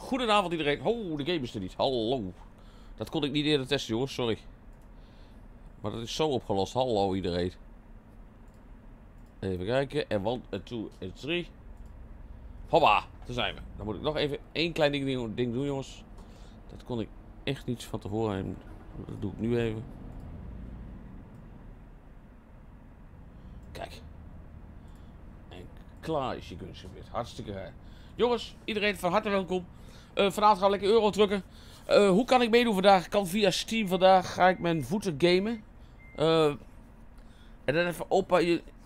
Goedenavond iedereen. Oh, de game is er niet. Hallo. Dat kon ik niet eerder testen, jongens. Sorry. Maar dat is zo opgelost. Hallo iedereen. Even kijken. En 1, 2 en 3. Hoppa. Daar zijn we. Dan moet ik nog even één klein ding doen, jongens. Dat kon ik echt niet van tevoren. En dat doe ik nu even. Kijk. En klaar is je gunstgebied. Hartstikke raar. Jongens, iedereen van harte welkom. Vanavond gaan we lekker euro drukken. Hoe kan ik meedoen vandaag? Ik kan via Steam vandaag. Ga ik mijn voeten gamen. En dan even opa.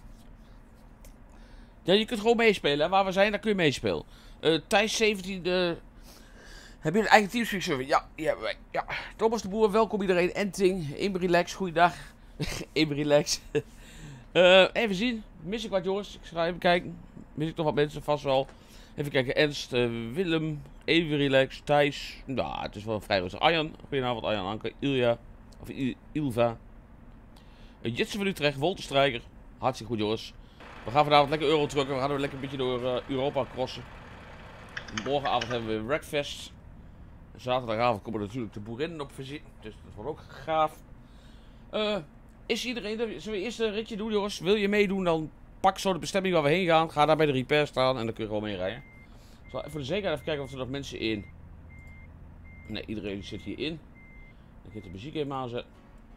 Ja, je kunt gewoon meespelen. Hè? Waar we zijn, daar kun je meespelen. Thijs 17. Heb je een eigen Teamspeak server? Ja, die hebben wij. Ja. Thomas de Boer, welkom iedereen. Enting, Imrelax, goeiedag. Imrelax. Even zien. Mis ik wat, jongens? Ik ga even kijken. Mis ik nog wat mensen? Vast wel. Even kijken. Ernst, Willem, Everylex, Thijs. Nou, het is wel vrij rustig. Arjan, goedenavond. Arjan, Anke, Ilja. Of Ilva. Jitsen van Utrecht, Wolter Strijker. Hartstikke goed, jongens. We gaan vanavond lekker euro drukken. We gaan weer lekker een beetje door Europa crossen. Morgenavond hebben we weer Wreckfest. Zaterdagavond komen natuurlijk de boerinnen op visite. Dus dat wordt ook gaaf. Is iedereen er? Zullen we eerst een ritje doen, jongens? Wil je meedoen, dan pak zo de bestemming waar we heen gaan. Ga daar bij de repair staan en dan kun je gewoon mee rijden. Ik zal voor de zekerheid even kijken of er nog mensen in. Nee, iedereen zit hierin. Dan kun je de muziek even aanzetten.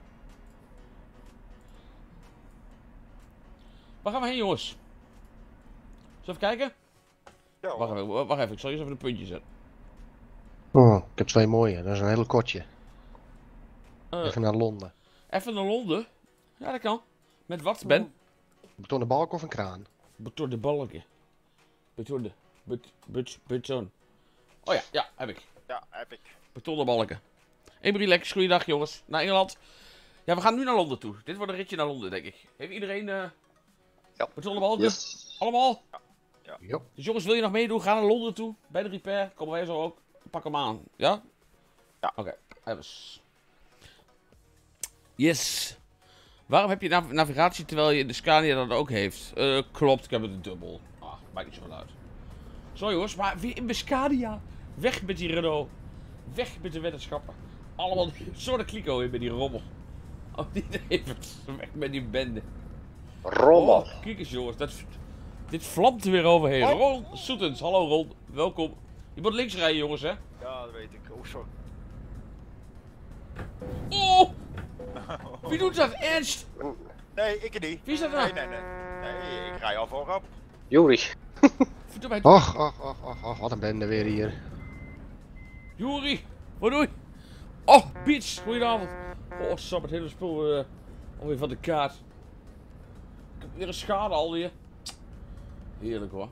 Waar gaan we heen, jongens? Zullen we even kijken? Ja, Wacht even, ik zal je eens even een puntje zetten. Oh, ik heb 2 mooie, dat is een hele kortje. Even naar Londen. Even naar Londen? Ja, dat kan. Met wat, Ben? Betonnen balk of een kraan? Betonnen balken. Beton. Oh ja, heb ik. ja, heb ik. Betonnen balken. Emrelax, goeiedag jongens. Naar Engeland. Ja, we gaan nu naar Londen toe. Dit wordt een ritje naar Londen, denk ik. Heeft iedereen Ja. betonnen balken? Yes. Allemaal? Ja. Dus jongens, wil je nog meedoen? Ga naar Londen toe. Bij de repair. Komen wij zo ook. Pak hem aan. Ja? Ja. Oké. Yes. Waarom heb je navigatie terwijl je de Scania dat ook heeft? Klopt, ik heb het een dubbel. Maakt niet zoveel uit. Zo jongens, maar weer in Scania. Weg met die Renault. Weg met de weddenschappen. Allemaal zo de kliko in met die rommel. Oh, die even. Weg met die bende. Rommel. Oh, kijk eens jongens, dit vlamt er weer overheen. Oh. Ron Soetens, hallo Ron, welkom. Je moet links rijden jongens, hè? Ja, dat weet ik. Oh, sorry. Oh! Wie doet dat? Ernst? Nee, ik niet. Wie is dat nou? Nee, ik rij al voorop. Juri. Verdomme, Och, wat een bende weer hier. Juri, wat doe je? Oh, Beats, goedenavond. Oh, sap, het hele spul alweer van de kaart. Ik heb weer een schade alweer. Heerlijk hoor.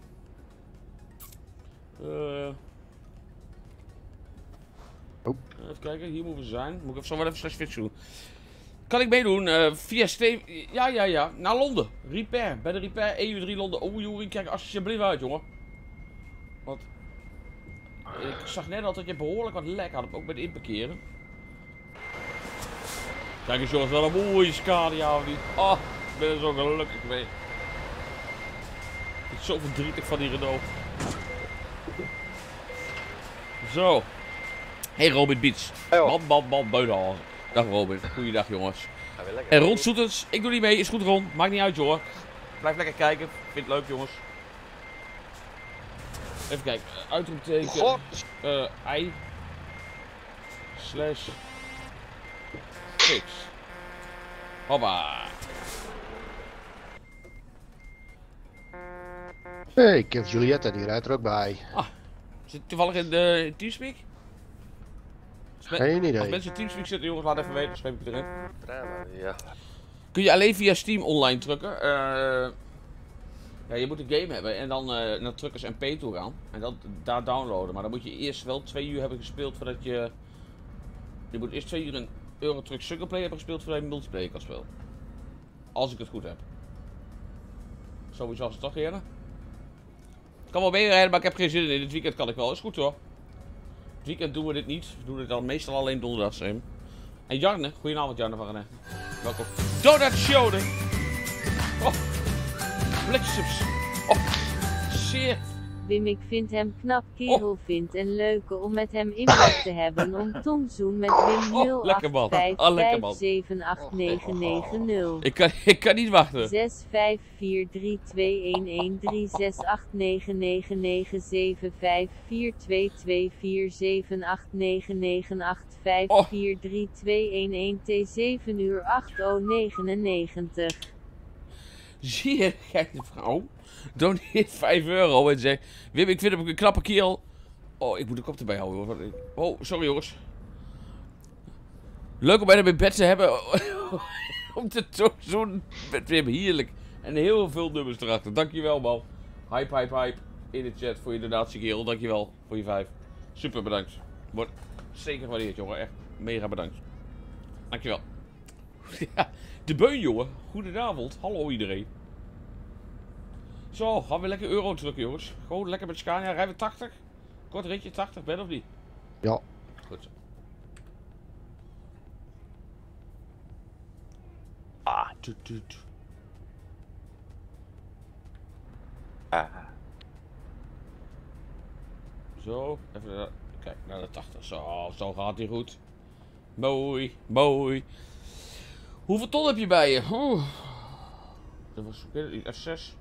Even kijken, hier moeten we zijn. Moet ik even zo wel even slash fix doen. Kan ik meedoen via Steam? Ja. Naar Londen. Repair. Bij de repair EU3 Londen. Oh Juri, kijk alsjeblieft uit jongen. Want ik zag net al dat je behoorlijk wat lek had. Ook met inparkeren. Kijk eens jongens, wel een mooie Scania of niet. Oh, ik ben er zo gelukkig mee. Ik ben zo verdrietig van die Renault. Zo. Hey Robin Beats. Man, Buitenhagen. Dag Robin. Goeiedag jongens. En Ron Soetens, ik doe niet mee. Is goed Ron. Maakt niet uit joh. Blijf lekker kijken. Vind het leuk jongens. Even kijken. Uitroepteken. I. Slash. Fix. Hoppa. Hey, Kill Juliette, die rijdt er ook bij. Zit toevallig in de Teamspeak? Geen Als idee. mensen in Teamspeak zitten, jongens, laat even weten, dan schrijf ik het erin. Ja. Kun je alleen via Steam online drukken. Ja, je moet een game hebben en dan naar Truckers MP toe gaan. En dan daar downloaden. Maar dan moet je eerst wel 2 uur hebben gespeeld voordat je... Je moet eerst 2 uur een Euro Truck Singleplayer hebben gespeeld voordat je multiplayer kan spelen. Als ik het goed heb. Sowieso als het toch heren. Ik kan wel meerijden, maar ik heb geen zin in. Dit weekend kan ik wel. Is goed hoor. Het weekend doen we dit niet. We doen het dan meestal alleen donderdags. En Jarne, goedenavond Jarne van René. Welkom. Donut Show! Oh, bliksems. Oh, zeer Wim, ik vind hem knap, kerel vindt en leuke om met hem in bed te hebben. Om tongzoen met Wim Oh, lekker man. Oh, lekker man. 085578990. Ik kan niet wachten. 654321136899997542789985543. Oh. 43211T 7:08:99. Zie je, gekke vrouw. Doneert 5 euro en zegt... Wim, ik vind hem een knappe kerel. Oh, ik moet de kop erbij houden hoor. Oh, sorry jongens. Leuk om bij hem in bed te hebben. Om te doen met Wim, heerlijk. En heel veel nummers erachter. Dankjewel man. Hype, hype, hype. In de chat voor je donatie kerel. Dankjewel voor je 5. Super bedankt. Wordt zeker gewaardeerd jongen. Echt mega bedankt. Dankjewel. Ja, de beun jongen. Goedenavond. Hallo iedereen. Zo, gaan we lekker euro drukken jongens. Gewoon lekker met Scania. Rijden we 80? Kort ritje 80, ben of niet? Ja. Goed. Ah. Toet, toet. Zo, even kijk naar de 80. Zo gaat hij goed. Mooi, mooi. Hoeveel ton heb je bij je? Oeh. Dat was S6.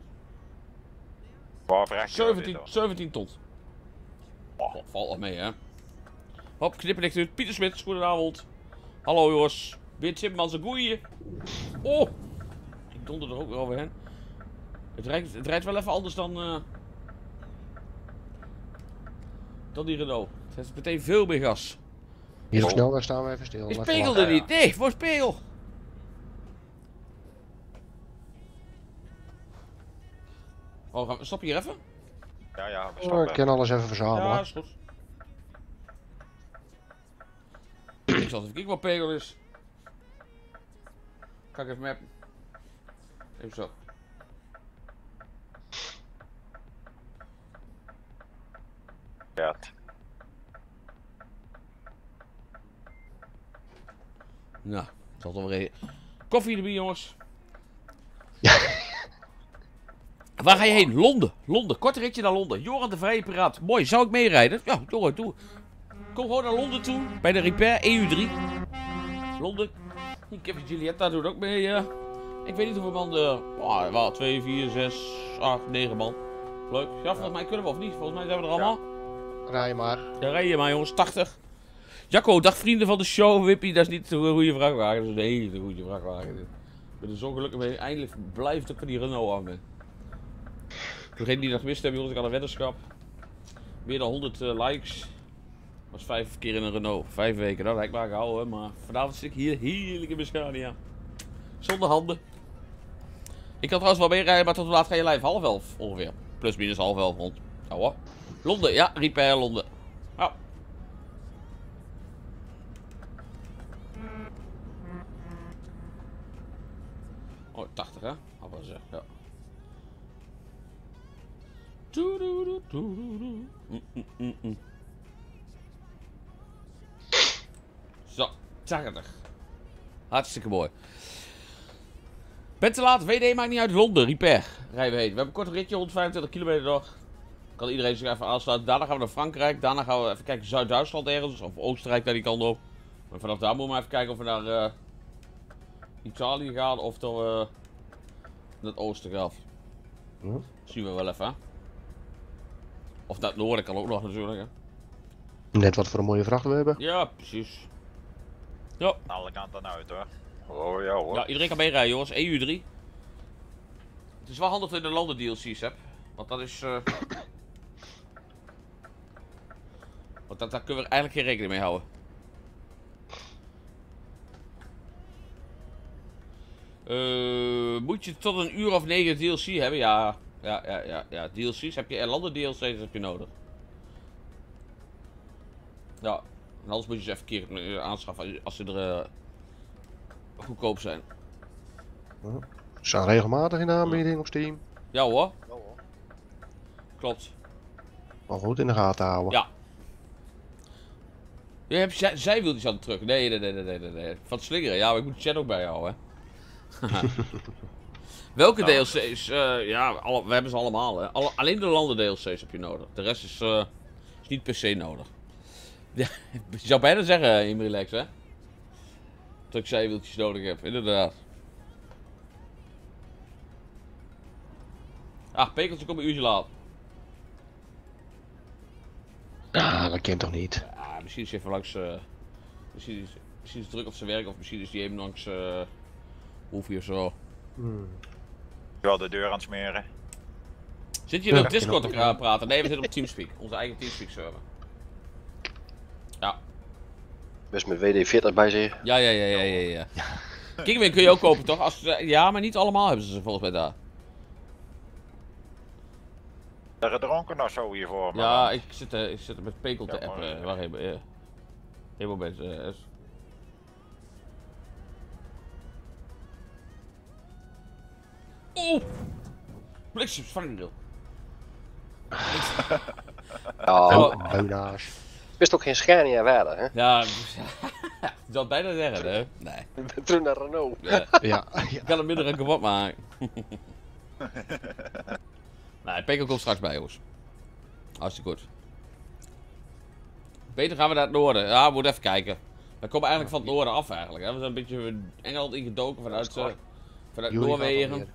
17 ton. Oh, valt al mee, hè? Hop, knippen ik uit. Pieter Smit, goedenavond. Hallo, jongens. Weer Timmermans een goeie. Oh! Ik donder er ook weer overheen. Het rijdt wel even anders dan die Renault. Het heeft meteen veel meer gas. Hier op snelweg staan we even stil. Is Laten Pegel lachen. er niet? Nee, voor Pegel. Oh, stop hier even? Ja, we Oh, ik stoppen. kan alles even verzamelen. Ja, is goed. Ik zal even kijken wat Pegel is. Kan ik even mappen? Even zo. Ja. Nou, het zal toch wel even. Koffie erbij, jongens. Waar ga je heen? Londen. Londen. Kort ritje naar Londen. Joran de Vrije Piraat. Mooi. Zou ik meerijden? Ja, Joran, doe. Kom gewoon naar Londen toe. Bij de Repair EU3. Londen. Kevin Giulietta doet ook mee. Ik weet niet hoeveel man er... wel 2, 4, 6, 8, 9 man. Leuk. Ja, volgens mij kunnen we of niet. Volgens mij zijn we er allemaal. Rij je maar. Daar rij je maar, jongens. 80. Jacco, dag vrienden van de show. Wippie, dat is niet een goede vrachtwagen. Dat is een hele goede vrachtwagen. Ik ben er zo gelukkig mee. Eindelijk blijft ik van die Renault af ben. Voor degenen die dat gemist hebben, jongens, ik had een weddenschap. Meer dan 100 likes. Was 5 keer in een Renault. 5 weken, dat had ik maar gehouden. Maar vanavond zit ik hier heerlijk in mijn Scania. Zonder handen. Ik kan trouwens wel meerijden, maar tot hoe laat ga je live? 10:30 ongeveer. Plus minus 10:30 rond. Ja hoor. Londen, ja, Repair Londen. Ja. Oh, 80 hè? Had wel zeggen, ja. Zo, 80. Hartstikke mooi. Ben te laat, WD maakt niet uit. Londen, Repair. Rijden we heen. We hebben een kort ritje, 125 kilometer nog. Kan iedereen zich even aansluiten. Daarna gaan we naar Frankrijk. Daarna gaan we even kijken Zuid-Duitsland ergens. Of Oostenrijk daar die kant op. Maar vanaf daar moeten we maar even kijken of we naar Italië gaan. Of dat we naar het oosten gaan. Zien we wel even, hè. Of naar het noorden kan ook nog natuurlijk, hè. Net wat voor een mooie vracht we hebben. Ja, precies. Ja. Alle kanten uit hoor. Oh ja hoor. Ja, iedereen kan meerijden, jongens. EU3. Het is wel handig dat je de landen DLC's hebt. Want dat is... Want daar kunnen we eigenlijk geen rekening mee houden. Moet je tot een uur of 9 DLC hebben? Ja. Ja. DLC's heb je. En landen DLC's heb je nodig. Ja. En anders moet je ze even een keer aanschaffen als ze er goedkoop zijn. Ze staan regelmatig in de aanbieding op Steam. Ja hoor. Ja, hoor. Klopt. Maar goed in de gaten houden. Ja. Zij wil die aan terug. Nee. Van het slingeren. Ja, maar ik moet de chat ook bijhouden, hè. Welke Nou, DLC's? Ja, we hebben ze allemaal. Hè. Alleen de landen DLC's heb je nodig. De rest is niet per se nodig. Ja, je zou bijna zeggen in relax, hè? Dat ik zijwieltjes nodig heb, inderdaad. Ach, Pekeltje komt een uurtje laat. Ah, dat kent toch niet? Ja, misschien is hij even langs. Misschien is het druk op zijn werk, of misschien is hij even langs. Hoefie of zo. Wel de deur aan het smeren. Zit je in Ja, op Discord te ik nog- praten? Nee, we zitten op Teamspeak. Onze eigen Teamspeak server. Ja. Best met WD-40 bij zich. Ja. Kingwin kun je ook kopen, toch? Ja, maar niet allemaal hebben ze volgens mij daar. Er gedronken of zo hiervoor. Maar Ja, ik zit er met Pekel te Ja, maar, appen. Wacht even. Helemaal bij het. Oeh! Bliksems, vangendeel. Ja, Oh. heunaars. Wist ook geen Scania waarde, hè? Ja, je zou het bijna zeggen, hè? Nee. Terug naar Renault. Ja. Ja. Ik kan hem minder kapot maken. Nee, Pekel komt straks bij, jongens. Hartstikke goed. Beter gaan we naar het noorden. Ja, we moeten even kijken. We komen eigenlijk van het noorden af eigenlijk. Hè. We zijn een beetje Engeland ingedoken vanuit Jullie Noorwegen. gaat alweer.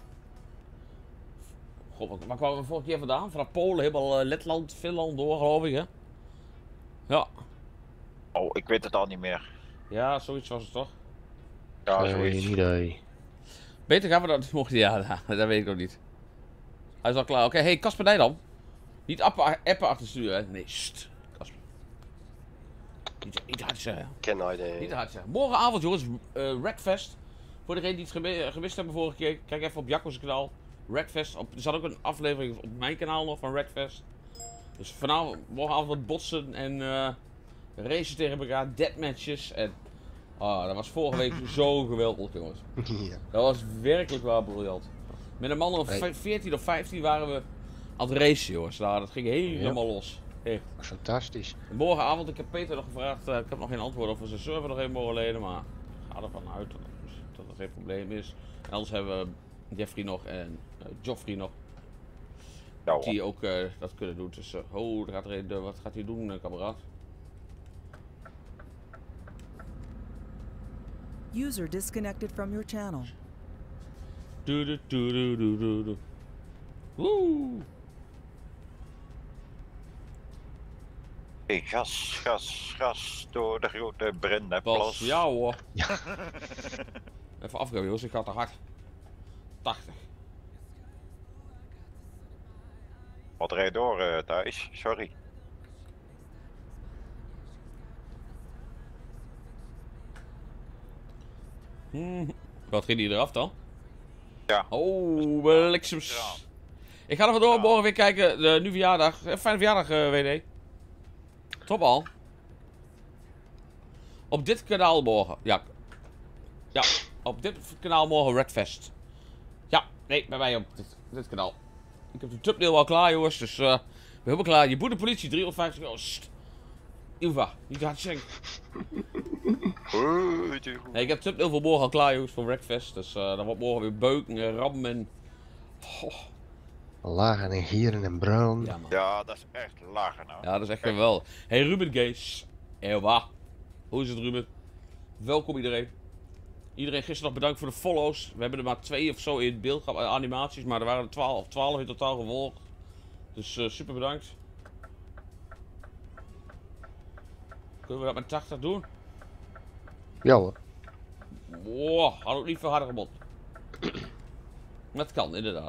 God, waar kwamen we vorige keer vandaan? Vanuit Polen, helemaal Letland, Finland door, geloof ik, hè? Ja. Oh, ik weet het al niet meer. Ja, zoiets was het toch? Ja, Geen zoiets. idee. Beter gaan we dat mochten. Ja, dat weet ik nog niet. Hij is al klaar. Oké, hey, Casper Nijland. Niet appen achter sturen, hè? Nee, sst. Casper. Niet hard zeggen. Ken nooit. Niet hard zeggen. Morgenavond, jongens, Redfest. Voor degenen die het gemist hebben vorige keer, kijk even op Jacco's kanaal. Redfest. Er zat ook een aflevering op mijn kanaal nog van Redfest. Dus vanavond, morgenavond wat botsen en racen tegen elkaar, deathmatches. En dat was vorige week zo geweldig, jongens. Ja. Dat was werkelijk waar briljant. Met een man of 14 of 15 waren we aan het racen, jongens. Nou, dat ging helemaal los. Echt. Fantastisch. Morgenavond, ik heb Peter nog gevraagd, ik heb nog geen antwoord of we zijn server nog even mogen lenen, maar ga ervan uit dat er geen probleem is. En anders hebben we Jeffrey nog en Joffrey nog, Ja, hoor. die ook dat kunnen doen. Dus, daar gaat er een, wat gaat hij doen, kameraad? User disconnected from your channel. Doe. Woe! Hey, gas door de grote Brenneplas. Pas, ja hoor. Even afgaan, jongens, ik ga te hard. 80. Wat rijd door thuis? Sorry. Wat ging die eraf dan? Ja. Oh, bliksems. Ja. Ik ga er vandoor Ja. morgen weer kijken. Nu verjaardag. Fijne verjaardag, WD. Top al. Op dit kanaal morgen. Ja. Ja, op dit kanaal morgen Redfest. Ja, nee, bij mij op dit kanaal. Ik heb de thumbnail al klaar, jongens. Dus we hebben helemaal klaar. Je boete politie 350 euro. Sst. Ilva, niet te hard zeggen. Nee, ik heb thumbnail voor morgen al klaar, jongens, voor Redfest. Dus dan wordt morgen weer beuken en rammen en... Oh, Lagen en gieren en bruin. ja, man. Ja, dat is echt lachen nou. Ja, dat is echt geweldig. Hey Ruben Gees. Ewa. Hoe is het, Ruben? Welkom iedereen. Iedereen gisteren nog bedankt voor de follows. We hebben er maar 2 of zo in beeld gehad, animaties, maar er waren er 12 in totaal gevolgd. Dus super bedankt. Kunnen we dat met 80 doen? Ja hoor. Wow, had ook niet veel harder gebod. Dat kan, inderdaad.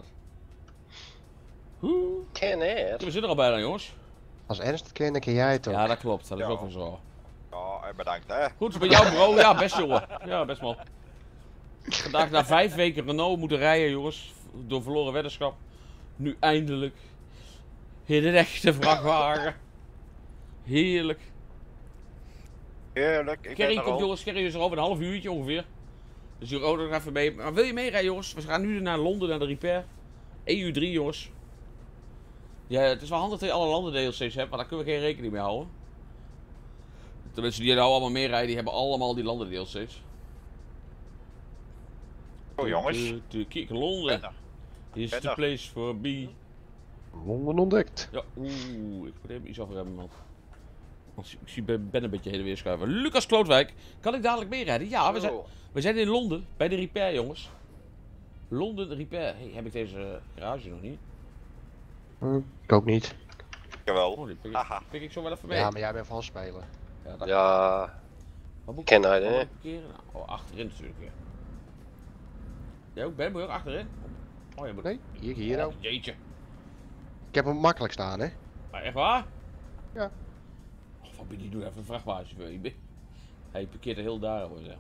Ken het. We zitten er al bijna, jongens. Als Ernst ken jij het ook. Ja, dat klopt. Dat is Ja. ook wel zo. Ja, en bedankt hè. Goed, bij jou bro. Ja, best jongen. Ja, best wel. Vandaag na 5 weken Renault moeten rijden, jongens. Door verloren weddenschap. Nu eindelijk. In een echte vrachtwagen. Heerlijk. Heerlijk, ik Kerry ben er komt, al. jongens. Kerry is er over een half uurtje ongeveer. Dus je rode er even mee. Maar wil je meerijden, jongens? We gaan nu naar Londen, naar de repair. EU3, jongens. Ja, het is wel handig dat je alle landen DLC's hebt, maar daar kunnen we geen rekening mee houden. De mensen die er nou allemaal mee rijden, die hebben allemaal die landen DLC's. Oh jongens. Kijk, Londen. Ben er. Is Ben the er. place for me. Londen ontdekt. Ja, ik moet even iets over hebben, man. Want ik zie Ben een beetje heen en weer schuiven. Lucas Klootwijk, kan ik dadelijk meerijden? Ja, we zijn in Londen, bij de repair, jongens. Londen repair. Hey, heb ik deze garage nog niet? Ik ook niet. Jawel. Oh, die Haha. pik ik zo wel even mee. Ja, maar jij bent van spelen. Ja, dat Ja, Wat moet ken ik hij, wat hè? moet ik parkeren? Nou, oh, achterin natuurlijk weer. Jij ook, Ben? Moet je ook achterin? Oh, je moet... Nee, hier Oh, ook. jeetje. Ik heb hem makkelijk staan, hè. Maar echt waar? Ja. Oh, van Billy, doe even een vrachtwagenchauffeur. Hij parkeert er heel daar hoor. Ja.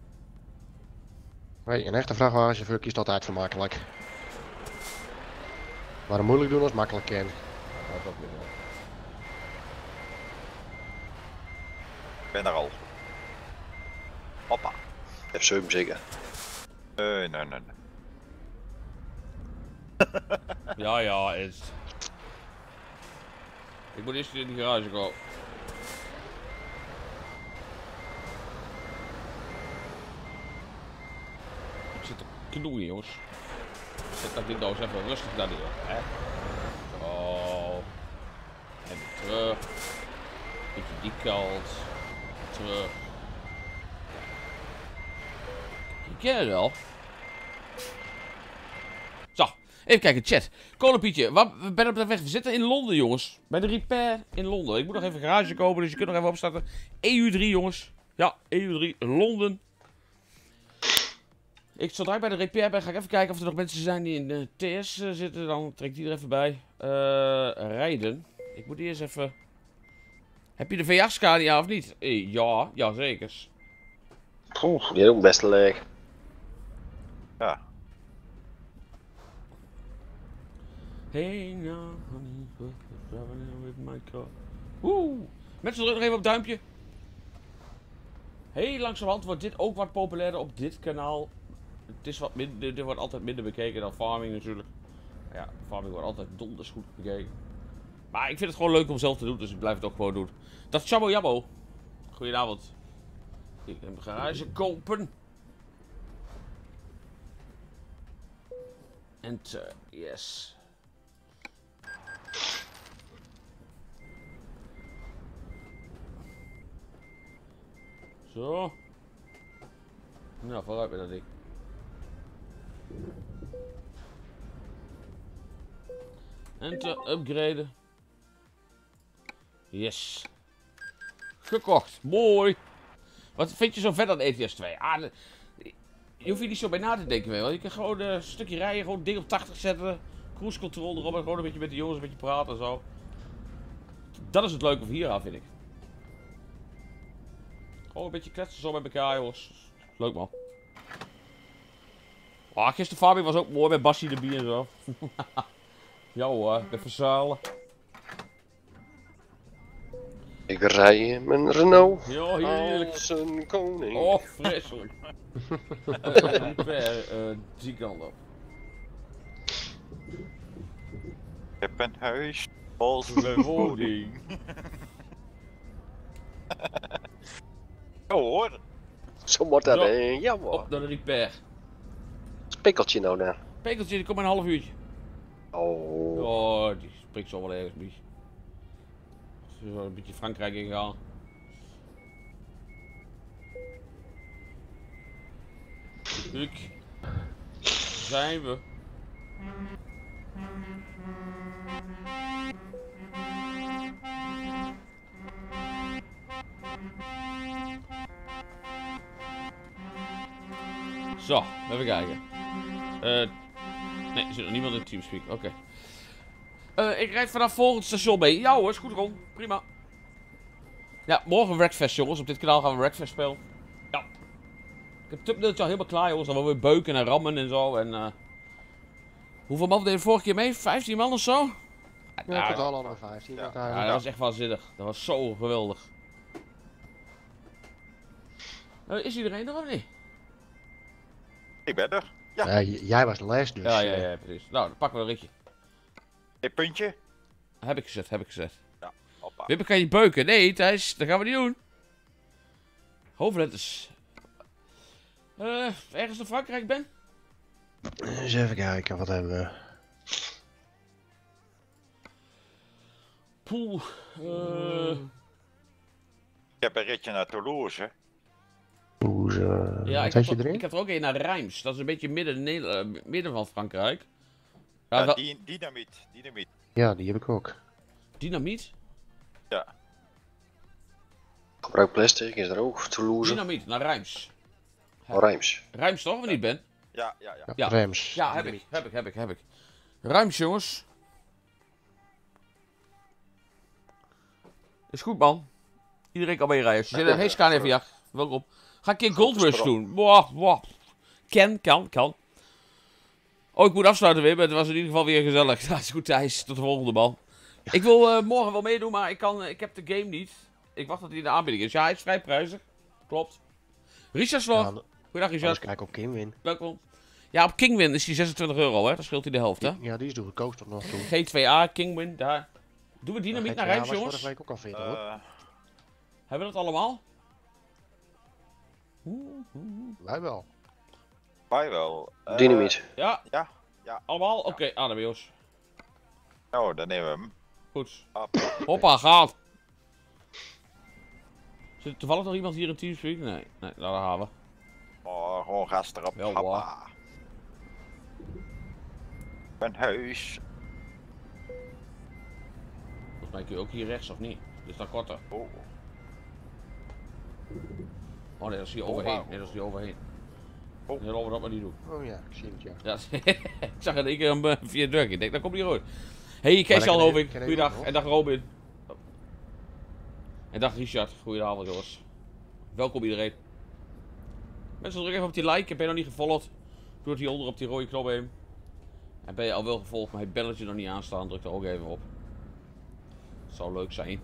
Nee, een echte vrachtwagenchauffeur kiest altijd voor makkelijk. Maar een moeilijk doen als makkelijk ken. Dat ook weer wel. Ik ben er al. Hoppa. F7 zeker. Nee. Ja, is. Ik moet eerst in die garage komen. Ik zit te knoeien, jongens. Zet dat ding nou eens even rustig naar neer, hè? Zo. En weer terug. Beetje die kant. Terug. Je kent het wel. Zo, even kijken, chat. Kolenpietje, waar ben op de weg? We zitten in Londen, jongens. Bij de repair in Londen. Ik moet nog even een garage kopen, dus je kunt nog even opstarten. EU3, jongens. Ja, EU3, Londen. Zodra ik bij de repair ben, ga ik even kijken of er nog mensen zijn die in de TS zitten. Dan trek ik die er even bij. Rijden. Ik moet eerst even... Heb je de V8-Scania of niet? Ja, zeker. Oeh, die is ook best leeg. Ja. Hey now, honey, but traveling with my car. Woe! Mensen, druk nog even op het duimpje. Heel langzamerhand wordt dit ook wat populairder op dit kanaal. Het is wat minder, dit wordt altijd minder bekeken dan farming natuurlijk. Ja, farming wordt altijd donders goed bekeken. Maar ik vind het gewoon leuk om zelf te doen, dus ik blijf het ook gewoon doen. Dat is Chabo Jabbo. Goedenavond. Ik heb een garage kopen. Enter, yes. Zo. Nou, vooruit met dat ding. Enter, upgraden. Yes. Gekocht, mooi. Wat vind je zo vet aan ETS 2? Je hoeft hier niet zo bij na te denken, wel. Je kan gewoon een stukje rijden, gewoon ding op 80 zetten. Cruise control erop en gewoon een beetje met de jongens een beetje praten en zo. Dat is het leuke van hier aan, vind ik. Gewoon een beetje kletsen zo met elkaar, jongens. Leuk, man. Gisteren Fabi was ook mooi met Bassie de Bie en zo. Ja hoor, even zuilen. Ik rij in mijn Renault. Ja, heerlijk. Als een koning. Oh, vreselijk. Die kant op. Ik heb een huis vol Woning. Ja hoor. Zo wordt dat, Zo. ja hoor. Op naar de repair. Spikkeltje nou daar. Pekeltje, die komt in een half uurtje. Oh. Oh, die spreekt zo wel ergens bij. Zo een beetje Frankrijk ingaan. Kijk. Zijn we. Zo, even kijken. Nee, er zit nog niemand in Teamspeak. Oké. Ik rijd vanaf volgend station mee. Ja hoor, is goed rond. Prima. Ja, morgen Wreckfest jongens. Op dit kanaal gaan we Wreckfest spelen. Ja. Ik heb het thumbnailtje al helemaal klaar jongens. Dan wel weer beuken en rammen en zo. En hoeveel man deed de vorige keer mee? 15 man of zo? Ja, totaal al 15. Ja. Ja, dat was echt waanzinnig. Dat was zo geweldig. Is iedereen er of niet? Ik ben er. Ja, jij was de les dus. Ja, precies. Nou, dan pakken we een ritje. Een puntje. Heb ik gezet. Hoppa. Wipper, kan je beuken? Nee, Thijs, dat gaan we niet doen. Hoofdletters. Ergens in Frankrijk ben? Eens even kijken, wat hebben we? Poeh. Ik heb een ritje naar Toulouse. Ja, wat had je erin? ik heb er ook een naar Reims. Dat is een beetje midden van Frankrijk. Ja, Ja, wel- dynamiet. Ja, die heb ik ook. Dynamiet? Gebruik plastic, is er ook. Toulouse. Dynamiet, naar Reims. Oh, Rijms. Reims toch, of niet, Ben? Ja. Ja. Rems. Ja, heb ik. Reims, jongens. Is goed, man. Iedereen kan meerijden. Als je zit in hey, Scandinavia, welkom. Ga een keer Gold Rush doen. Wow. Kan. Oh, ik moet afsluiten weer, maar het was in ieder geval weer gezellig. Dat is goed, Thijs. Tot de volgende, man. Ik wil morgen wel meedoen, maar ik heb de game niet. Ik wacht tot hij in de aanbieding is. Ja, hij is vrij prijzig. Klopt. Richard Slog. Ja, Goedendag, eens Richard. kijken op Kingwin. Welkom. Ja, op Kingwin is die €26, hè. Dat scheelt hij de helft, hè. Ja, die is de goedkoopste tot nog toe. G2A, Kingwin, daar. Doen we dynamiet naar Rijms, was jongens? vorige week ook al 40 hoor. Hebben we dat allemaal? Wij wel. Wij wel. Dynamiet. Ja? Ja. Allemaal? Oké, Ademios. Nou, dan nemen we hem. Goed. Hop. Hoppa, gaat. Zit er toevallig nog iemand hier in Teamspeak? Nee, daar gaan we. Oh, gewoon gas erop. Wel, Hoppa. Een huis. Volgens mij kun je ook hier rechts, of niet? Dit is dan korter. Oh. Oh nee, dat is hier overheen. wauw. Nee, dat is hier overheen. Oh. Nee, laten we dat maar niet doen. Oh ja, ik zie het ja. Ja, ik zag in één keer hem via Dirk. Ik denk, dat komt niet goed. Hey, Kees Maar dan Hovink. kan je Goeiedag. ook, En dag Robin. En dag Richard. Goedenavond, jongens. Welkom iedereen. Mensen, druk even op die like. Ben je nog niet gevolgd? Doe het hieronder op die rode knop heen. En ben je al wel gevolgd, maar het belletje nog niet aanstaan, druk er ook even op. Dat zou leuk zijn.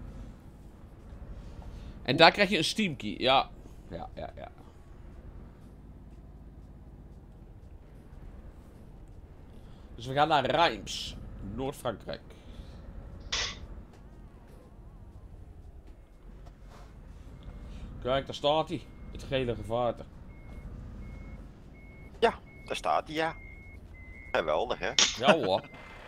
En daar krijg je een Steam key. Ja. Dus we gaan naar Reims, Noord-Frankrijk. Kijk, daar staat hij. Het gele gevaarte. Ja, daar staat hij, ja. Geweldig, hè? Ja hoor.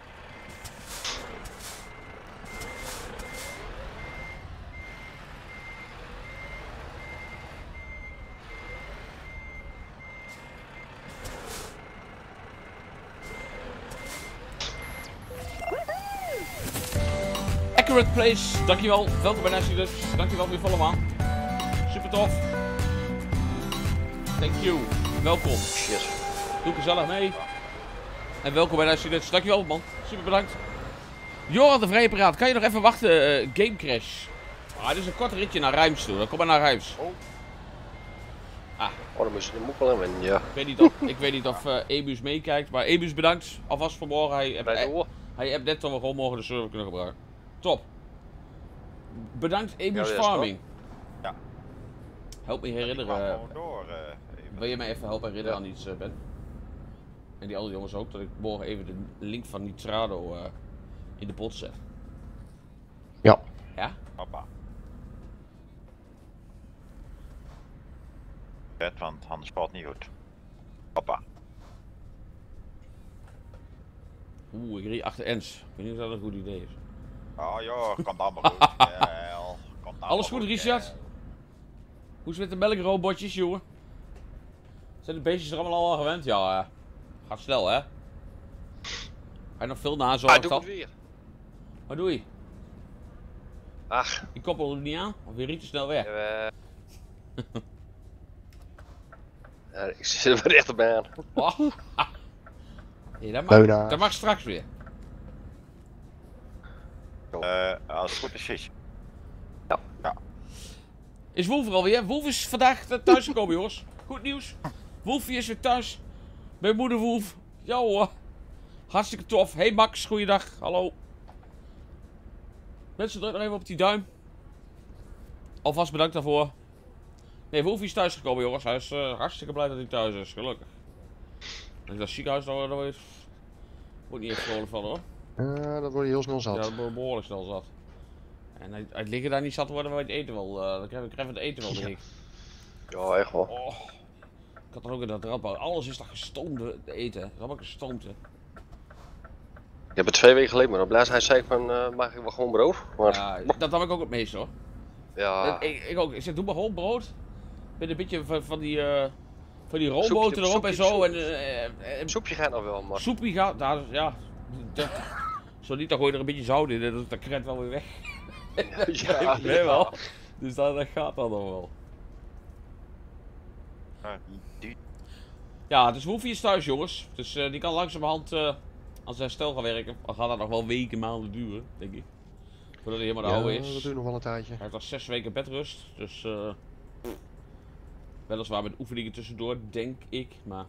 Accurate Place, dankjewel. Welkom bij Nationals. Dankjewel voor je volle maan. Super tof. Thank you. Welkom. Shit. Doe gezellig mee. En welkom bij Nationals. Dankjewel man. Super bedankt. Joran de Vrije Paraat, kan je nog even wachten? Game Crash. Dit is een kort ritje naar Reims toe. Dan kom maar naar Reims. Oh, dan moet ik wel in winnen, ja. Ik weet niet of Ebus meekijkt. Maar Ebus bedankt. Alvast voor morgen. Bij door. Hij hebt net dat we gewoon morgen de server kunnen gebruiken. Top. Bedankt Ebus Ja, dat is Farming. Ja. Help me Ik ga herinneren. gewoon door. Even. Wil je mij even helpen herinneren aan iets, Ben? En die andere jongens ook. Dat ik morgen even de link van Nitrado in de bot zet. Ja. Ja? Hoppa. Red, want anders valt niet goed. Hoppa. Ik reed achter Ens. Ik weet niet of dat een goed idee is. Oh joh, komt allemaal goed. Jawel, komt allemaal Alles goed, Richard? jawel. Hoe is het met de melkrobotjes, jongen? Zijn de beestjes er allemaal al aan gewend? Ja, gaat snel, hè? Ga je nog veel nazorg Doe het weer. Wat doe je? Ach, Die koppel er niet aan? Of weer te snel weg? ik zit er weer rechterbij aan. Oh. Ja, Leuna. dat mag straks weer. Als het goed is. Is Wolf er alweer? Wolf is vandaag thuis gekomen, jongens. Goed nieuws. Wolfie is weer thuis. Bij moeder Wolf. Ja hoor. Hartstikke tof. Hey Max, goeiedag. Hallo. Mensen, druk nog even op die duim. Alvast bedankt daarvoor. Nee, Wolfie is thuis gekomen, jongens. Hij is hartstikke blij dat hij thuis is. Gelukkig. Als ik dat ziekenhuis nou wordt niet echt vrolijk van, hoor. Dat word je heel snel zat. Ja, dat wordt behoorlijk snel zat. En uit liggen daar niet zat worden, we het eten wel. Dan krijgen we het eten wel, denk ik. Ja, echt wel. Oh. Ik had dan ook in dat radbouw. Alles is toch gestoomd eten. Dat is allemaal gestoomd. Hè. Ik heb het 2 weken geleden, maar op laatst hij zei van, mag ik wel gewoon brood? Maar, Ja, dat nam ik ook het meest hoor. ja. Ik ook. Ik zeg, doe maar gewoon brood. Met een beetje van die roomboten Soepje, erop en soepje, zo. En Soepje gaat nog wel, maar... soepie gaat, nou, ja. Zo niet, dan gooi je er een beetje zout in en dat krent wel weer weg. Ja, Nee wel. Dus dat gaat dan nog wel. Ja, dus Wolfie is thuis jongens. Dus die kan langzamerhand als herstel gaan werken. Dan gaat dat nog wel weken, maanden duren, denk ik. Voordat hij helemaal de oude is. dat duurt nog wel een tijdje. Hij heeft al 6 weken bedrust. Dus weliswaar met oefeningen tussendoor, denk ik. Maar...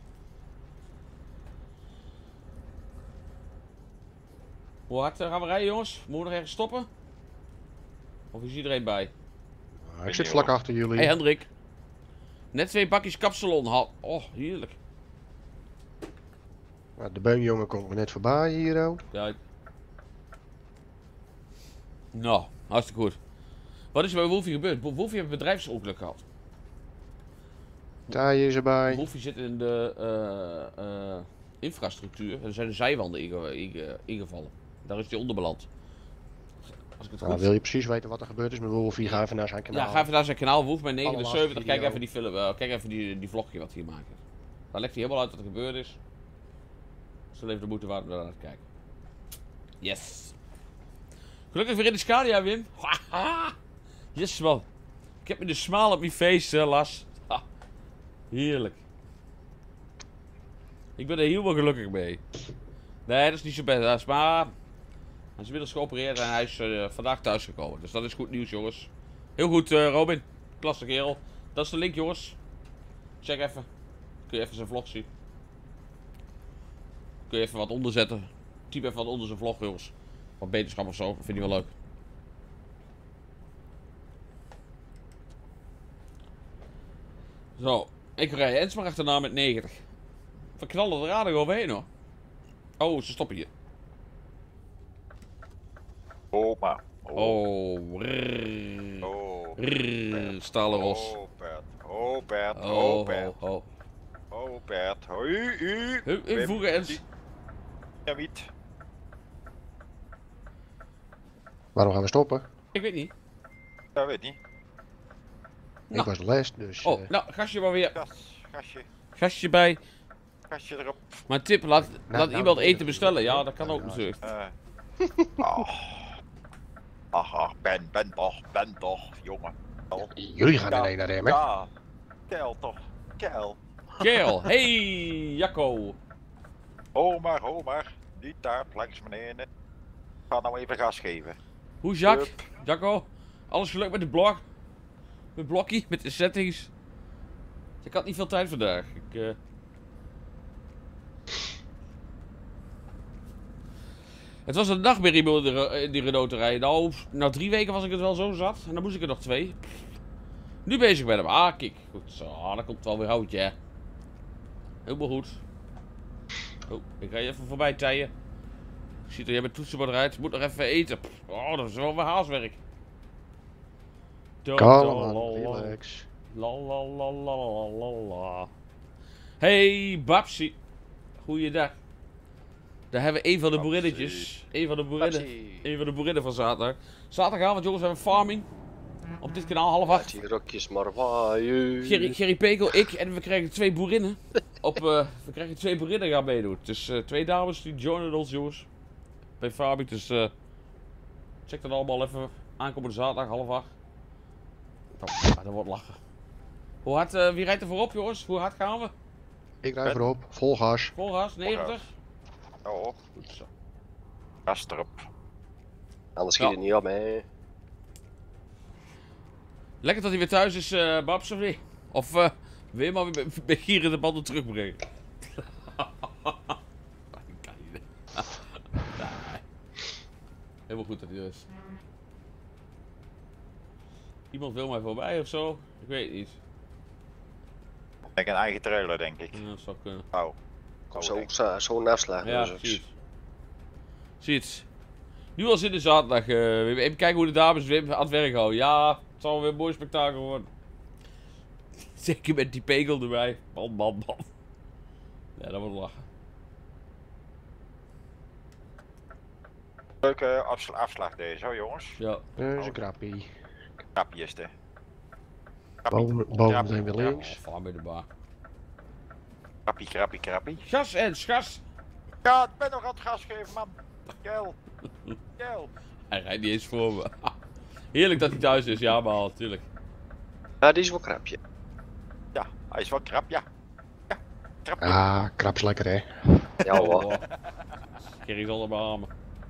Hoe hard gaan we rijden jongens? Moeten we nog ergens stoppen? Of is iedereen bij? Nou, ik zit vlak achter jullie. Hey Hendrik. Net 2 bakjes kapsalon. Oh, heerlijk. Nou, de beunjongen komt me net voorbij hier ook. Ja. Nou, hartstikke goed. Wat is er bij Wolfie gebeurd? Wolfie heeft een bedrijfsongeluk gehad. Taaie is erbij. Wolfie zit in de infrastructuur. Er zijn de zijwanden ingevallen. Daar is hij onder beland. Als ik het Nou, goed... wil je precies weten wat er gebeurd is met Wolfie? Ga even naar zijn kanaal. Ja, ga even naar zijn kanaal, Wolf bij Allerlaatste 79. Kijk video. even die film, kijk even die vlogje wat hij maakt. Daar legt hij helemaal uit wat er gebeurd is. Zal even de moeite waard om daar naar te kijken. Yes. Gelukkig weer in de Scadia, Wim. Yes man. Ik heb me de smaal op mijn face, Las. Ha. Heerlijk. Ik ben er helemaal gelukkig mee. Nee, dat is niet zo best. Maar hij is inmiddels geopereerd en hij is vandaag thuisgekomen. Dus dat is goed nieuws, jongens. Heel goed, Robin. Klasse kerel. Dat is de link, jongens. Check even. Kun je even zijn vlog zien. Kun je even wat onderzetten. Typ even wat onder zijn vlog, jongens. Wat beterschap of zo. Vind ik wel leuk. Zo. Ik rij Ensmar achterna met 90. We knallen er aardig overheen, hoor. Oh, ze stoppen hier. Oma. Oh, rrrr. Oh. Rrrr, stalen ros. Oh, Bert. Oh, Bert. Oh, Oh, Bert. oh, oh. Oh, Bert. Hoi, Invoegen Ens. Ja, niet. Waarom gaan we stoppen? Ik weet niet. Dat weet niet. Ik Nou. was les, dus... Oh, nou, gastje maar weer. Gasje. Gastje bij. Gasje erop. Maar tip, laat nou, iemand nee, eten dat- bestellen. Ja, dat kan ook ja, natuurlijk. Ach, ben toch, jongen. Jullie gaan ineens naar Remmen. Ja. Kel toch. Kel. Kerel, hey, Jacco. Ho maar. Niet daar, langs meneer. Ik ga nou even gas geven. Hoe is Jack? Jacco? Alles gelukt met de blog? Met blokkie, met de settings? Ik had niet veel tijd vandaag. Het was een nachtmerrie in die Renault te rijden. Nou, na 3 weken was ik het wel zo zat. En dan moest ik er nog 2. Nu bezig met hem. Ah, kijk. Goed zo, dat komt wel weer houtje, hè. Helemaal goed. Oh, ik ga je even voorbij tijen. Ik zie dat jij met toetsenbord rijdt. Moet nog even eten. Oh, dat is wel weer haaswerk. Kalm aan, relax. La. Hey, Babsi. Goeiedag. Daar hebben we een van de Babsi. boerinnetjes. Een van de boerinnen. Babsi. Een van de boerinnen van zaterdag. Zaterdagavond, jongens, we hebben farming. Op dit kanaal, 7:30. Die rokjes maar waaien. Gerry Pekel, ik en we krijgen 2 boerinnen. We krijgen 2 boerinnen gaan meedoen. Dus 2 dames die joinen ons, jongens. Bij farming, dus check dat allemaal even. Aankomende zaterdag, 7:30. Dat wordt lachen. Hoe hard, wie rijdt er voorop, jongens? Hoe hard gaan we? Ik rijd voorop, vol gas. Vol gas, 90? Oh, Goed zo. gas erop. Anders schiet het niet op, hè. Lekker dat hij weer thuis is, Babs, of niet? Of weer maar weer met gierende banden terugbrengen. Kan niet. Nee. Helemaal goed dat hij er is. Iemand wil mij voorbij of zo? Ik weet het niet. Ik denk een eigen trailer, denk ik. Ja, dat zou kunnen. Oh. Zo'n afslag. Ja, dus. zie het. Zie het. Nu al in de zaterdag. Even kijken hoe de dames weer aan het werk houden. Ja, het zal weer een mooi spektakel worden. Zeker met die pegel erbij. Man. Ja, dat wordt lachen. Leuke afslag deze, hoor jongens. Ja. Dat is een krappie. Krapje is de. Boven zijn we links. Vaar bij de bar. Krappie. Gas en gas. Ja, ik ben nog aan het gas geven, man. Kel. Hij rijdt niet eens voor me. Heerlijk dat hij thuis is, ja, maar natuurlijk. Ja, die is wel krapje. Ja, hij is wel krap, ja. Ja, krapje. Ah, krap is lekker hè. Ja hoor. Oh. Gerry zal er maar hamen.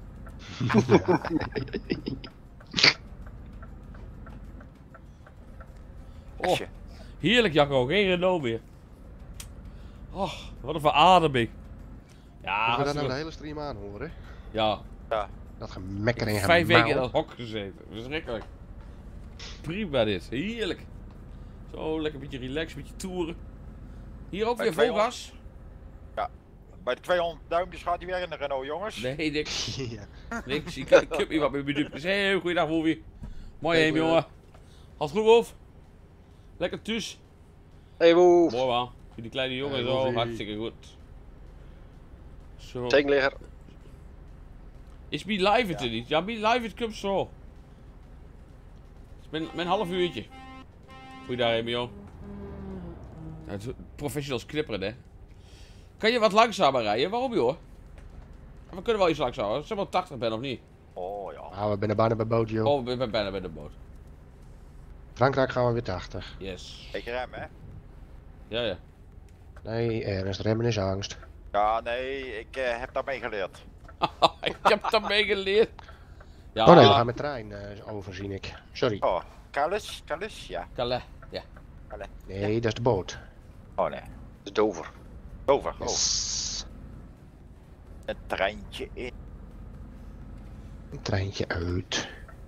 Oh, heerlijk Jacco, geen Renault meer. Oh, wat een verademing. Ja, Moeten we dat als nou we- de hele stream aanhoren? ja, Dat gemekker en 5 weken in gemauw. dat hok gezeten. Verschrikkelijk. Prima dit, heerlijk. Zo, lekker een beetje relaxed, een beetje toeren. Hier ook Bij weer 200. vol gas. Bij de 200 duimpjes gaat hij weer in de Renault, jongens. Nee, niks. Ja. Niks. Ik heb hier wat met mijn dupe. Hey, goeiedag Wolfie. Mooi Hey, heen, goeiedag. jongen. Had goed of? Lekker thuis. Hey woef. Mooi man. Die kleine jongen Hey, zo, Wolfie. hartstikke goed. Zo. Tegenligger. Is Be Live het er niet? Ja, Be Live het komt zo. Het is mijn half uurtje. Goeiedag Emio. Ja, het is professionals knipperen hè. Kan je wat langzamer rijden? Waarom joh? We kunnen wel iets langzamer. Als je wel 80 bent of niet? Oh ja. Ah, we zijn bijna bij boot, joh. Oh, ik ben bijna bij de boot. Frankrijk gaan we weer 80. Yes. Ik rem, hè. Ja. Nee, Ernst, remmen is angst. Ja, nee, ik heb daarmee geleerd. Ik heb dat meegeleerd. Ja, Oh nee, we gaan met trein over, zie ik. Sorry. Oh, Calais, ja. Calais. Ja. Nee, dat is de boot. Oh nee, Dat is Dover. over. Oh, Yes. een treintje in. Een treintje uit.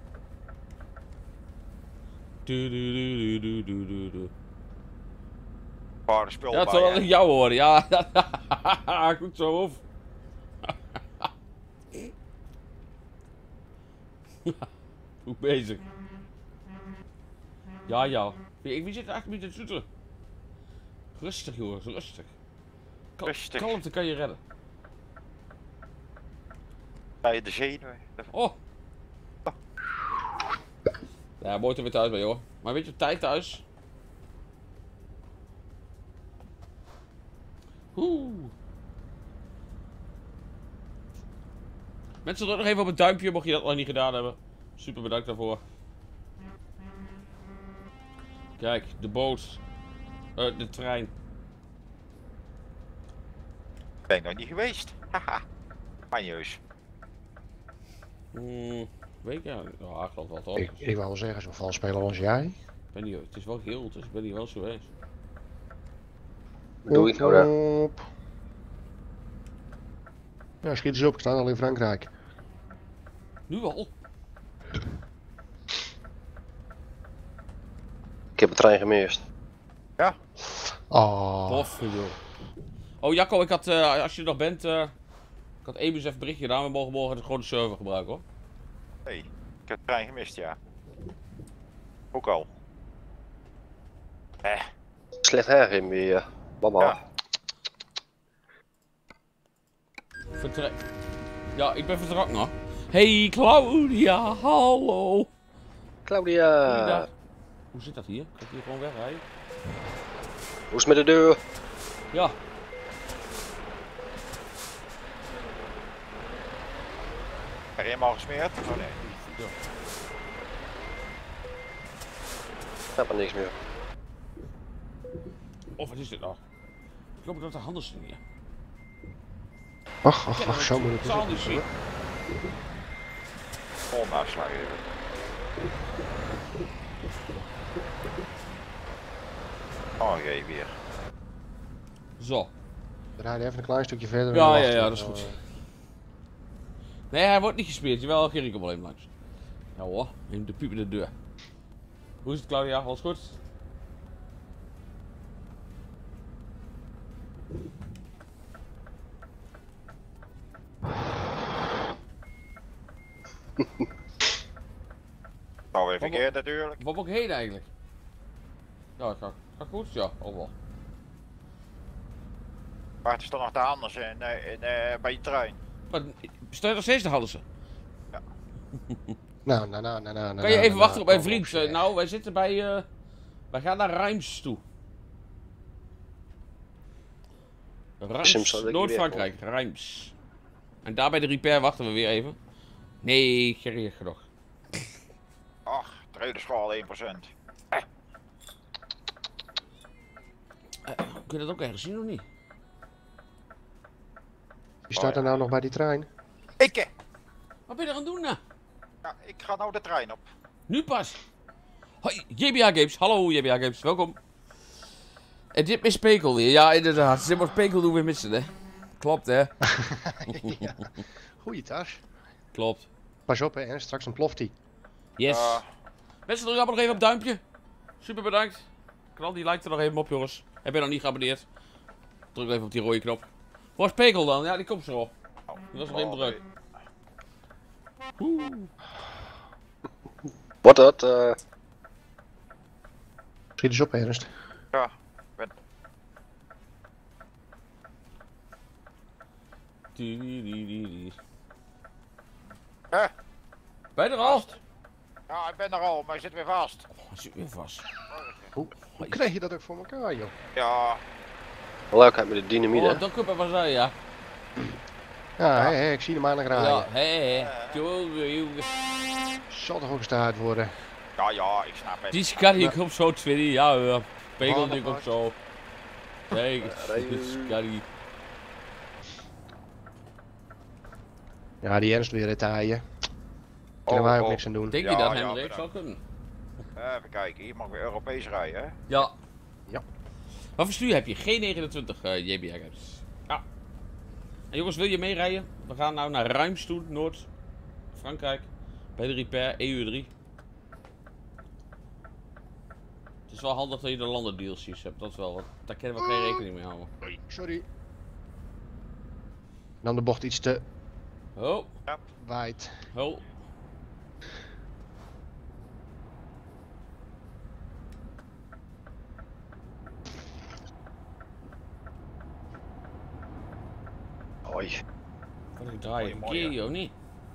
Du. Paar spul Ja, het bij, zal hè. wel jou horen. Ja, goed zo of. Goed bezig. Ja. Wie zit er achter me te zoeteren? Rustig jongens, rustig. Rustig. Kalmte kan je redden. Bij de zenuwen. Oh. Ja, mooi dat we thuis ben hoor. Maar weet je, op tijd thuis. Mensen, druk nog even op het duimpje, mocht je dat nog niet gedaan hebben. Super bedankt daarvoor. Kijk, de boot. De trein. Ben ik nog niet geweest. Haha. Fanjeus. Weet ik ja. Ja, ik geloof wel toch. Ik wou wel zeggen, zo vals spelen als jij. Ik ben niet, het is wel geel, dus ik ben hier wel eens geweest. Doe ik nou daar? Op. Ja, schiet eens op, ik sta al in Frankrijk. Nu al? Ik heb een trein gemist. Oh, Tof, joh. Oh, Jacco, ik had, als je er nog bent, ik had Emus even een berichtje gedaan. We mogen morgen gewoon de server gebruiken hoor. Hey, ik heb de trein gemist, ja. Ook al. Slecht hergim weer. Mama. Ja. Vertrek. Ja, ik ben vertrokken hoor. Hey Claudia, hallo. Claudia. Goeiedag. Hoe zit dat hier? Kan ik hier gewoon wegrijden? Hoe is het met de deur? Ja. Er helemaal gesmeerd? Oh nee. Ik heb er niks meer. Oh, wat is dit nou? Ik hoop dat de handen zijn hier. ach, zo moet het Zal niet zien. Vol naslag even. Oh jee, weer. Zo. We rijden even een klein stukje verder. en Ja, wachten ja, we, dat is goed. Nee, hij wordt niet gespeeld. Jawel, Gerrie komt wel even langs. Ja hoor, neem de piep in de deur. Hoe is het Claudia? Alles goed? Nou, even verkeerd natuurlijk. Waar moet ik heen eigenlijk? Ja, ik ga Gaat goed? Ja, al wel. Maar het is toch nog te anders bij je trein. Maar stel je nog steeds de Hallense? Nou. Kan je even wachten op mijn vriend? Nou, wij zitten bij... wij gaan naar Reims toe. Reims, Noord-Frankrijk, Reims. En daar bij de repair wachten we weer even. Nee, Gerrie nog. Ach, trailerschool 1%. Kun je dat ook ergens zien of niet? Wie staat er nou nog bij die trein? Ik! Wat ben je er aan het doen nou? Ja, ik ga nou de trein op. Nu pas. Hoi, JBA Games. Hallo JBA Games, welkom. En dit is Pekel weer. Ja, inderdaad. Dit wordt Pekel doen weer missen, hè. Klopt, hè. Ja. Goeie tas. Klopt. Pas op, hè. Straks ontploft hij. Yes. Mensen, druk allemaal nog even op duimpje. Super bedankt. Knal die like er nog even op, jongens. Heb je nog niet geabonneerd? Druk even op die rode knop. Waar is Pekel dan? Ja, die komt zo. Die was nog even druk. Wordt dat? Schiet eens op, Ernst. Ja, Ben je er al? ja, ik ben er al, maar ik zit weer vast. Hij zit weer vast. Hoe krijg je dat ook voor elkaar, joh? Ja, Leukheid met de dynamiet, hè? Oh, dat kun je maar zeggen, ja. Ja, hè, ik zie hem aan de graaien. Ja, hé. Jongen. Zal toch ook gestaard worden? ja, ik snap het. Die Scotty komt zo, Twitty. Ja, Pekel die komt zo. Kijk, Scotty. Ja, die Ernst weer taaien. Kunnen wij ook niks aan doen. Denk Ja, je dat, ja, Hendrik? bedankt. Zou kunnen. Even kijken, hier mag weer Europees rijden, hè? Ja. Ja. Wat voor stuur heb je? G29 JBA Games. Ja. En jongens, wil je meerijden? We gaan nou naar Reims toe, Noord-Frankrijk. Bij de repair, EU3. Het is wel handig dat je de landen DLC's hebt, dat wel. Want daar kunnen we geen rekening mee houden. Oei, sorry. Dan de bocht iets te Oh, wijd. oh. Hoi. Wat ik draai een Mooi, keer, of niet?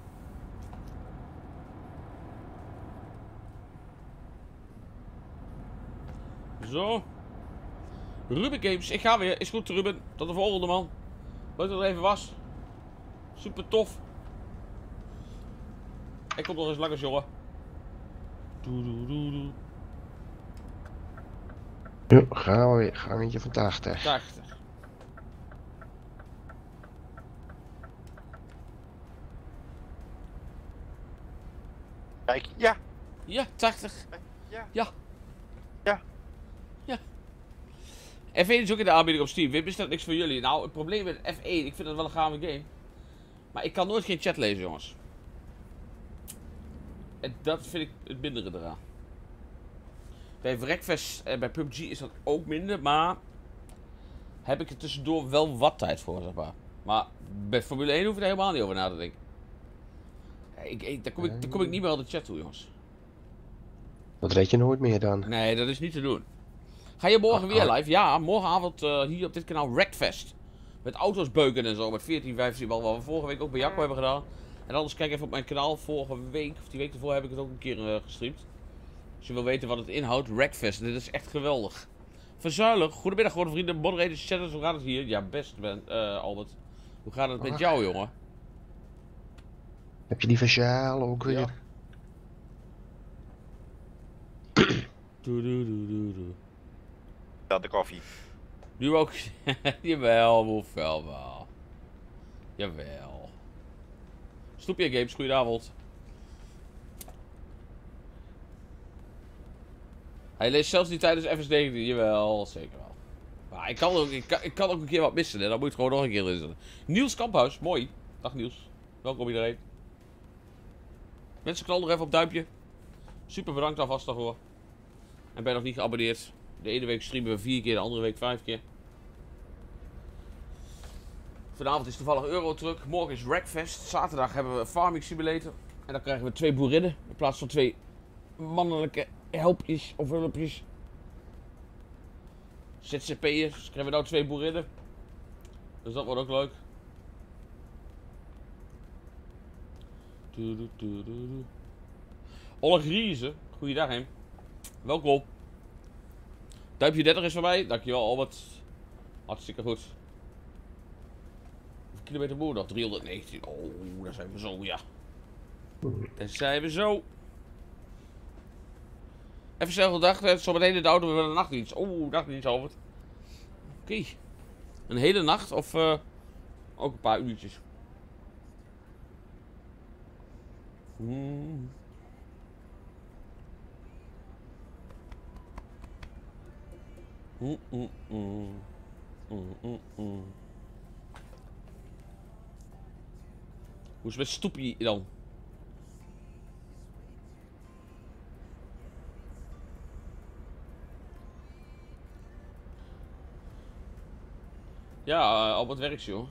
Zo. Ruben Games, ik ga weer. Is goed, Ruben. Tot de volgende, man. Leuk dat er even was. Super tof. Ik kom nog eens langs, jongen. Doe. Ja, gaan we weer. Gangetje van 80. 80. Kijk, ja. Ja, 80. Ja. Ja. Ja. Ja. F1 is ook in de aanbieding op Steam. Wim, is dat niks voor jullie? Nou, het probleem met F1, ik vind het wel een gave game. Maar ik kan nooit geen chat lezen, jongens. En dat vind ik het mindere eraan. Bij Wreckfest en bij PUBG is dat ook minder, maar heb ik er tussendoor wel wat tijd voor, zeg maar. Maar bij Formule 1 hoef je er helemaal niet over na te denken. Daar kom ik niet meer aan de chat toe, jongens. Dat red je nooit meer dan. Nee, dat is niet te doen. Ga je morgen weer live? Ja, morgenavond hier op dit kanaal Wreckfest. Met auto's beuken en zo, met 14, 15 man, wat we vorige week ook bij Jacco hebben gedaan. En anders kijk even op mijn kanaal, vorige week, of die week ervoor heb ik het ook een keer gestreamd. Als je wil weten wat het inhoudt, Wreckfest, dit is echt geweldig. Verzuilig, goedemiddag geworden vrienden, moderators, chatters, hoe gaat het hier? Ja, best Albert. Hoe gaat het met jou, jongen? Heb je die verzaal ook weer? Ja. Doe. Dan de koffie. Nu ook. Jawel, hoeveel wel. Jawel. Snoepje Games, goedenavond. Hij leest zelfs niet tijdens FS19. Jawel, zeker wel. Maar ik kan ook een keer wat missen, hè. Dan moet je het gewoon nog een keer lezen. Niels Kamphuis, mooi. Dag Niels. Welkom iedereen. Mensen, knal nog even op duimpje. Super bedankt alvast daarvoor. En ben je nog niet geabonneerd? De ene week streamen we 4 keer, de andere week 5 keer. Vanavond is toevallig Eurotruck. Morgen is Wreckfest. Zaterdag hebben we Farming Simulator. En dan krijgen we 2 boerinnen. In plaats van 2 mannelijke helpjes of hulpjes. ZZP'ers. Krijgen we nou 2 boerinnen. Dus dat wordt ook leuk. Olle Griezen. Goeiedag hem. Welkom. Duimpje 30 is voor mij. Dankjewel Albert. Hartstikke goed. Hoeveel kilometer boer nog? 319. Oh, daar zijn we zo, ja. Daar zijn we zo. Even snel gedacht, zometeen in de auto we een nachtdienst. Oeh, nachtdienst Albert. Oké. Een hele nacht of ook een paar uurtjes? Hoe is het met Stoepie dan? Ja, al wat werkt joh.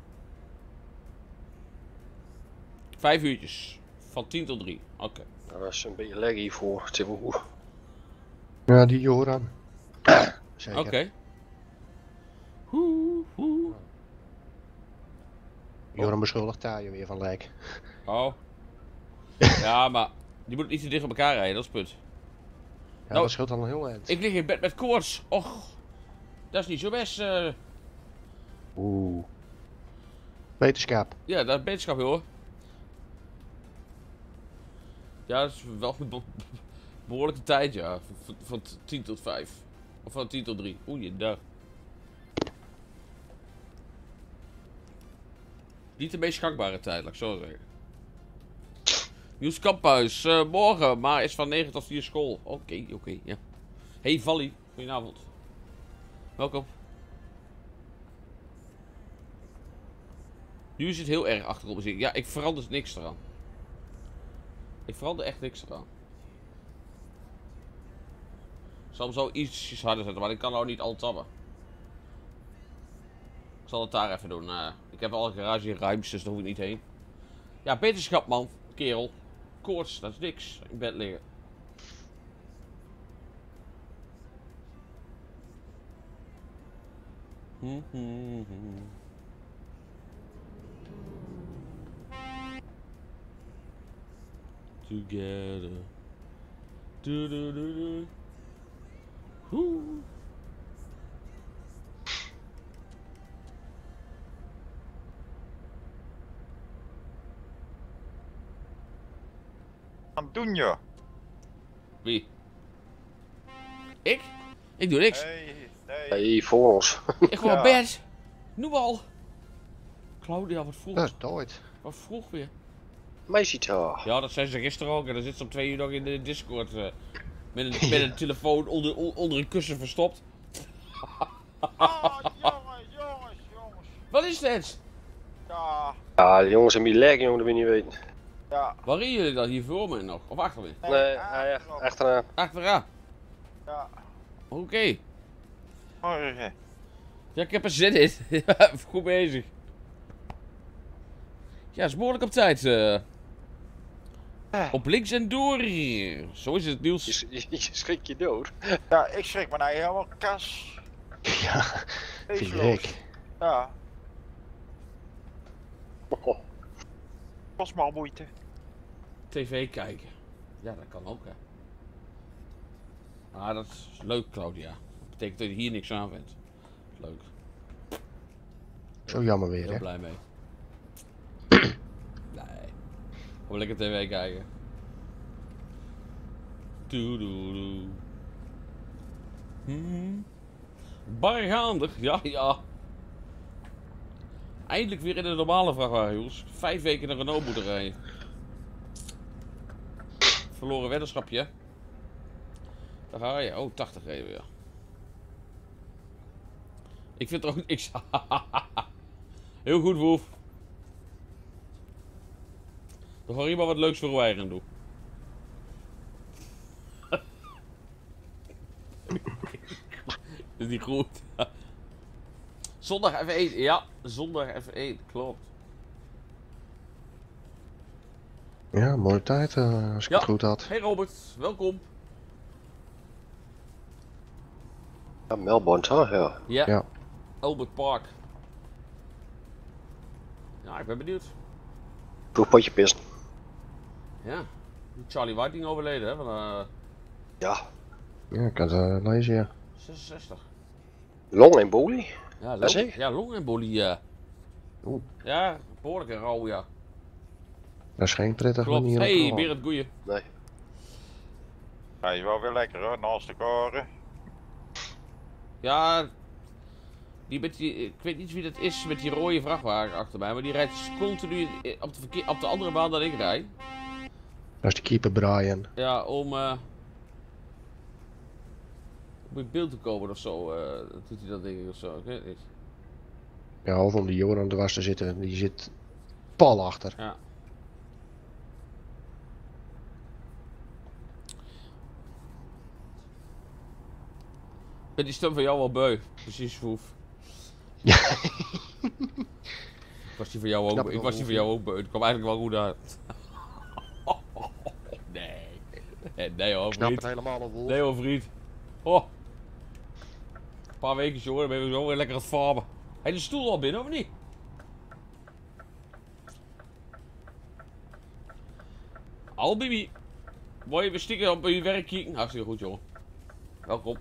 5 uurtjes. Van 10 tot 3. Oké. Dat was een beetje leggy voor Timmerhoer. Ja, die Joran. Zeker. Oké. Joran beschuldigt Taaien weer van lijk. Oh. Ja, maar die moet niet te dicht op elkaar rijden, dat is het punt. Ja, Nou, dat scheelt al een heel eind. Ik lig in bed met koorts. Och. Dat is niet zo best. Oeh. Wetenschap. Ja, dat is beterschap hoor. Ja, dat is wel een behoorlijke tijd, ja. Van 10 tot 5. Of van 10 tot 3. Oei, daar. Niet de meest gangbare tijd, laat ik zo zeggen. Niels Kamphuis, morgen, maar is van 9 tot 4 school. Oké, ja. Hey Vally, goedenavond. Welkom. Nu is het heel erg achtergrondmuziek. Ja, ik verander niks eraan. Ik verander echt niks eraan. Ik zal hem zo ietsjes harder zetten, maar ik kan nou niet altijd hebben. Ik zal het daar even doen. Ik heb al een garage in Rijms, dus daar hoef ik niet heen. Ja, beterschap man, kerel. Koorts, dat is niks. In bed liggen. Together. Do do do do. Woo. Wat doen je? Wie? Ik? Ik doe niks. Nee. Hey, voor ons. Ik ga Ja. naar bed. Nu al. Claudia, wat vroeg. Dat is nooit. Wat vroeg weer. Meisje toch. Ja, dat zei ze gisteren ook. En dan zit ze om 2 uur nog in de Discord. Met een telefoon onder een kussen verstopt. Oh, jongens. Wat is dit? Ja, Ja, die jongens hebben die leg, jongen, dat wil je niet weten. ja. Waar reden jullie dan? Hier voor me nog? Of achter me? Nee, achterop. achteraan. Achteraan. Ja. Oké. Morgen. Ja, ik heb er zin in. Ja, goed bezig. Ja, is behoorlijk op tijd. Op links en door. Zo is het, Niels. Je schrik je dood. Ja, ik schrik me nou helemaal kas. Ja, vind Wezenloos. ik. Ja, kost maar moeite. TV kijken. Ja, dat kan ook, hè. Ah, dat is leuk, Claudia. Dat betekent dat je hier niks aan vindt. Leuk. Zo jammer weer, Heel hè? blij mee. Nee. Gewoon lekker TV kijken. Doedoedoe. Bargaandig, ja. Eindelijk weer in de normale vrachtwagen, jongens. 5 weken naar Renault moeten rijden. Verloren weddenschapje. Daar ga je. Oh, 80 even, ja. Ik vind er ook niks. Heel goed, Wolf. Dan ga je maar wat leuks voor wij gaan doen. Dat is niet goed. Zondag F1. Ja, zondag F1. Klopt. Ja, mooie tijd als ik Ja. het goed had. Hey Robert, welkom. Ja, Melbourne, toch? Ja. Ja. Ja. Albert Park. Ja, ik ben benieuwd. Vroeg potje pissen. Ja. Charlie Whiting overleden, hè? Van Ja. Ja, ik kan het lezen, ja. 66. Longembolie. Ja, Dat is ik. ja, longembolie, ja. Oeh. Ja, behoorlijk een rauw, ja. Dat is geen prettige Klopt. manier om te Hey, gaan. Berend Goeie. Nee. Hij is wel weer lekker hoor, naast de koren. Ja, die met die, ik weet niet wie dat is met die rode vrachtwagen achter mij, maar die rijdt continu op de andere baan dan ik rijd. Dat is de keeper Brian. Ja, om op in beeld te komen of zo, doet hij dat denk ik of zo, ik weet het niet. Ja, of om die Joran dwars te zitten. Die zit pal achter. Ja. Ik ben die stem van jou wel beu, precies Foef. Ja. Ik was die van jou ook, Snap ik wel, was die van jou ook beu, het kwam eigenlijk wel goed uit. Nee. Nee hoor, Ik snap vriend. het helemaal al, Wolf. Nee hoor, vriend. Oh. Een paar weken jongen, dan ben je zo weer lekker aan het farmen. Heb je de stoel al binnen of niet? Al Bibi. Mooi even stikken op je werk kijken. Hartstikke goed jongen. Welkom.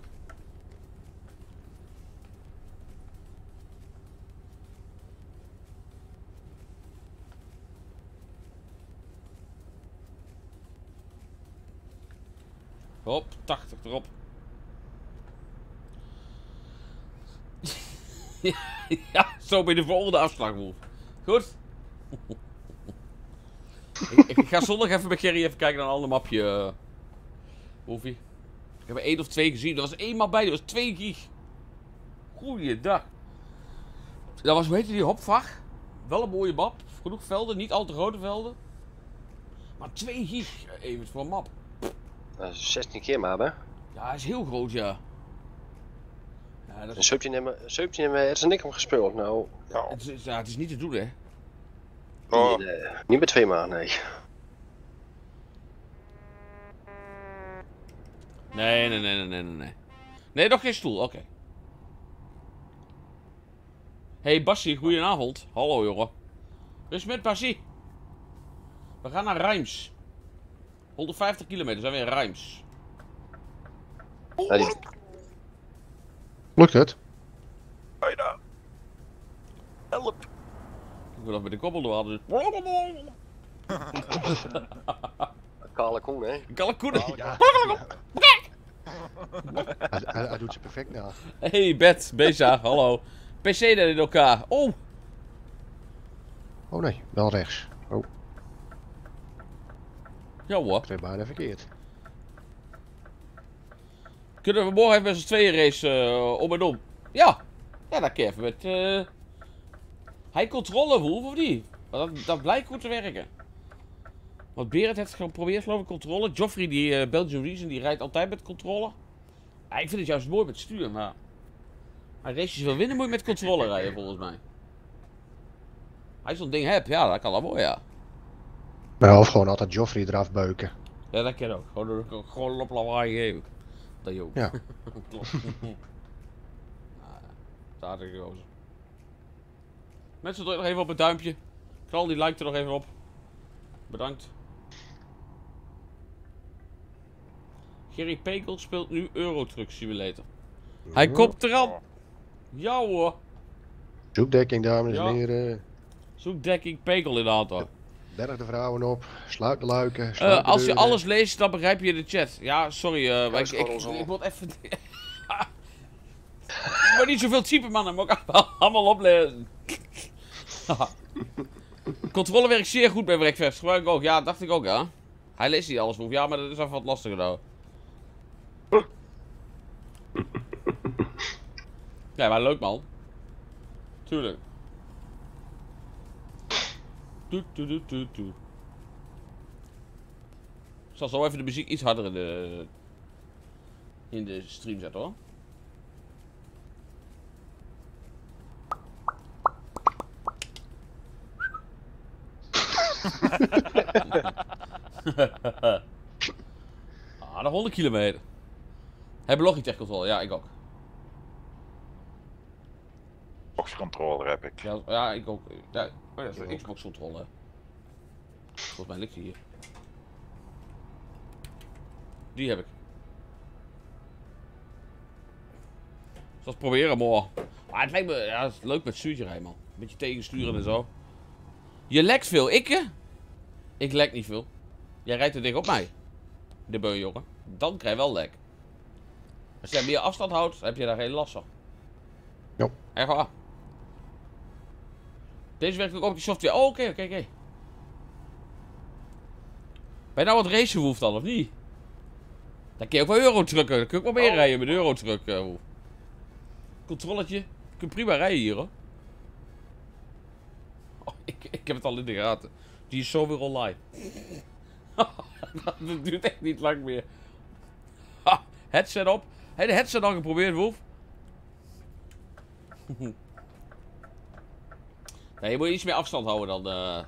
Hop, 80 erop. Ja, zo bij de volgende afslag, Wolf. Goed. ik ga zondag even bij Gerry even kijken naar een ander mapje. Wolfie. Ik heb er 1 of 2 gezien. Er was 1 map bij, dat was 2 gig. Goeiedag. Dat was, hoe heette die, Hopvag? Wel een mooie map. Genoeg velden, niet al te grote velden. Maar 2 gig even voor een map. Dat is 16 keer maar, hè? Ja, hij is heel groot, ja. Ja, dat En is, 17 hebben er niks om gespeeld. Nou, Ja, het is niet te doen, hè. oh, niet met 2 maanden, nee. Nee. Nee, nog geen stoel, oké. Hey Bassie, goedenavond. Hallo jongen. Dus met Bassie. We gaan naar Reims. 150 kilometer zijn we in Reims. Ja, die, Lukt het? bijna. Help. Ik wil dat met de koppel door hadden. kale koen, hè? Kalkoen. Hij doet ze perfect na. Hey Bet, Beza, hallo. PC dan in elkaar. Oh, Oh nee, wel rechts. Oh, ja hoor. twee bijna verkeerd. Kunnen we morgen even met z'n tweeën race om en om? Ja. Ja, dat kan je even met... Hij controle, Wolf, of niet? Dat blijkt goed te werken. Want Berend heeft geprobeerd, geloof ik, controle. Joffrey, die Belgian Reason, die rijdt altijd met controle. Ja, ik vind het juist mooi met stuur, maar... Als races wil winnen, moet je met controle rijden, volgens mij. Als je zo'n ding hebt, ja, dat kan wel mooi, ja. Nou, of gewoon altijd Joffrey eraf beuken. Ja, dat kan ook. Gewoon op lawaai geven. Dat je ook. Ja. Klopt. Daar ik gozer. Mensen, druk nog even op het duimpje. Knal die like er nog even op. Bedankt. Gerry Pekel speelt nu Euro Truck Simulator. Hij komt eraan. Ja hoor. Zoekdekking, dames en Ja. heren. Zoekdekking Pekel inderdaad hoor. Berg de vrouwen op. Sluit de luiken. Sluit de Als je deuren. alles leest, dan begrijp je de chat. Ja, sorry. Maar ik moet even... Ik moet niet zoveel typen, man. Dan moet ik allemaal oplezen. Controle werkt zeer goed bij Breakfast. Gebruik ik ook. Ja, dacht ik ook, ja. Hij leest niet alles. Ja, maar dat is even wat lastiger, nou. Ja, maar leuk, man. Tuurlijk. Toet. Ik zal zo even de muziek iets harder in de stream zetten, hoor. Nog 100 kilometer. Hebben Logitech controle? Ja, ik ook. Xbox controller heb ik. Ja, ja, ik ook. Ja, oh, dat is een Xbox controller. Volgens mij ligt die hier. Die heb ik. Dus dat proberen maar. Maar het lijkt me, ja, het is leuk met stuurtje rijden, man. Beetje tegensturen en zo. Je lekt veel, ik lek niet veel. Jij rijdt er dicht op mij. De beun, jongen. Dan krijg je wel lek. Als jij meer afstand houdt, heb je daar geen last van. Ja. Echt waar. Deze werkt ook op die software. Oh, oké. Ben je nou wat racen hoeft dan, of niet? Dan kun je ook wel Eurotrucken. Dan kun je ook wel meer rijden met de Eurotruck. Controletje. Je kunt prima rijden hier, hoor. Oh, ik heb het al in de gaten. Die is zo weer online. Dat duurt echt niet lang meer. Headset op. Heb je de headset al geprobeerd, Wolf? Nee, je moet iets meer afstand houden dan...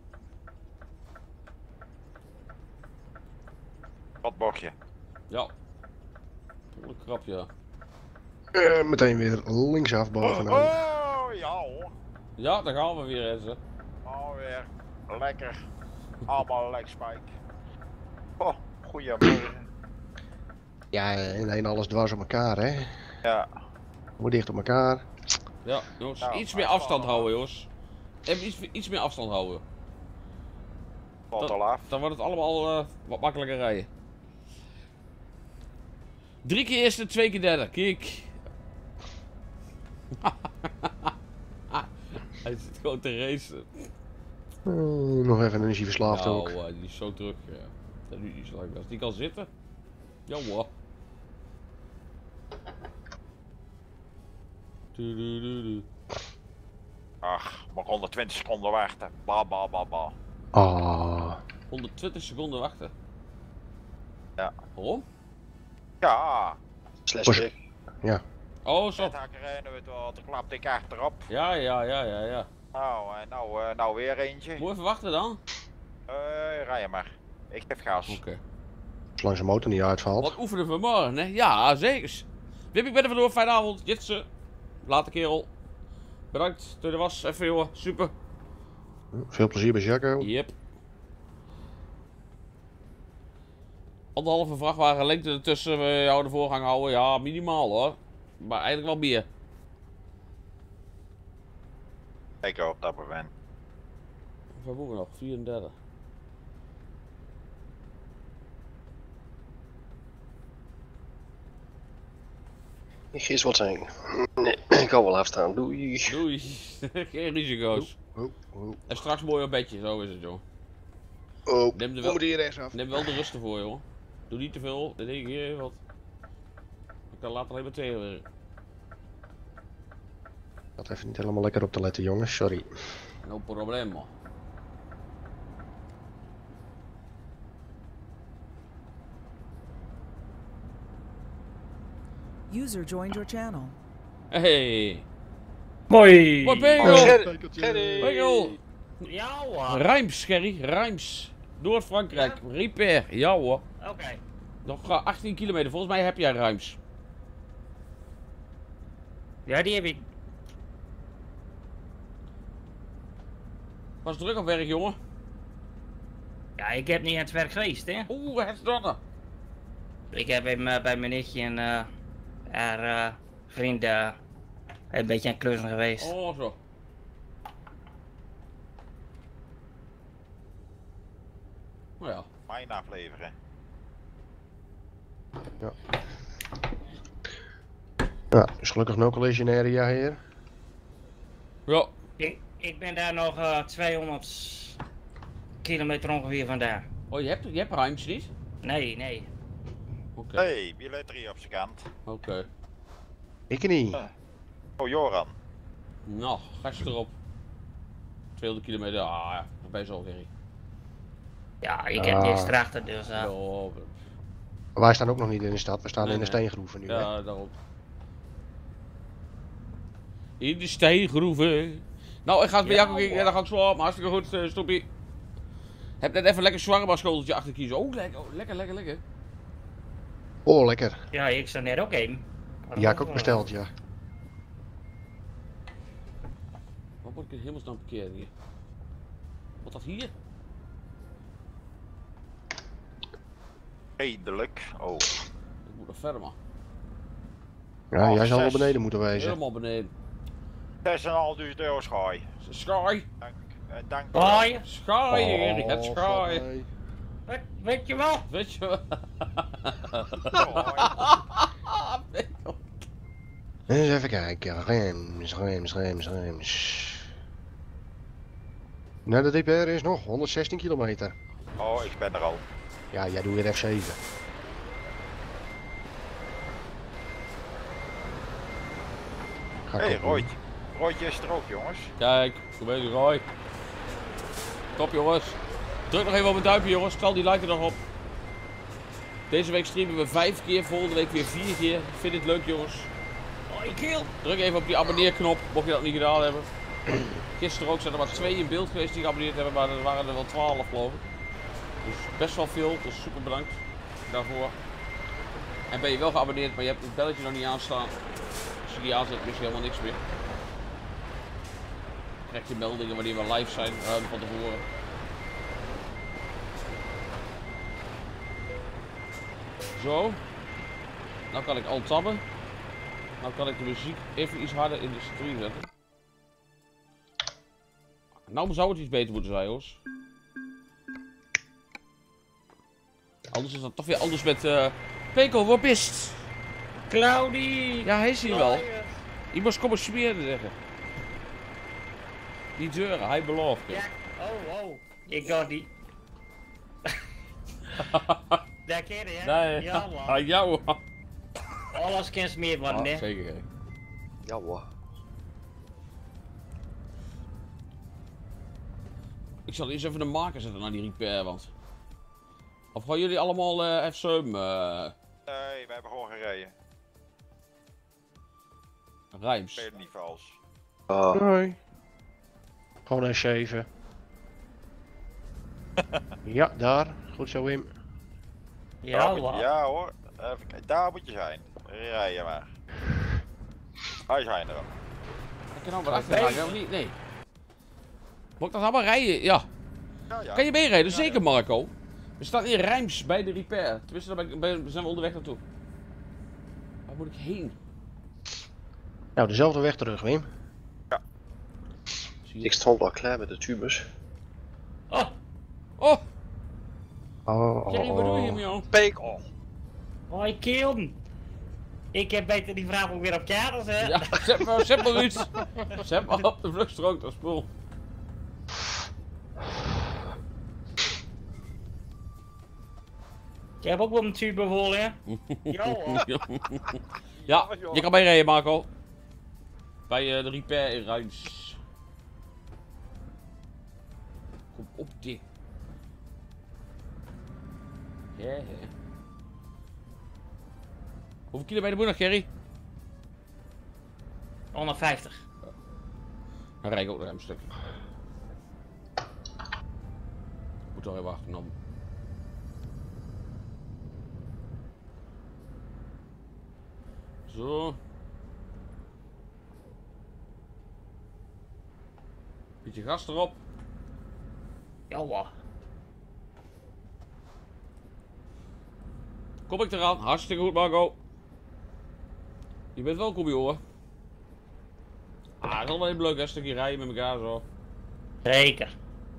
Wat bochtje? Ja. Volle krap, ja. Meteen weer linksaf bovenaan. Oh, ja hoor. Ja, daar gaan we weer eens, hè. Alweer. Lekker. Allemaal lekker spijk. Oh, goeiemorgen. Ja, en alles dwars op elkaar, hè. Ja. Moet dicht op elkaar. Ja, jongens. Nou, Iets meer afstand houden, jongens. Even iets meer afstand houden. Valt al af. Dan wordt het allemaal wat makkelijker rijden. 3 keer eerste, 2 keer derde. Kijk. Hij zit gewoon te racen. Nog even energieverslaafd Nou, ook. die is zo druk. Ja. Dat is niet zo lang. Als die kan zitten. Ja hoor. Ach, maar 120 seconden wachten. Ba ba ba ba. Ah. 120 seconden wachten. Ja. Waarom? Ja. Slash pick. Ja. Oh, zo. Net hakken rijden we het, dan klapt ik achterop. Ja. Nou, en nou weer eentje. Moet even wachten dan. Rij je maar. Ik geef gas. Oké. Zolang zijn motor niet uitvalt. Wat oefenen we morgen, hè? Ja, zeker. Wim, ik ben er vandoor. Fijne avond. Jitsen. Later, kerel. Bedankt. Dat was even, jongen. Super. Veel plezier bij Jacco. Yep. 1,5 vrachtwagen lengte ertussen. We houden de voorgang houden. Ja, minimaal hoor. Maar eigenlijk wel meer. Ik hoop dat we winnen. Wat hebben we nog? 34. Ik ga eens wat zijn. Nee, ik kan wel afstaan. Doei. Doei. Geen risico's. Oh. En straks mooi op bedje. Zo is het, joh. Oh, Neem er kom wel, hier rechts af. neem wel de rust ervoor, joh. Doe niet te veel. Dan denk ik hier wat. Ik kan later alleen maar tegen weer. Ik had even niet helemaal lekker op te letten, jongens. Sorry. No problemo. User joined your channel. Hey. Mooi! Mooi Pegel. Gerry. Pegel. Ja hoor. Rijms, Gerry. Rijms. Noord-Frankrijk. Repair. Ja hoor. Oké. Nog 18 kilometer. Volgens mij heb jij Rijms. Ja, die heb ik. Was druk op werk, jongen. Ja, ik heb niet aan het werk geweest, hè. Oeh, het is donker. Ik heb bij mijn nichtje en haar vrienden een beetje aan klussen geweest. Oh, zo. Nou ja. Mijn afleveren. Ja, is gelukkig no collision area hier. Ja. Ik ben daar nog 200 kilometer ongeveer vandaan. Oh, je hebt Rijms niet? Nee. Oké. Hey, wie leidt er hier op zijn kant? Oké. Ik niet. Oh, Joran. Nou, gas erop. 200 kilometer. Ah ja, dat ben je zo, Gerry. Ja, ik heb niks erachter, dus Ja, Wij staan ook nog niet in de stad. We staan Nee, in de nee. steengroeven nu, hè. ja, daarop. In de steengroeven. Nou, ik ga het bij Ja, Jacco kijken en dan ga ik zo op. Hartstikke goed, stoppie. Heb net even lekker zwanger schoteltje achter kiezen. Oh, lekker. Oh, lekker. ja, ik sta net ook in. Ja, ik ook besteld, ja. Wat ik in hemelsnaam parkeren hier? Wat dat hier? Redelijk. Oh. Ik moet nog verder, man. Ja, jij zal wel 6. beneden moeten wezen. Helemaal beneden. 6.500 euro schaai. Sky! Dank. Hoi, Sky, Erik, het Sky! weet je wel? Weet je wel? Eens even kijken. Rems. Nou, de DPR is nog 116 kilometer. Oh, ik ben er al. Ja, jij doet weer F7. Ga ik Hé, ook doen. Roytje. Roytje is er ook, jongens. Kijk, hoe ben je, Roy? Top, jongens. Druk nog even op een duimpje, jongens. Stel die like er nog op. Deze week streamen we 5 keer, volgende week weer 4 keer. Vind je het leuk, jongens? Oh, ik kill. Druk even op die abonneerknop, mocht je dat niet gedaan hebben. Gisteren ook zijn er maar 2 in beeld geweest die geabonneerd hebben, maar er waren er wel 12, geloof ik. Dus best wel veel, dus super bedankt daarvoor. En ben je wel geabonneerd, maar je hebt het belletje nog niet aanstaan. Als je die aanzet, mis je helemaal niks meer. Dan krijg je meldingen wanneer we live zijn, ruim van tevoren. Zo. Nou kan ik alt tabben. Nou kan ik de muziek even iets harder in de stream zetten. Nou zou het iets beter moeten zijn, jongens. Anders is dat toch weer anders met Peko, waar bist? Claudie. Ja, hij is hier wel. Je moest komen smeren zeggen. Die deuren, hij belooft. Ja, oh. Ik dacht die. Daar ken je, hè? Nee, Ja, man. ah, jou. Alles kan smeerd worden, hè? Zeker. Hè. Ja hoor. Ik zal eerst even de marker zetten naar die repair, want... Of gaan jullie allemaal F7? Nee, we hebben gewoon gereden. Rijms. Speel niet vals. Nee. Gewoon een 7. Ja, daar. Goed zo, Wim. Ja, man. Ja hoor. Even kijken. Daar moet je zijn. Rijden maar. Hij zijn er al. Kan je nou maar achterrijden, of niet? Nee. Moet ik dat allemaal rijden? Ja. Ja. Kan je meerijden? Ja, Zeker, ja. Marco. We staan in Rijms bij de repair. Tenminste, daar zijn we onderweg naartoe. Waar moet ik heen? Nou, dezelfde weg terug, Wim. Zie je? Ik stond al klaar met de tubus. Oh, Oh! Oh, Jerry, wat doe je hiermee, joh? Peko! oh, ik kill hem. Ik heb beter die vraag ook weer op kaders, hè? Ja, zet maar iets. Zet maar op de vluchtstrook, dat spul. Je hebt ook wel een tube vol, hè? Ja, hoor. Ja, je kan meerijden, Marco. Bij de repair in Rijns. Kom op, dik. Ja. Hoeveel kilometer moet je nog, Gerry? 150. Dan rijd ik ook nog een stukje. Moet toch even wachten dan. Zo. Beetje gas erop. Ja, hoor. Kom ik eraan. Hartstikke goed, Marco. Je bent welkom, jongen. Ah, het is wel even leuk, hè? Een stukje rijden met elkaar zo. Zeker.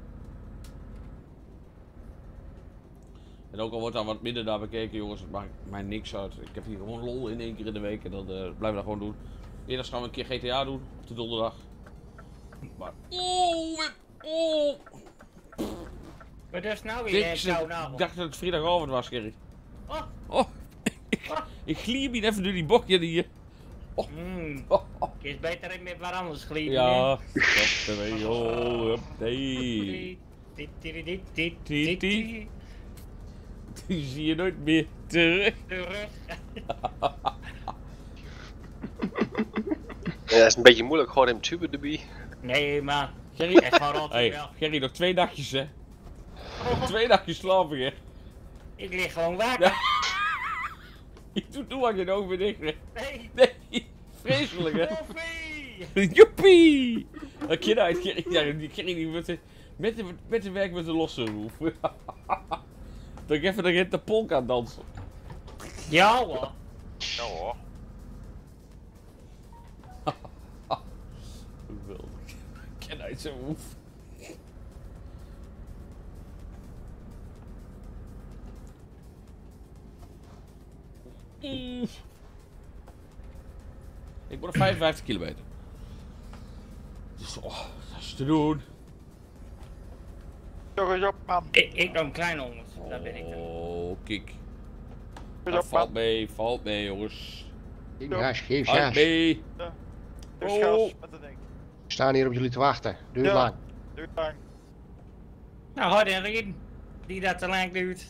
En ook al wordt daar wat minder naar bekeken, jongens, het maakt mij niks uit. Ik heb hier gewoon lol in 1 keer in de week en dan blijven we dat gewoon doen. Eerder gaan we een keer GTA doen, op de donderdag. Maar... Oh! Wat is nou weer, Ik jouw naam? dacht dat het vrijdagavond was, Gerry. Oh. Oh! Ik gliep hier even door die bokje hier. Oh. Je is beter in met waar anders glieden. Ja, stop ermee, joh. Nee. Die zie je nooit meer terug. Terug. Ja, het is een beetje moeilijk gewoon in tube erbij. Nee, maar. Gerry, Echt maar rot, hey, wel. Gerry, nog 2 nachtjes, hè? Nog 2 nachtjes slapen, hè? Ik lig gewoon wakker. Ja. Je doet nu al je ogen weer dicht, hè? Nee. Nee, vreselijk, hè? Koffie! Joepie! Een keer uit, die kreeg niet met de werk met de losse roef. Dat ik even erin de polka dansen. Ja hoor. Ja hoor. Geweldig. Ken uit zijn roef. Ik word 55 kilometer. Dus, dat is te doen. Toch eens op, man. Ik dan klein jongens, daar ben ik dan. Oh, kijk. Eens Dat op, man. valt mee, jongens. Geef gas, geef Valt gas. mee. Dus Oh. gas met de ding. We staan hier op jullie te wachten. Duurt Ja. lang. Duurt lang. Nou, hard erin. Die dat te lang duurt.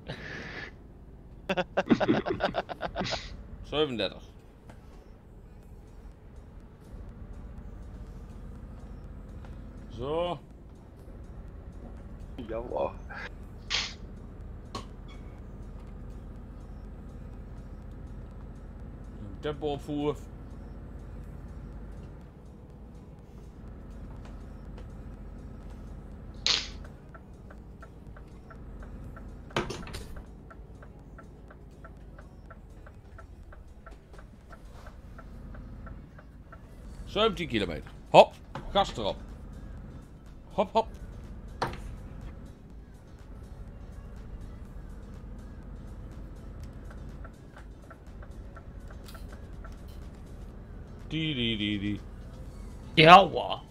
37. Zo. Ja hoor. Tempo opvoeren. Zo 10 kilometer. Hop, gas erop. Hop, hop. Die. Ja hoor.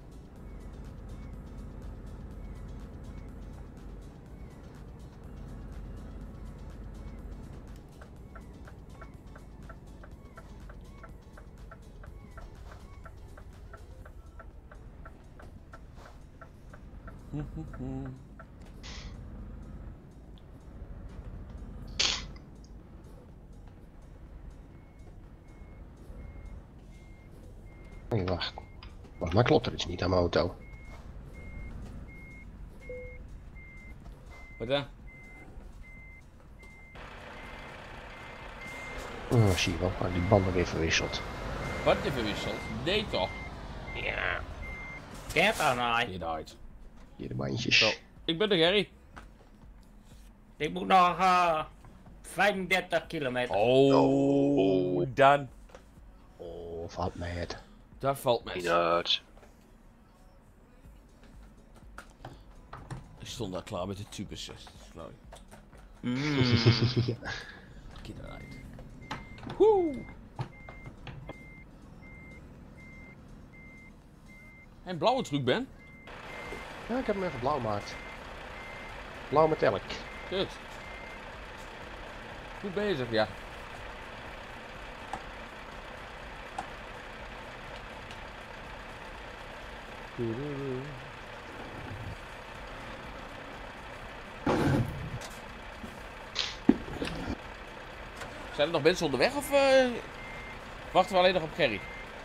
Nee, wacht. Volgens mij klopt er iets niet aan mijn auto. Wat dan? Oh, zie je wel. Oh, die banden weer verwisseld. Wat even verwisseld? Nee toch? Ja. Kijk aan mij. Hier uit. Hier de bandjes. Zo. Ik ben de Gerry. Ik moet nog 35 kilometer. Oh, dan. Oh, valt mij het. Daar valt mij. Peanuts. Ik stond daar klaar met de tube 6. Flauw. Mm. Kijk eruit. Woe! En blauwe truc ben? Ja, ik heb hem even blauw gemaakt. Blauw metallic. Goed. Goed bezig, ja. Zijn er nog mensen onderweg of wachten we alleen nog op Gerry?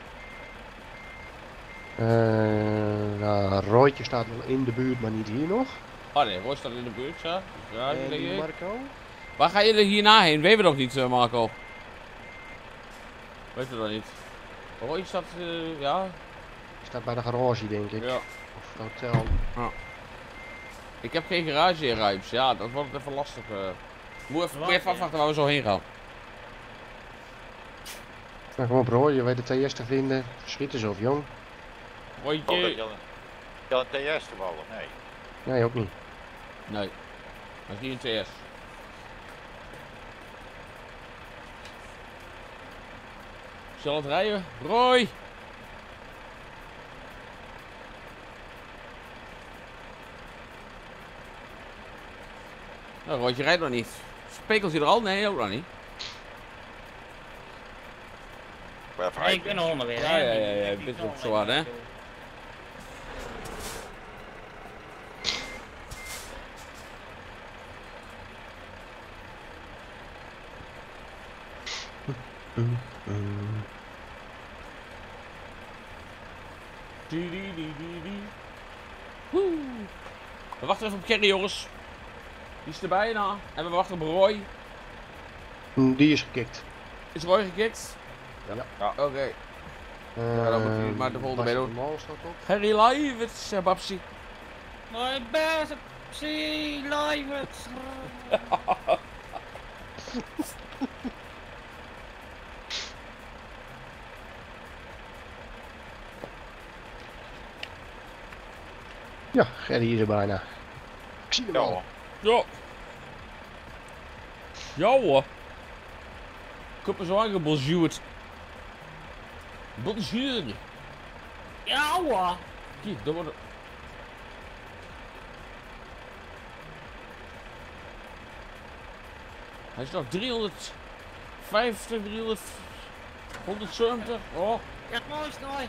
Nou, Roytje staat wel in de buurt, maar niet hier nog. Oh nee, Roy staat in de buurt, ja. Ja, die En denk die ik. Marco. Waar gaan jullie hierna heen? Weten we nog niet, Marco. Weet we nog niet. Roy staat, ja. Staat bij de garage, denk ik. Ja. Of het hotel. Ik heb geen garage in Rijms. Ja, dat wordt even lastig. Moet even afwachten waar we zo heen gaan. Nou, kom op Roy, je weet de TS te vinden. Schiet eens op, jong. Oh, dat Roytje. je had een TS toevallig? Nee. Nee, ook niet. Nee. Dat is niet een TS. Zal het rijden? Roy! Nou, Roytje rijdt nog niet. Spekelt hij er al? Nee, ook nog niet. Nee, ik ben er onderweg. Ja, je bent ook zo aan, hè? Woe. We wachten even op Kerry, jongens. Die is er bijna. En we wachten op Roy. Die is gekikt. Is Roy gekikt? Ja. Ja. Oké. Ja, dan moet hij maar de volgende mee doen. Normaal staat op. Harry Leijwits, Babsi. My best see live. Ja, Gerry is er bijna. Ik zie hem Ja, al. Ja. Ja hoor. Ik heb me zo aangebonjourd. Bonjour. Ja hoor. Kijk, dat wordt... Hij is nog 350, 300, 170, oh, Ja, mooi snel.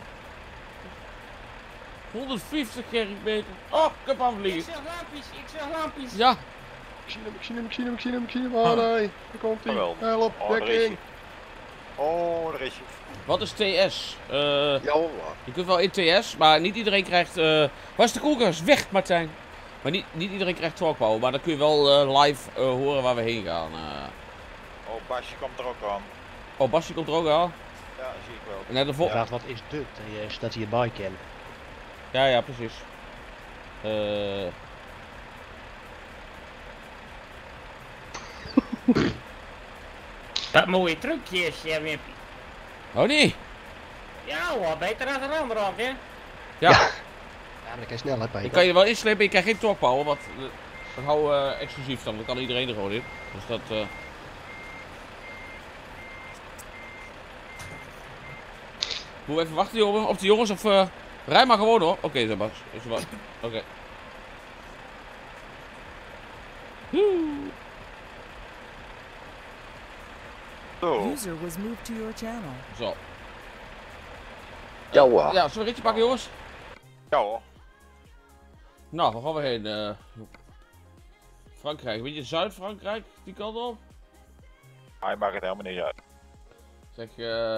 150 meter. Oh, ik heb aanvliegen. Ik zeg lampjes. Ja, Ik zie hem. Ah nee, daar komt hij. Geweldig. Help, Oh, daar is dekking. hij. Oh, daar is hij. wat is TS? Ja hoor. Je kunt wel in TS, maar niet iedereen krijgt... waar is de koelkast? Weg, Martijn! Maar niet iedereen krijgt talkpower, maar dan kun je wel live horen waar we heen gaan. Oh, Basje komt er ook aan. Oh, Basje komt er ook aan. Ja, zie ik wel. En net de vol... Vraagt wat is dit? Dat hij erbij kan. Ja, precies. Wat mooie trucjes, ja, Wimpy. Oh nee! Ja hoor, beter dan een ander ook, hè? Ja, Ja, maar dan kan je snel hè, ik kan je wel inslepen, je krijgt geen talkpower, want dat hou exclusief dan, dan kan iedereen er gewoon in. Dus dat... Moet we even wachten jongen, op de jongens of... Rij maar gewoon hoor. Oké, Sebas. Oké. Zo. User was moved to your channel. Zo. Ja hoor. Ja, zullen we een ritje pakken jongens? Ja hoor. Nou, waar gaan we heen? Frankrijk. Weet je Zuid-Frankrijk? Die kant op? Hij maakt het helemaal niet uit. Zeg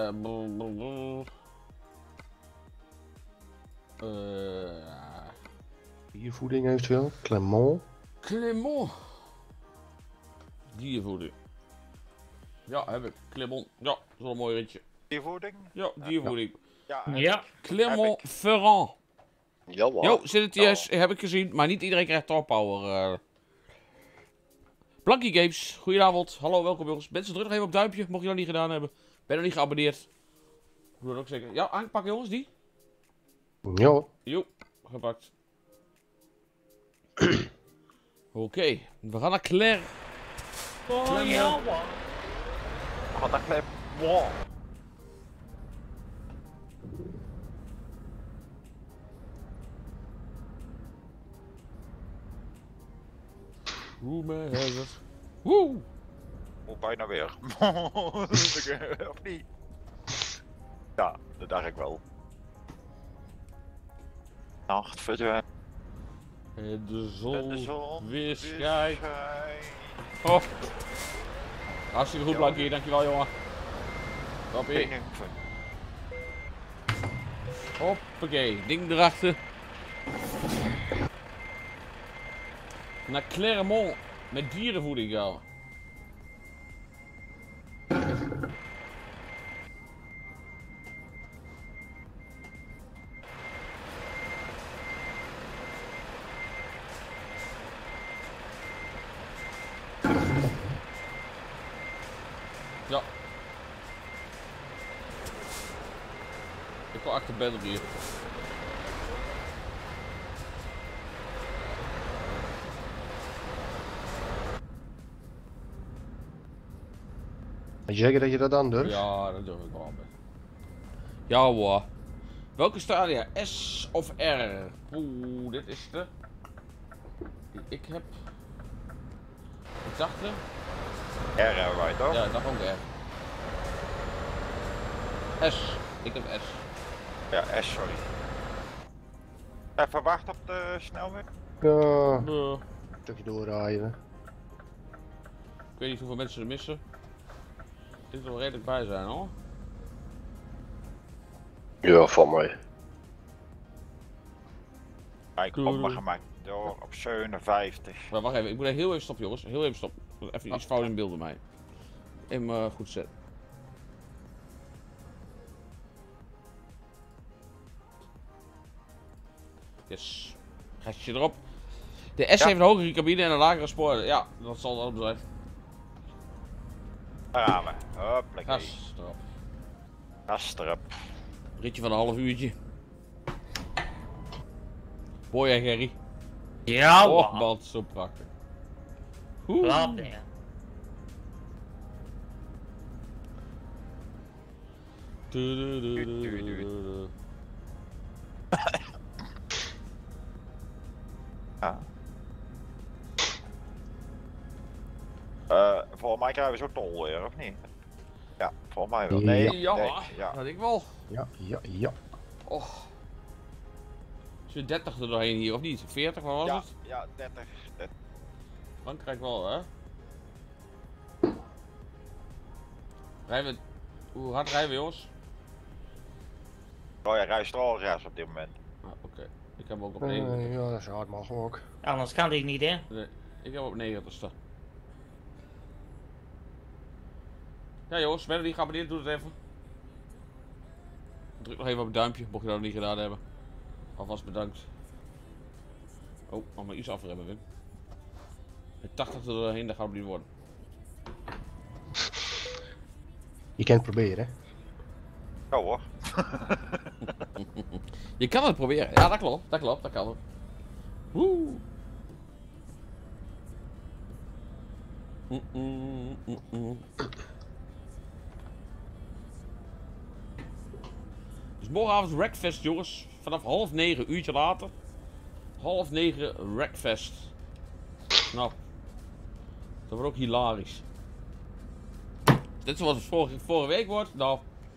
Diervoeding eventueel. Clermont. Clermont. Diervoeding. Ja, heb ik. Clermont. Ja, dat is wel een mooi ritje. Diervoeding? Ja, diervoeding. Ja. Ja. Clermont-Ferrand. Ja hoor. Jo, zit het TS, heb ik gezien, maar niet iedereen krijgt talkpower. Blankie Games, goedenavond. Hallo, welkom jongens. Mensen, druk nog even op duimpje, mocht je dat niet gedaan hebben. Ben nog niet geabonneerd. Doe dat ook zeker. Ja, aanpakken jongens, die. Ja hoor. Jo, gepakt. Oké, we gaan naar Claire. Oh ja hoor. Wat een klep. Wow. Hoe me het. Woe! Oh, bijna weer. Of niet? Ja, dat dacht ik wel. Nacht verdwijnt. En de En zon, de zon weer schijnt. schijnt. Oh. Hartstikke goed, Ja. Blankie, dankjewel jongen. Hoppie. Ding. Hoppakee, ding erachter. Naar Clermont met dierenvoeding gaan. Ja. Ik wil achter bed op hier. Weet je zeker dat je dat dan durft? Ja, dat durf ik wel. Ja hoor. Welke stadia? S of R? Oeh, dit is de... Ik heb... Ik dacht er... R wij toch? Ja, ik dacht ook R. S. Ik heb S. Ja, S, sorry. Even wachten op de snelweg. Ja, Uh, een stukje doorrijden. ik weet niet hoeveel mensen er missen. Ik denk er wel redelijk bij zijn hoor. Ja, van mij. Ik kom maar gemaakt door op 57. Maar wacht even, ik moet heel even stoppen jongens. Heel even stoppen. Even iets fout in beeld bij mij. Even goed zetten. Yes. Restje erop. De S heeft een hogere cabine en een lagere spoor. Ja, dat zal erop zijn. Daar gaan we. Hoppakee. Gas erop. Gas erop. Ritje van een half uurtje. Mooi hè, Gerry? Ja, Och, man. man, zo prachtig. Oeh. Laat dingen. Ja. Volgens mij krijgen we zo tol weer, of niet? Ja, volgens mij wel. Nee, Ja, nee, ja. dat ik wel. Ja. Och. Is je 30 er doorheen hier of niet? 40, wat was Ja, het? ja, 30. Frankrijk wel, hè? Rijden we... Hoe hard rijden we, jongens? Oh ja, rij straalgras op dit moment. Ah, oké. Ik heb hem ook op 9. Ja, dat is hard mogelijk. Anders kan ik niet, hè? Nee, ik heb op 90 staan. Ja jongens, ben je niet geabonneerd? Doe het even. Druk nog even op het duimpje, mocht je dat nog niet gedaan hebben. Alvast bedankt. Oh, nog maar iets af hebben, Wim. Met 80 er doorheen, dat gaat het niet worden. Je kan het proberen, hè? Ja hoor. Je kan het proberen. Ja, dat klopt, dat kan het. Woe. Dus morgenavond Wreckfest, jongens. Vanaf 8:30, uurtje later. 8:30 Wreckfest. Nou, dat wordt ook hilarisch. Dit is wat het vorige week wordt. Nou,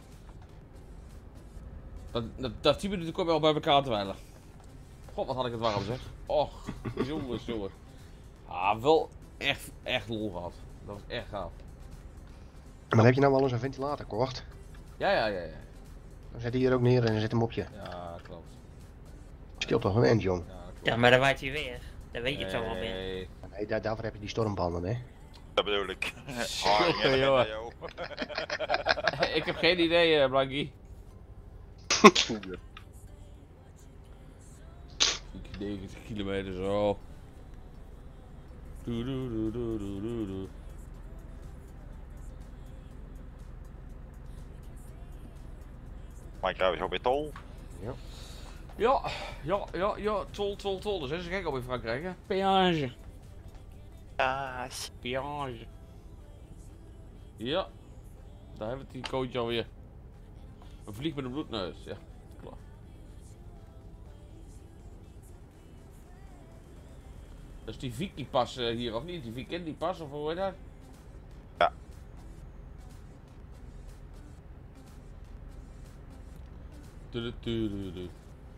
dat 10 minuten kom je al bij elkaar te wijlen. God, wat had ik het warm zeg. Och, jongens. Ah, wel echt lol gehad. Dat was echt gaaf. Maar heb je nou wel eens een ventilator gekocht? Ja. Dan zet hij hier ook neer en zet hem op je. Ja, klopt. Scheelt toch een end, jong? Ja, klopt. Ja, maar dan waait hij weer. Dan weet je het zo wel weer. Nee. Nee, daarvoor heb je die stormbanden, hè? Dat bedoel ik. Jongen, jongen. Ik heb geen idee, Blankie. 90 kilometer zo. Doe. Maar krijgen we zo weer tol. Ja, tol. Dus eens kijken op in Frankrijk, hè. Peage. Ja, Peage. Ja. Daar hebben we die coach alweer. Een vlieg met een bloedneus, ja. Klaar. Dat is die Viking-pas hier, of niet? Die Viking-pas, of hoe heet dat? Ja. Tudu.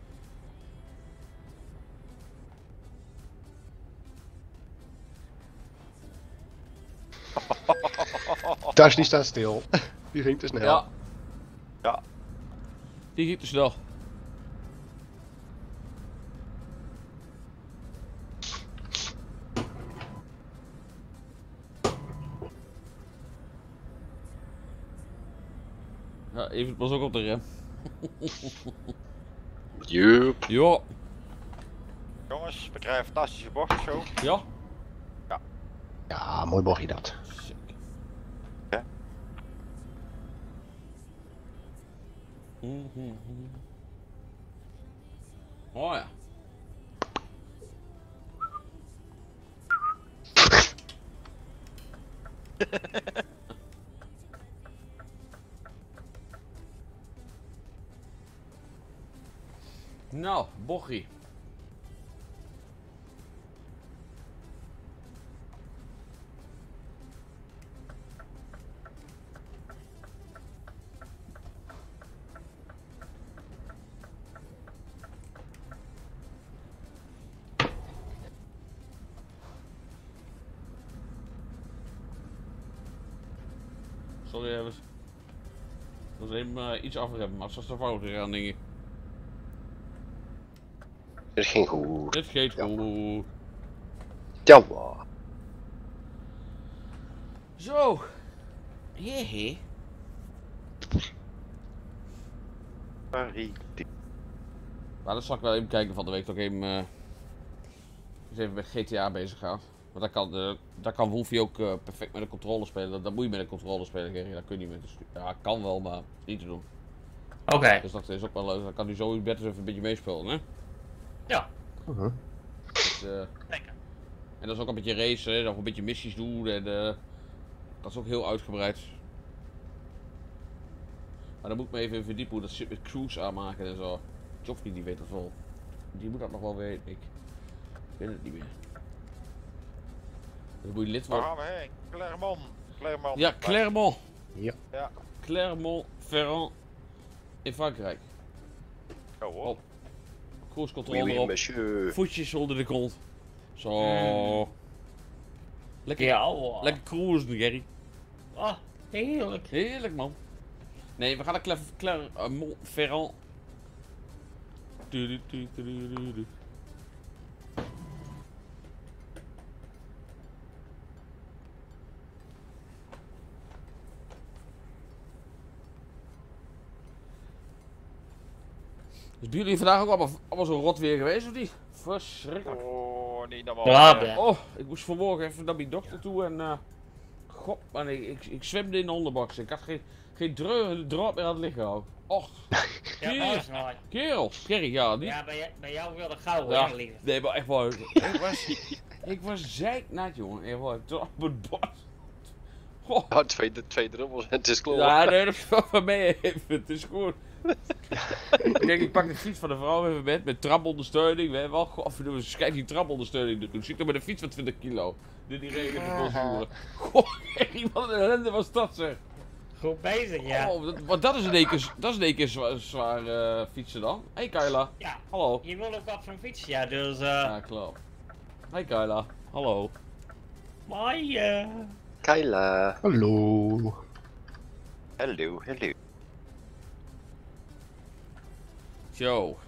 Thuis die staat stil. Die ging te snel. Ja. Ja. Die ging te snel. Ja, even pas ook op de rem. Jup. Ja. Jongens, we krijgen een fantastische bocht of zo. Ja. Ja, mooi bochtje dat. Sick. Ja. Oh ja. Nou, bochie. Sorry, even. Dat is even iets af hebben, maar zoals de fout gegaan, denk ik. Dit ging goed. Dit gaat goed. Jawel. Zo. Hehe. Maar dat zal ik wel even kijken van de week. Dat ik eens even met GTA bezig ga. Want daar kan Wolfie ook perfect met een controller spelen. Dat moet je met een controller spelen, Gerry. Dat kun je niet met een Ja, kan wel, maar niet te doen. Oké. Dus dat is ook wel leuk. Dan kan hij zo beter even een beetje meespelen, hè? Ja. Dus, Lekker. en dat is ook een beetje racen, hè? Of een beetje missies doen. En dat is ook heel uitgebreid. Maar dan moet ik me even verdiepen hoe dat zit met crews aanmaken en zo. Joffrey die weet dat wel. Die moet dat nog wel weten, ik weet het niet meer. Dan moet je lid Waar worden. gaan we heen? Clermont. Clermont. Ja, Clermont. Ja. Ja. Clermont-Ferrand in Frankrijk. Oh, hoor. Op. Cruise Oui, control oui, erop. monsieur. Voetjes onder de grond. Zo. Lekker, Ja, hoor. lekker cruisen, Gerry. Oh, heerlijk. Heerlijk, man. Nee, we gaan naar Clermont-Ferrand. Is bij jullie vandaag ook allemaal zo rot weer geweest of niet? Verschrikkelijk. Oh, niet normaal. Ja, Oh, ik moest vanmorgen even naar mijn dochter toe en god man, ik zwemde in de onderbox. Ik had geen drop meer aan het lichaam. ook. Och, Ja, dat is mooi. kerel, Gerry, ja, niet. Ja, bij jou wil het gauw, Ja, hè, lieve. nee, maar echt wel. Ik was zeiknat, jongen. Echt wel, tot op het bord. Goh. Ja, twee druppels en het is klaar. Ja, nee, dat valt van mij even. Het is goed. Kijk, ik pak de fiets van de vrouw even met trapondersteuning. We hebben wel, goh, kijk die trapondersteuning doen. Zit er met een fiets van 20 kilo. Die regen te volvoeren. Goh, wat een ellende was dat, zeg. Goed bezig, ja. Oh, maar dat is in één keer zwaar fietsen dan. Hey Kyla. Ja, Hallo. je wil ook wat van fietsen, ja, dus Ja, klopt. Hey Kyla. Hallo. mooi, Kyla. Hallo. Hallo, hallo. Zo.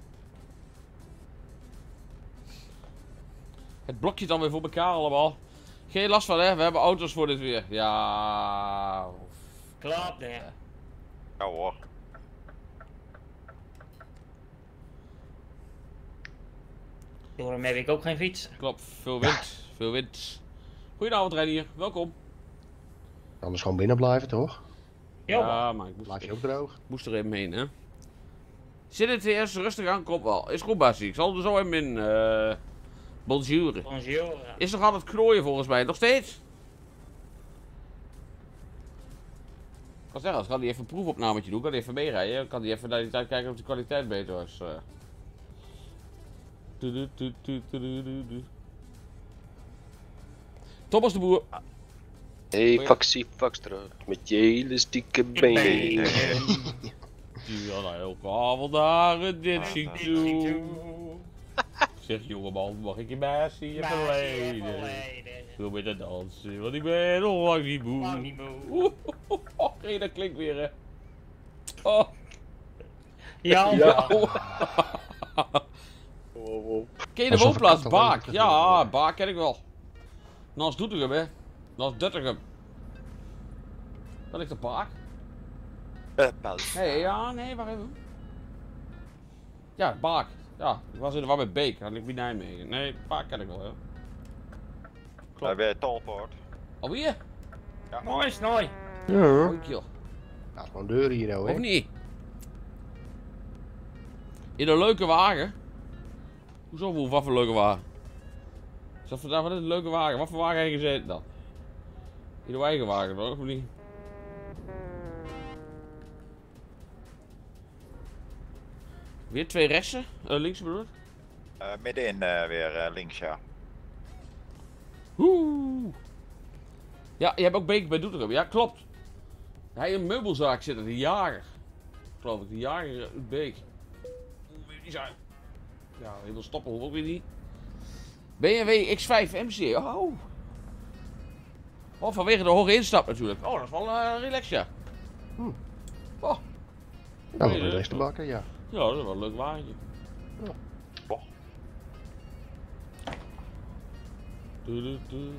Het blokje dan weer voor elkaar allemaal. Geen last van, hè? We hebben auto's voor dit weer. Ja. klopt, hè. Ja hoor. Daarom heb ik ook geen fiets. Klopt. Veel wind. Veel wind. Goedenavond, Reinier. Welkom. Anders gewoon binnen blijven, toch? Ja, maar ik Blijf je ook droog. moest er even heen, hè? Zit het eerst rustig aan? Komt wel. Is goed, Bassie. Ik zal er zo even in. Bonjour. Bonjour. Is nog altijd knooien volgens mij. Nog steeds? Ik kan zeggen, als kan hij even een proefopnametje doen, kan hij even meerijden. Dan kan hij even naar die tijd kijken of de kwaliteit beter was. Thomas de Boer. Hey, Faxie Foxtrot. Met je hele stieke benen. Die had elke avond daar een dancing toe. Zeg jongeman, mag ik je meisje je verleden? Wil met de dansen, want ik ben nog lang niet moe. Oh, hey, dat klinkt weer, hè. Oh. Ja, Ja. Ken je de Alsof woonplaats ik dat al Baak? weet. Ja, Baak ken ik wel. Naast Doetinchem, hè. Naast Doetinchem. Dat ligt de Baak. Pels. Nee, ja, nee, wacht even. Ja, Baak. Ja, ik was in de war met Beek. Dat ligt bij Nijmegen. Nee, Baak ken ik wel, ja. Daar ben je Talpoort. Alweer? mooi, snooi. Ja. Goeie kill. Nou, gewoon deur hier, hoor. Of niet? In een leuke wagen? Hoezo, Wolf? Wat voor leuke wagen? Is dat vandaag wat is een leuke wagen? Wat voor wagen heb je gezeten dan? In de eigen wagen, toch? Of niet? Weer twee rechtsen? Links bedoel ik? Middenin weer links, ja. Oeh. Ja, je hebt ook Beek bij Doetinchem. Ja, klopt. Hij in een meubelzaak zit er, de jager. Geloof ik, de jager uit Beek. Hoe weet die zijn? Ja, hij wil stoppen, hoor ook weer niet. BMW X5 MC. Oh. Oh, vanwege de hoge instap natuurlijk. Oh, dat is wel relax, ja. Oh. Nou, Nee, de dat- rest te bakken, ja. Ja, dat is wel een leuk wagentje. Oh. Du.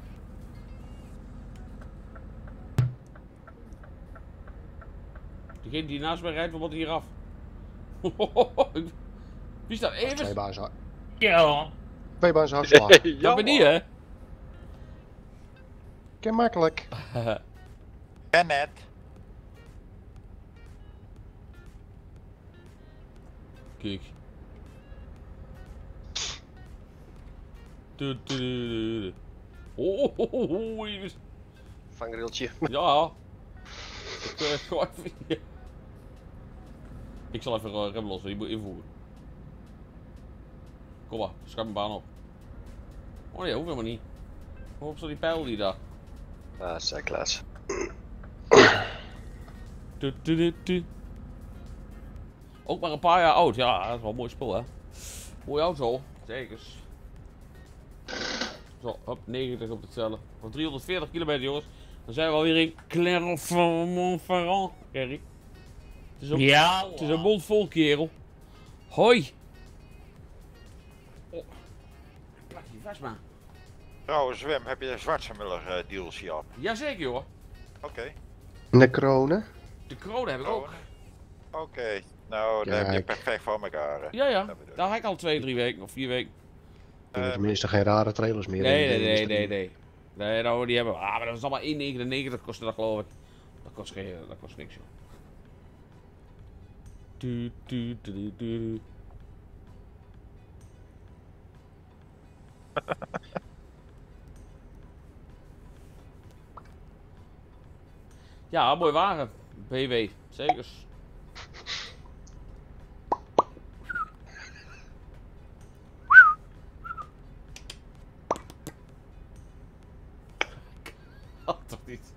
Degene die naast mij rijdt, wordt hier af. Wie is dat? Twee Even? bazen. Ja. Twee bazen afslagen. Dat ben niet, hè? Ken makkelijk. En net. Kijk. Oh, even. Vangriltje. Ja. Ik zal even rem lossen, die moet invoeren. Kom maar, schrijf mijn baan op. Oh nee, hoeft helemaal niet. Waarom staat die pijl die daar? Ah, zei Klaas. Ook maar een paar jaar oud, ja, dat is wel een mooi spul, hè. Mooi auto, zekers. Zo, hop, 90 op het tellen. Voor 340 kilometer, jongens. Dan zijn we alweer in Clermont-Ferrand, Kerry. Ja. Het is een mond vol, kerel. Hoi. Oh. Plak je vast, man. Trouwens, Wim, heb je Schwarzenmuller deals gehad? Jazeker, joh. Oké. Necrone. De kronen heb ik ook. Oké. Nou, dan heb je Kijk. perfect voor elkaar. Ja, ja. Dat bedoel ik. Daar heb ik al 2, 3 weken of 4 weken. Tenminste geen rare trailers meer. Nee. Nee, nou, die hebben we. Ah, maar dat is allemaal 1,99 kostte dat, geloof ik. Dat kost niks, joh. Ja, mooi wagen. BW, zekers. Oh, toch niet.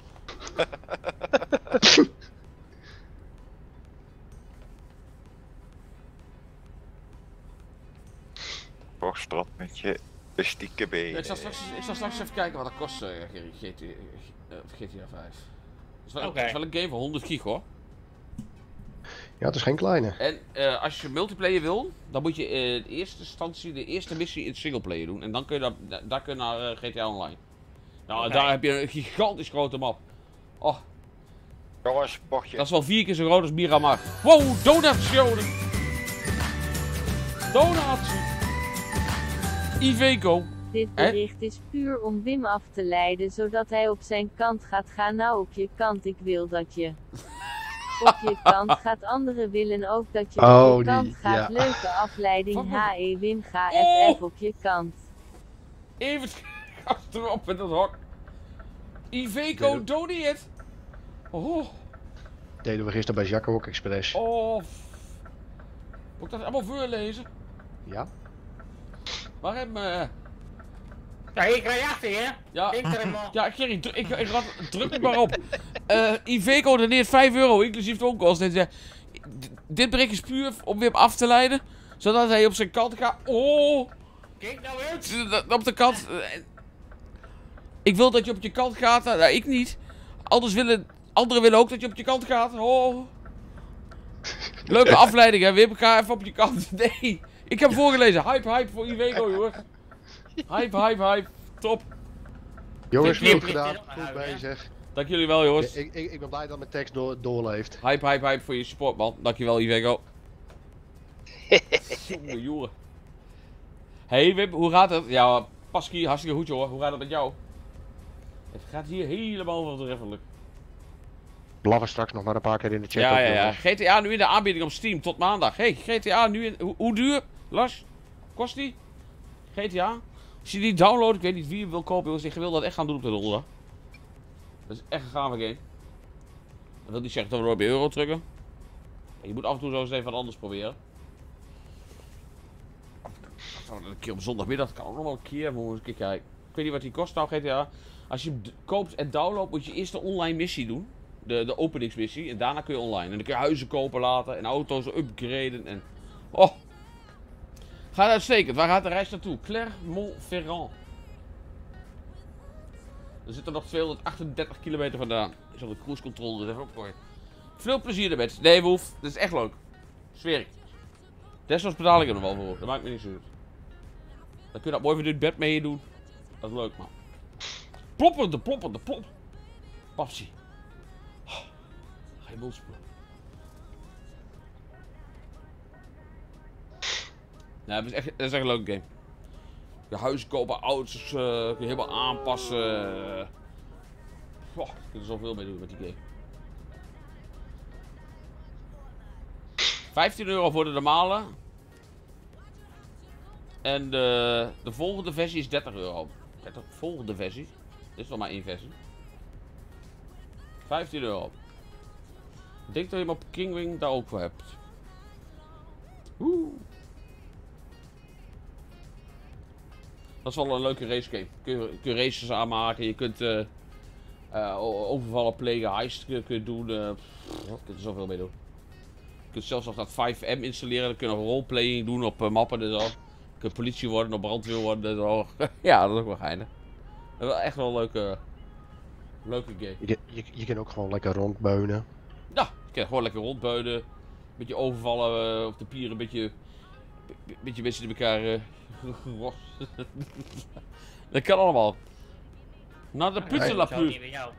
Borstrot met je bestieke benen. Ik zal straks even kijken wat dat kost, Gerry. GTA 5. Het is wel een game van 100 gig, hoor. Ja, het is geen kleine. En als je multiplayer wil, dan moet je in eerste instantie de eerste missie in singleplayer doen. En dan kun je daar kun je naar GTA Online. Nou, daar heb je een gigantisch grote map. Oh, Jongens, bochtje. dat is wel 4 keer zo groot als Miramar. Wow, donuts, jongen! Donuts! Iveco. Dit bericht is puur om Wim af te leiden, zodat hij op zijn kant gaat. Ga nou op je kant, ik wil dat je op je kant gaat. Anderen willen ook dat je op je kant gaat. ja. Leuke afleiding. HE Wim, ga Oh. FF op je kant. Even gas erop met dat hok. Iveco, donate! Oh, Deden we gisteren bij Jacques ook Express. oh. Moet ik dat allemaal voorlezen? Ja. Waar heb Ja, ik rij achter je. Ja, Ik er hem al. ja, Gerry, druk het maar op. Iveco doneert €5, inclusief de onkosten. En zegt, dit bericht is puur om Wim af te leiden, zodat hij op zijn kant gaat. Oh, Kijk nou uit. op de kant. Ik wil dat je op je kant gaat, nou, ik niet. Anderen willen ook dat je op je kant gaat. Oh. Leuke afleiding, hè, Wim, ga even op je kant. Nee, ik heb hem voorgelezen. Hype voor Iveco, jongens. Hype, top. Jongens, Kijk, goed kijk, gedaan. kijk, Goed kijk, bezig. Dank jullie wel, jongens. Ik ben blij dat mijn tekst doorleeft. Hype voor je support, man. Dankjewel, Iveco. Jongen. Hey Wim, hoe gaat het? Ja, Paskie, hartstikke goed, joh. Hoe gaat het met jou? Het gaat hier helemaal voortreffelijk. Blaffen straks nog maar een paar keer in de chat. Ja, ook, ja, ja. jongens. GTA nu in de aanbieding op Steam tot maandag. Hey, GTA nu in... Hoe duur? Lars? Kost die? GTA? Als je die downloadt, ik weet niet wie hem wil kopen, jongens. Ik wil dat echt gaan doen op de donderdag. Dat is echt een gave game. Dat wil niet zeggen dat we er op euro drukken. Je moet af en toe zo eens even wat anders proberen. Een keer op zondagmiddag, dat kan ook nog wel een keer. Moet eens een keer kijken. Ik weet niet wat die kost nou, GTA. Als je hem koopt en downloadt, moet je eerst de online missie doen. De openingsmissie. En daarna kun je online. En dan kun je huizen kopen laten. En auto's upgraden. En... Oh. Gaat uitstekend. Waar gaat de reis naartoe? Clermont-Ferrand. Er zit er nog 238 kilometer vandaan. Ik zal de cruise control er even opgooien. Veel plezier ermee. Nee, Wolf. Dit is echt leuk. Zweer ik. Desnoods betaal ik er nog wel voor. Dat maakt me niet zo uit. Dan kun je dat mooi voor dit bed mee doen. Dat is leuk, man. Ploppende. Papsie. Ga je boelspoel. Nee, dat is echt een leuke game. Je huis kopen, auto's kun je helemaal aanpassen. Je kunt er zoveel mee doen met die game. €15 voor de normale. En de volgende versie is €30. De volgende versie. Dit is nog maar 1 versie. €15. Ik denk dat je hem op Kingwing daar ook voor hebt. Woe. Dat is wel een leuke race game. Kun je races aanmaken, je kunt overvallen plegen, heist kun je doen. Je kunt er zoveel mee doen. Je kunt zelfs nog dat 5M installeren, dan kun je nog roleplaying doen op mappen en zo. Je kunt politie worden, op brandweer worden en zo. Ja, dat is ook wel geinig. Dat is echt wel een leuke game. Je kan ook gewoon lekker rondbeunen. Ja, je kan gewoon lekker rondbeunen. Een beetje overvallen op de pier, een beetje mensen die elkaar dat kan allemaal. Nou, de puzzel la plus.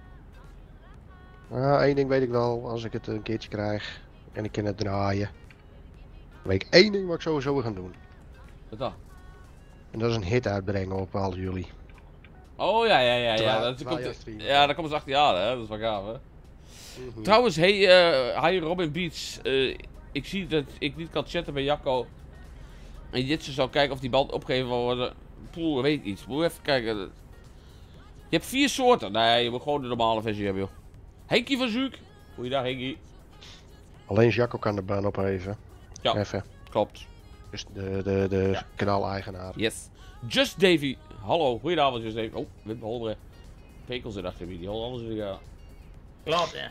Één ding weet ik wel, als ik het een keertje krijg en ik kan het draaien. Dan weet ik 1 ding wat ik sowieso wil gaan doen. Wat dan? En dat is een hit uitbrengen op al jullie. Oh ja. Ja, daar komt ze achter jaar, hè? Dat is wel gaaf, hè? Trouwens, hi Robin Beats. Ik zie dat ik niet kan chatten bij Jacco. En Jitse zou kijken of die band opgegeven wil worden. Poeh, weet ik niet. Moet even kijken. Je hebt 4 soorten. Nee, je moet gewoon de normale versie hebben, joh. Henkie van Zuuk. Goeiedag, Henkie. Alleen Jacco kan de baan opheffen. Ja, even. Klopt. Dus de kanaal-eigenaar. Yes. Just Davy. Hallo, goedenavond Just Davy. Oh, Wim Holderen. Pekel zit achter me, die holt alles in de gaten. Klopt, hè.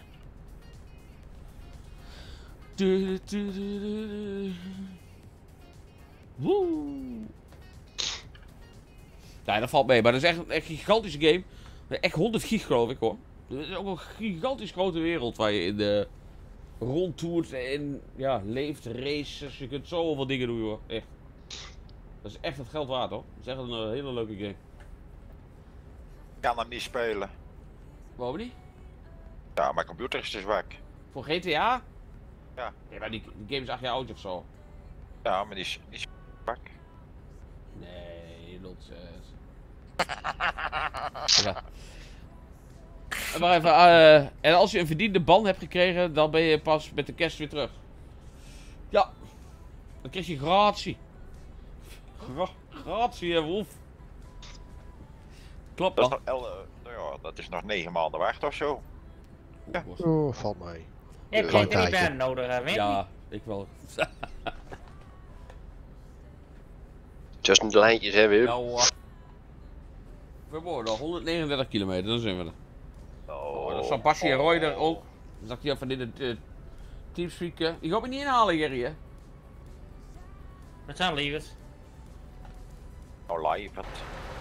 Woe. Ja, dat valt mee, maar dat is echt een gigantische game. Echt 100 gig geloof ik hoor. Het is ook een gigantisch grote wereld waar je in de rondtoert en ja, leeft, races. Je kunt zoveel dingen doen hoor. Echt. Dat is echt het geld waard hoor. Dat is echt een hele leuke game. Ik kan hem niet spelen. Waarom niet? Ja, mijn computer is dus weg. Voor GTA? Ja. Nee, maar die game is 8 jaar oud of zo. Ja, maar die is weg. Nee, nonsens. Ja. Maar even, en als je een verdiende ban hebt gekregen, dan ben je pas met de kerst weer terug. Ja. Dan krijg je gratie. Gratie, Wolf. Klopt Dat is dan. nog, ja, dat is nog 9 maanden wacht of zo. Ja. Oh, valt mee. Heb Klein je die tijdje. band nodig, weet je? Ja, ik wel. Just een lijntjes hè, Wim. Nou, we worden nog 139 kilometer, dan zijn we er. Oh, dat is van Basje en Roy er ook. Dan zag hij van dit Teamspeak. Die gaat me niet inhalen, Gerry, hè? Wat zijn lievers? Nou, live het.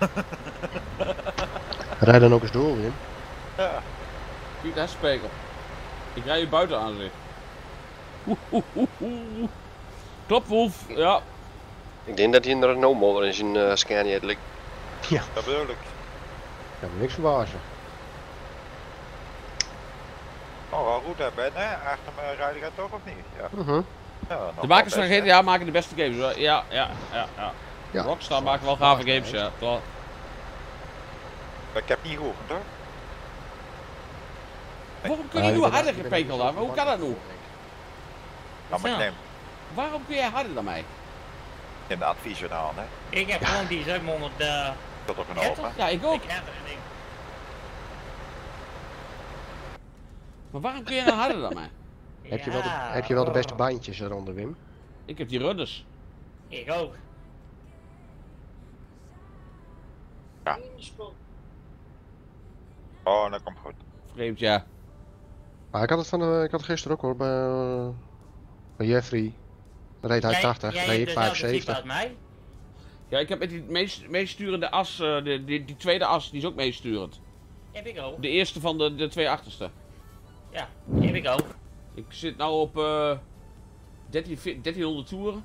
Rijd dan ook eens door, Wim. Ja. Kijk, daar spekel. Ik rij je buiten aan, zeg. Klopt, Wolf. Ja. Ik denk dat hij een Renault-motor in zijn Scania ligt. Ja, Dat bedoel ik. kan me niks verbazen. Oh, wel goed hè Ben, hè? Achter me rijden gaat toch of niet? Ja. Ja, nog De makers van wel best, GTA maken de beste games, hoor. Ja. Ja. Rockstar maakt wel gave games, ja. Klopt. hè. Ik heb niet gehoord, hoor. Waarom kun je nu harder gepekeld dan? Hoe kan dat nu? Dan maar Ja. neem Waarom kun jij harder dan mij? de adviezen aan, hè? Ik heb gewoon die 700 Dat toch een Get open. Ja, ik ook. ik heb er een ding. Maar waarom kun jij nou harder dan mij? Heb je wel de beste bandjes eronder, Wim? Ik heb die runners. Ik ook. Oh, dat komt goed. Vreemd, ja. Maar ik had het gisteren ook hoor, bij Jeffrey. Reed hij 80, jij reed ik hebt dezelfde 75. als mij? Ja, ik heb met die meesturende as, die tweede as, die is ook meesturend. Heb ik ook. De eerste van de 2 achterste. Ja, die heb ik ook. Ik zit nou op 1300 toeren.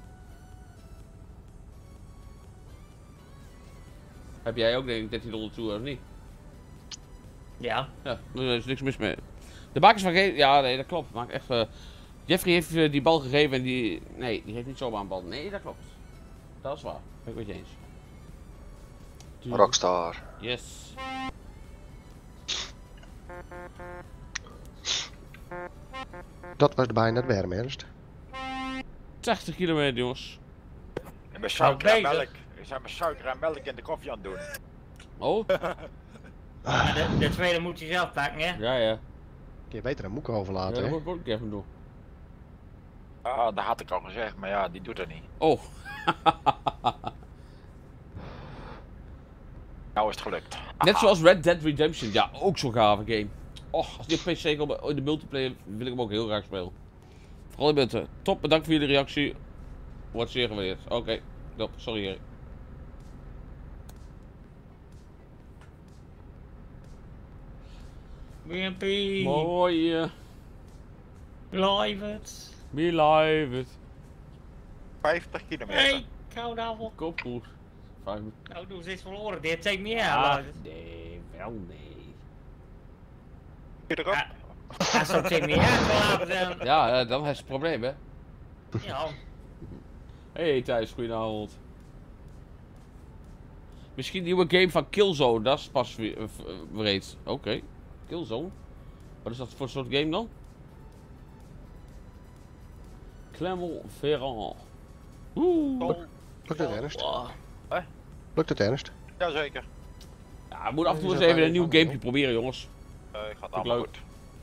Heb jij ook denk ik 1300 toeren of niet? Ja. Ja, er is niks mis mee. De makers van ja nee dat klopt. Maar echt, Jeffrey heeft die bal gegeven en die heeft niet zomaar een bal. Nee dat klopt. Dat is waar. Ben ik met je eens. Rockstar. Yes. Dat was bijna het warm, Ernst. 80 kilometer, jongens. En met suiker en bezig. melk. We zijn met suiker en melk in de koffie aan het doen. Oh, De tweede moet je zelf pakken, hè? ja, ja. Kun je beter een moek Ja, overlaten, dat hè? moet ik ook even doen. Ah, dat had ik al gezegd, maar ja, die doet het niet. Oh. Nou is het gelukt. Net zoals Red Dead Redemption. Ja, ook zo'n gave game. Och, als die op PC komt in de multiplayer wil ik hem ook heel graag spelen. Vooral in Munten. Top, bedankt voor jullie reactie. Wordt zeer gewaardeerd. Oké, top, sorry Erik. BNP. Mooi. Live het. Be live it. 50 kilometer. Hey, kou daar wel. Kom goed. 5 minuten. Nou, doe ze eens verloren. Dit take me Ah, out. nee, wel nee. Kun je erop? Ja. Als ze take me out laten, Ja, dan is het probleem hè. ja. Hey Thijs, goedenavond. Misschien een nieuwe game van Killzone, dat is pas reeds. Oké, Killzone. Wat is dat voor soort game dan? Clermont-Ferrand. Oeh. Lukt het, Ernst? Oh. Lukt het, Ernst? Jazeker. Ja, we moeten af en toe eens even een nieuw gamepje proberen, jongens. Ik ga het Vind ik allemaal leuk. goed.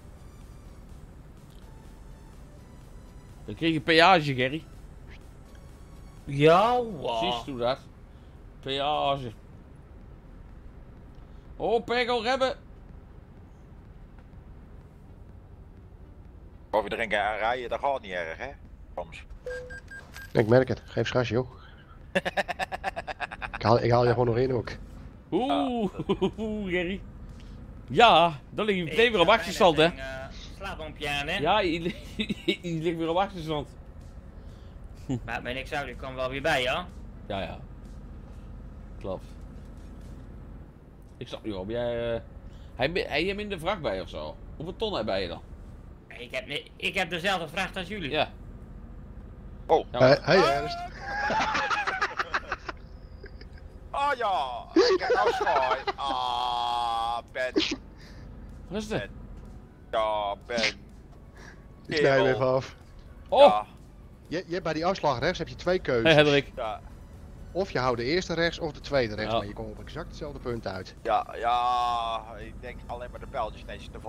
Dan kreeg je peage, Gerry. Ja, Precies, doe dat. Peage. Oh, Pego, remmen. Over drinken en rijden, dat gaat niet erg, hè? Soms. Ik merk het. Geef schas, joh. Ik haal je gewoon nog in ook. Oeh, Gerry. Ja, dan lig je meteen weer op achterstand, hè. Slaappompje aan, hè? Ja, je ligt weer op achterstand. Maar ben ik zou, die kwam wel weer bij, ja? Ja, ja. Klopt. Ik snap niet op. Jij, hij je minder vracht bij of zo? Hoeveel ton heb je dan? Ik heb dezelfde vraag als jullie. Ja. Oh. Ja, Hey, Ernst. Ah ja, ik heb nou schaai. Ah, Ben. Wat is het? Ja, Ben. Ik snij hem Kerel. even af. Oh, Ja, Je hebt bij die afslag rechts heb je twee hey keuzes. Hendrik. ja, Of je houdt de eerste rechts of de tweede rechts. Ja. Maar je komt op exact hetzelfde punt uit. ja, ik denk alleen maar de pijltjes netjes te van.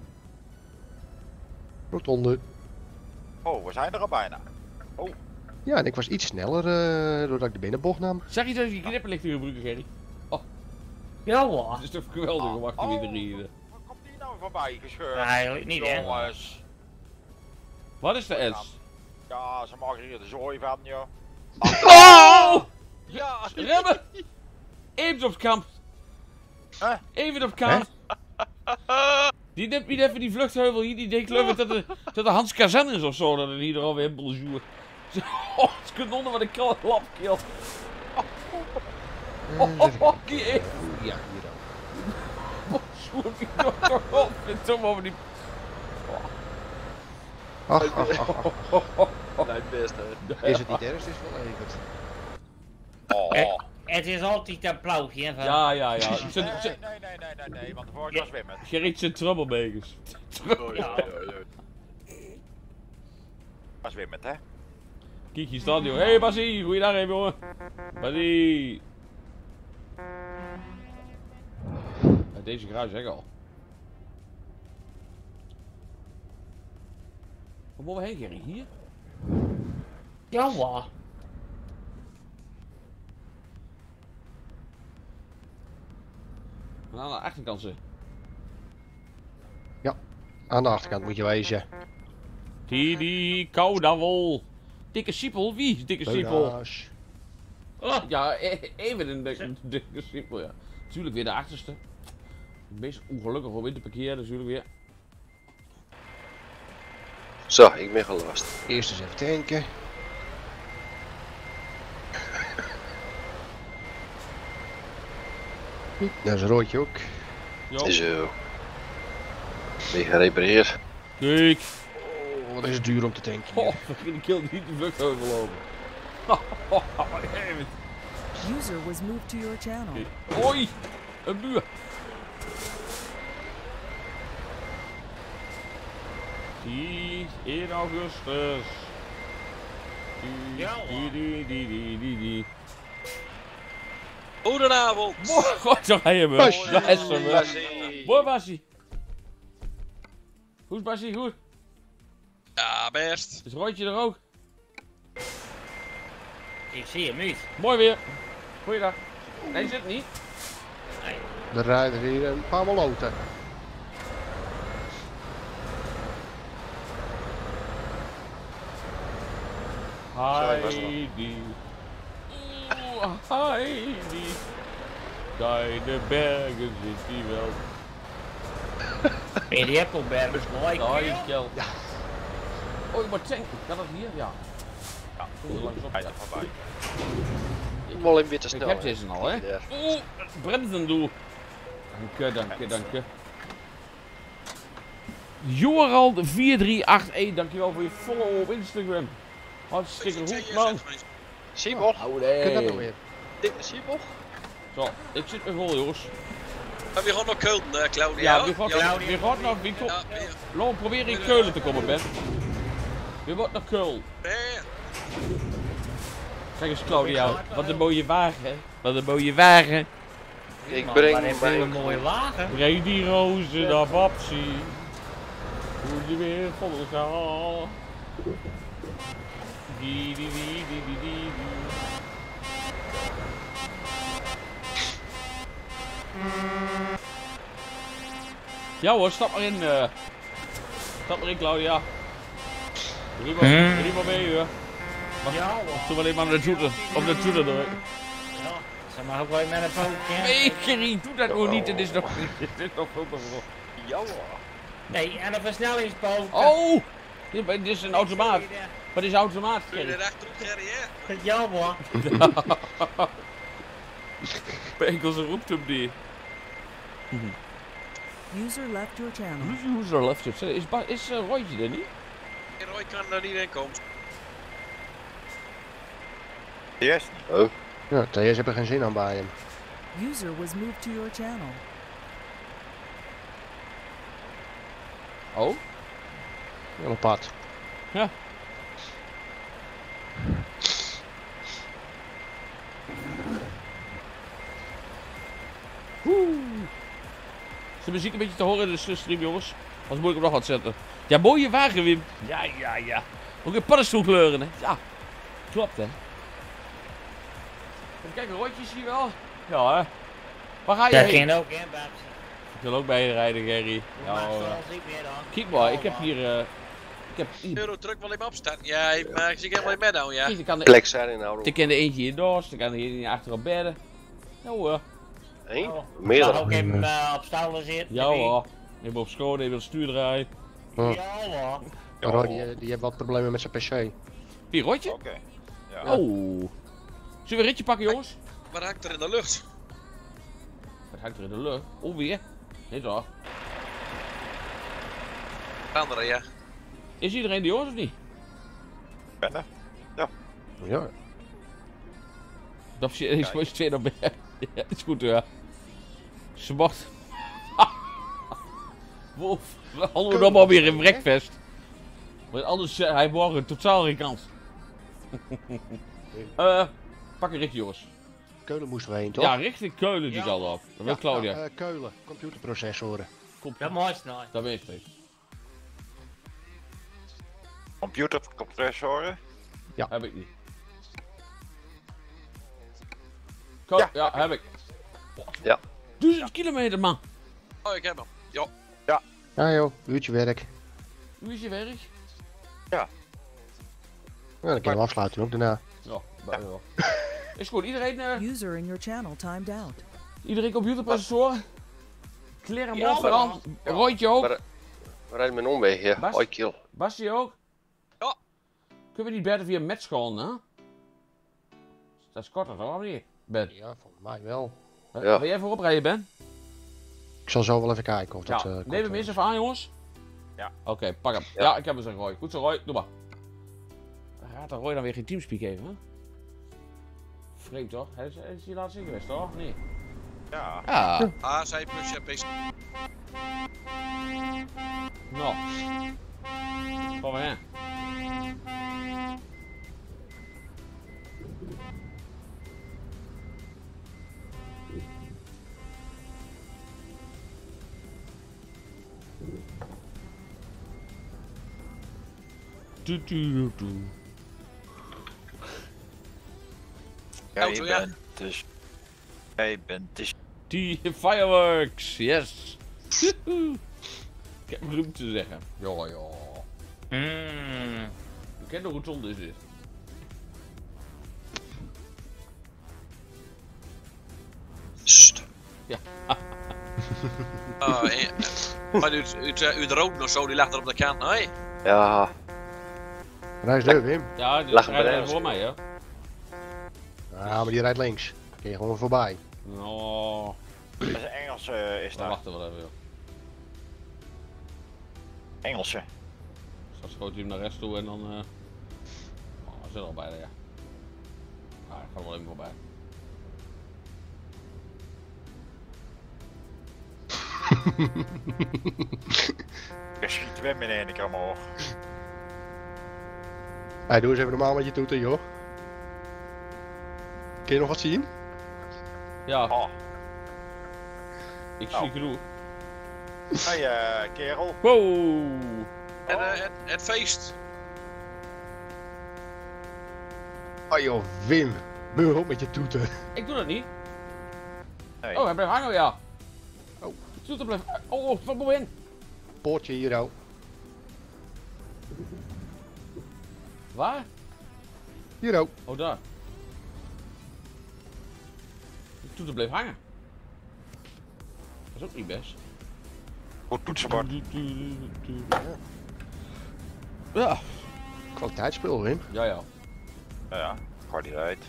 Rotonde. Oh, we zijn er al bijna. Ja, en ik was iets sneller doordat ik de binnenbocht nam. Zeg je dat je knipperlichten gebruiken, Gerry? Ja, hoor. Dat is toch geweldig om achter wie te rijden. Wat komt die nou voorbij gescheurd? Ja, eigenlijk niet, hè? Jongens. Wat is de S? Ja, ze maken hier de zooi van, joh. Oh! Ja, Remmen! Even op kamp. Huh? Even op kamp. Die neemt niet even die vluchtheuvel hier, die denkt geloof ik dat de Hans Kazan is of zo, dat het hier er alweer bonjour. Oh, het is onder wat een lapkeel. Oh, die even. Ja, hier dan. Bonjour, die toch op. Vind het over die. Ach, ach, ach, ach. Nee, het beste. Is het niet Ernst, is het wel even. Oh. Het is altijd een plaugje, hè? Van... Ja, ja, ja. Nee, want de vorige was zwemmen. Gerrit zijn troublemakers. Was zwemmen, hè? Kijk, hier staat hij. Hey Basie, goeiedag even jongen. Basie. Deze garage zeg ik al. Waar moeten we heen, Gerry? Hier? Ja, hoor. En aan de achterkant ze. Aan de achterkant moet je wezen. Die koudavel. Dikke Siepel, wie is Dikke Siepel? Beulaas. Oh, Ja, even een Dikke Siepel, ja. Natuurlijk weer de achterste. Het meest ongelukkig om in te parkeren, natuurlijk weer. Zo, ik ben gelast. Eerst eens even tanken. Dat is een roodje ook. Jo. Zo. Ben je gerepareerd? Kijk. Oh, wat is het duur om te tanken. Oh, begin ik heel niet de vluchtheuvel over. User was moved to your channel. Oei, een muur. Die 1 augustus. Ja, hoor. Die. Goedenavond. God, zo ga je wel. Basje. Daar is hem. Bassie. Mooi, Bassie. Hoe is Bassie? Goed? Ja, best. Is Rooitje er ook? Ik zie hem niet. Mooi weer. Goeiedag. Nee, zit niet. Er rijden hier een paar maloten. Heidi. Oeh, Heidi. Deine Bergen zit die wel. En die Appelberg is mooi. Hoi, Kel. Ja. Oh, je moet tanken. Kan dat hier? Ja. Ja, kom er langs op. Hij er voorbij. Wel een witte Ik snel. heb deze al, hè? Ja. Oeh, bremsen doe. Dank je. Jorald4381, dankjewel voor je follow op Instagram. Hartstikke goed, man. Simon. Oh, Kun je dat nog nee. weer? Dit is Simon. Zo, ik zit weer vol, jongens. Heb je gewoon nog Keulen, Claudia? Ja, wie gaat nog? Wie komt? Ja, Laten we proberen in Keulen te komen, Ben. Wie wordt naar Keulen? ja. Zeg eens, Claudia, wat een mooie wagen. Wat een mooie wagen. Ik Maar breng heb je een mijn... mooie wagen. Breng die rozen naar Babsi. Hoe die weer vol gaat. Die. Ja hoor, stap maar in. Stap maar in, Claudia. Riep maar mee, hoor. Ja hoor. Doe alleen maar naar de toeter. Op de toeter door. Ja, ze mag ook wel met een pootje. Nee, Gerrie, doe dat nou niet. Het is nog veel te vroeg. Ja hoor. Nee, en een versnellingspoot. Oh! Dit is een automaat. Wat is een automaat, Kun je Gerrie? er achterop, Gerry, hè? Ja hoor. Penkels roept hem die. User left your channel. User left it. Is Roytje er niet? Roy kan er niet in komen. Yes. Ja, TS hebben geen zin aan bij hem. User was moved to your channel. Oh? Wel een pad. Ja. Is de muziek een beetje te horen in de stream, jongens? Anders moet ik hem nog wat zetten. Ja, mooie wagen, Wim. Ja. Ook in paddenstoelkleuren, hè? Ja. Klopt, hè? Even kijken, rotjes hier wel. Ja, hè? Waar ga je Dat heen? ging ook in, Babs. Ik wil ook bij je rijden, Gerry. Ja, Ja, hoor. niet meer dan. Kijk maar, ik heb hier... Eurotruck wil hem opstaan. Ja, maar ik zie helemaal niet met nou, ja. Ik kan Plek zijn inhouden. er kan er eentje hier door, er kan er hier achter op bedden. Ja hoor. Eén? Mag Meerdere. ook even op stouwen zitten. Ja hoor. Even op school, even op stuur draaien. Ja hoor. Maar Roy, die heeft wat problemen met zijn PC. Wie, Rotje? Oké. Ja. Oh. Zullen we een ritje pakken, jongens? Wat hangt er in de lucht? Wat hangt er in de lucht? Oh, weer? Nee toch? Andere, ja. Is iedereen die jongens of niet? Ben er? Ja. Dat is mooi twee naar bed. Ja, is goed ja. Ze mocht. Wolf, we hadden nog maar weer in breakfast. Want anders, hij morgen totaal geen kans. Pak een ritje, jongens. Keulen moesten we heen, toch? Ja, richting Keulen die Ja. kant op. Dat wil Claudia. Nou, Keulen, computerprocessoren. Dat mooiste nooit. Dat weet ik. Computercompressoren? Heb ik niet. Ja, heb ik. Ja. 1000 kilometer, man. Oh, ik heb hem. Ja. Ja joh, uurtje werk. Hoe is je werk? Ja, dan kun je hem afsluiten ook daarna. Ja, wel. Is goed, iedereen, User in your channel timed out. iedereen computerprocessoren? Claremont Ja, vooral. Rooitje ook. Maar, we rijden met een omweg hier. Bas? Hoi, kill. Basje ook? Ja. Kunnen we niet beter via Metschon, hè? Dat is korter, toch? Of niet? Ben. Ja, volgens mij wel. Ja. Wil jij voorop rijden, Ben? Ik zal zo wel even kijken of dat... Ja. komt, Neem hem eens even aan, jongens. Ja. Oké, pak hem. Ja. Ja, ik heb hem zo, Roy. Goed zo, Roy. Doe maar. Gaat de Roy dan weer geen teamspeak even, hè? vreemd toch? Hij is hier laatst in geweest toch? Nee. Ja. Ja. Ah, zij plus je PC. Nou. Kom maar in. Jij bent dus... Die fireworks, yes! Ik heb roem te zeggen. Ja, ja. Ik ken nog hoe zonde is dit. Sst. Ja. Maar uw rood of zo, die lag er op de kant. Nee. Ja, En hij is er, Wim. Ja, die Lachen rijdt bij er de voor mij, hè? Ja, maar die rijdt links. Kun je gewoon voorbij. Nou, Dat is een Engelse is dan daar. wachten we even, joh. Engelse. Straks gooit hij hem naar rechts toe en dan... Oh, we zitten al bijna, ja. Ah, ik ga er wel even voorbij. Je schiet Wim in één keer omhoog. Hey, doe eens even normaal met je toeter, joh. Kun je nog wat zien? Ja, Oh. ik Nou. zie genoeg. Hey kerel. Wow! En het feest. Oh joh, Wim. Muur op met je toeter. Ik doe dat niet. Nee. Oh, hij blijft hangen, ja. Oh. Toeter blijft... Oh, van bovenin. Poortje hier, oh. Waar? Hier, oh. Oh, daar. De toeter bleef hangen. Dat is ook niet best. Goed toetsenbord. Ja. Kwaliteitsspul, Wim. Ja, ja. Ja, kwaliteit.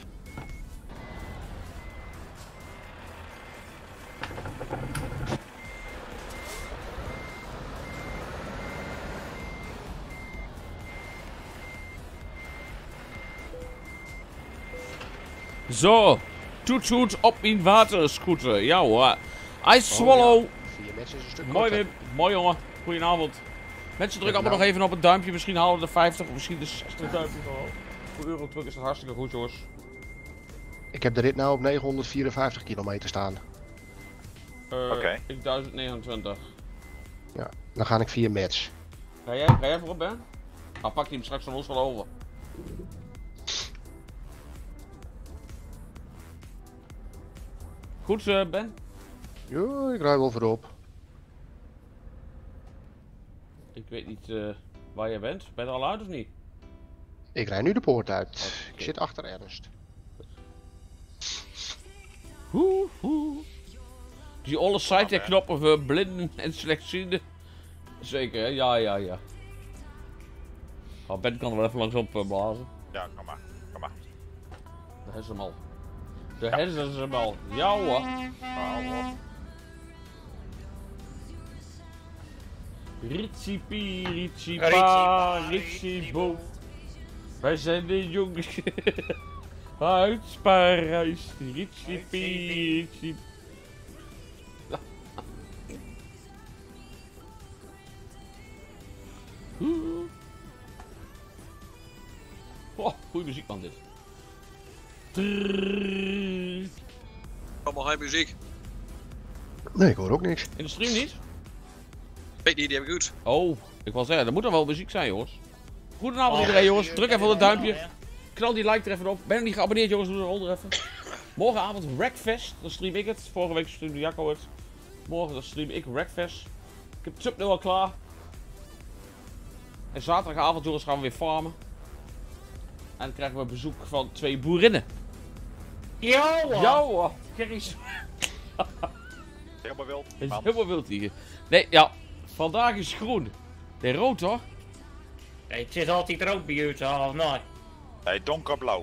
Zo. Toet op mijn waterscooter. Ja hoor. Ice Swallow. 4 mensen is een stuk Mooi korter. Wim. Mooi jongen. Goedenavond. Mensen druk allemaal nou. nog even op het duimpje. Misschien halen we de 50 of misschien de 60 duimpjes al. Voor Eurotruck is dat hartstikke goed, jongens. Ik heb de rit nou op 954 kilometer staan. Oké. Ik 1029. Ja, dan ga ik 4 match. Ga jij voorop, Ben? Dan pak hij hem straks van ons wel over. Goed, Ben? Ja, ik rijd wel voorop. Ik weet niet waar jij bent. Ben je er al uit of niet? Ik rijd nu de poort uit. Oké. Ik zit achter Ernst. Hoe. Die alle site knoppen voor blinden en slechtzienden. Zeker, hè? Ja. Oh, Ben kan er wel even langs op blazen. Ja, kom maar. Kom maar. Daar is hem al. Daar is hem al. Ja hoor. Ritsie-pa, ritsie-bo. Wij zijn de jongens uit Parijs. Ritsie-pi. Oh, goeie muziek man dit. Allemaal geen muziek. Nee, ik hoor ook niks. In de stream niet? Weet niet, die heb ik goed. Oh, ik wil zeggen, er moet er wel muziek zijn jongens. Goedenavond iedereen jongens, druk even op het duimpje. Knal die like er even op. Ben je nog niet geabonneerd jongens, doe eronder even. Morgenavond Wreckfest, dan stream ik het. Vorige week streamde Jacco het. Morgen dan stream ik Wreckfest. Ik heb het thumbnail al klaar. En zaterdagavond jongens gaan we weer farmen. En dan krijgen we bezoek van 2 boerinnen. Ja hoor. Ja hoor, Kerry's. Helemaal wild. Het is Man. helemaal wild hier. Nee, ja, vandaag is groen. Nee, rood toch? Nee, het is altijd rood bij jullie, of niet? Nee, donkerblauw.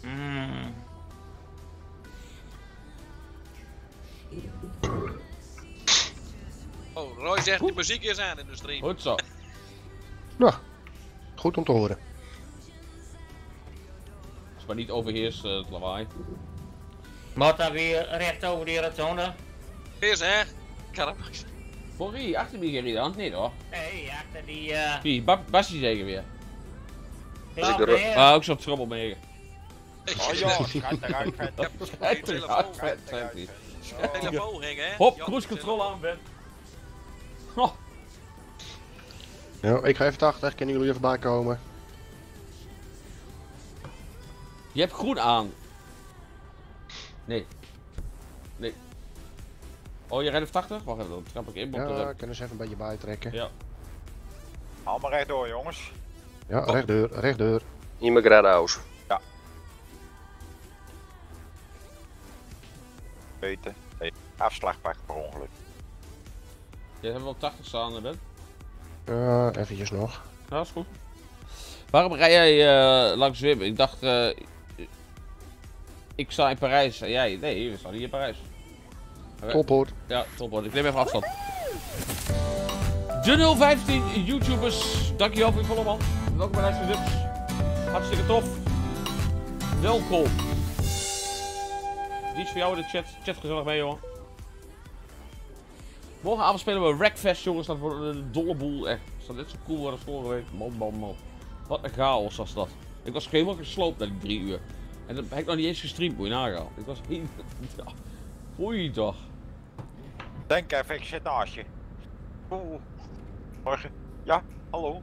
Oh, Roy zegt de muziek is aan in de stream. Goed zo. Nou, goed om te horen. Als maar niet overheerst het lawaai. Moet dan weer recht over die rotonde? Eerst hè? Karabak. Voor wie? Achter wie gereden dan? Nee hoor. Nee, achter die Wie? Bassie zeker weer. klapbeer. Ah, ook zo'n trommel mee. Oh ja, schijt eruit, vet. Telefoon ging hè? Hop, Ja, cruise control aan, Ben. Oh, Ja, ik ga even 80, kunnen jullie even bijkomen? je hebt groen aan. Nee. Nee. Oh, je rijdt op 80? Wacht even, dan trap ik in. Ja, kunnen ze even een beetje bijtrekken. Ja. Allemaal rechtdoor, jongens. Ja, rechtdeur, rechtdeur. In mijn gradhouse. Weten. Hey, afslag pakken per ongeluk. Je hebt wel op 80 staan, Ben. Ja, eventjes nog. Ja, is goed. Waarom rij jij langs Wim? Ik dacht, ik sta in Parijs en jij, nee, we staan hier in Parijs. Top hoor. Ja, top hoor. Ik neem even afstand. De 015 YouTubers, dankjewel voor je volle man. Welkom bij Luister Dubs. Hartstikke tof. Welkom. Die is voor jou in de chat. Chat gezellig mee, jongen. Morgenavond spelen we Wreckfest, jongens. Dat wordt een dolle boel. Echt. Dat staat net zo cool als vorige week. Man. Wat een chaos was dat. Ik was helemaal gesloopt na die 3 uur. En dat heb ik nog niet eens gestreamd, moet je nagaan. Ik was helemaal... Ja. Oei toch. Denk even, ik zit naast je. Oeh. Morgen. Ja, hallo.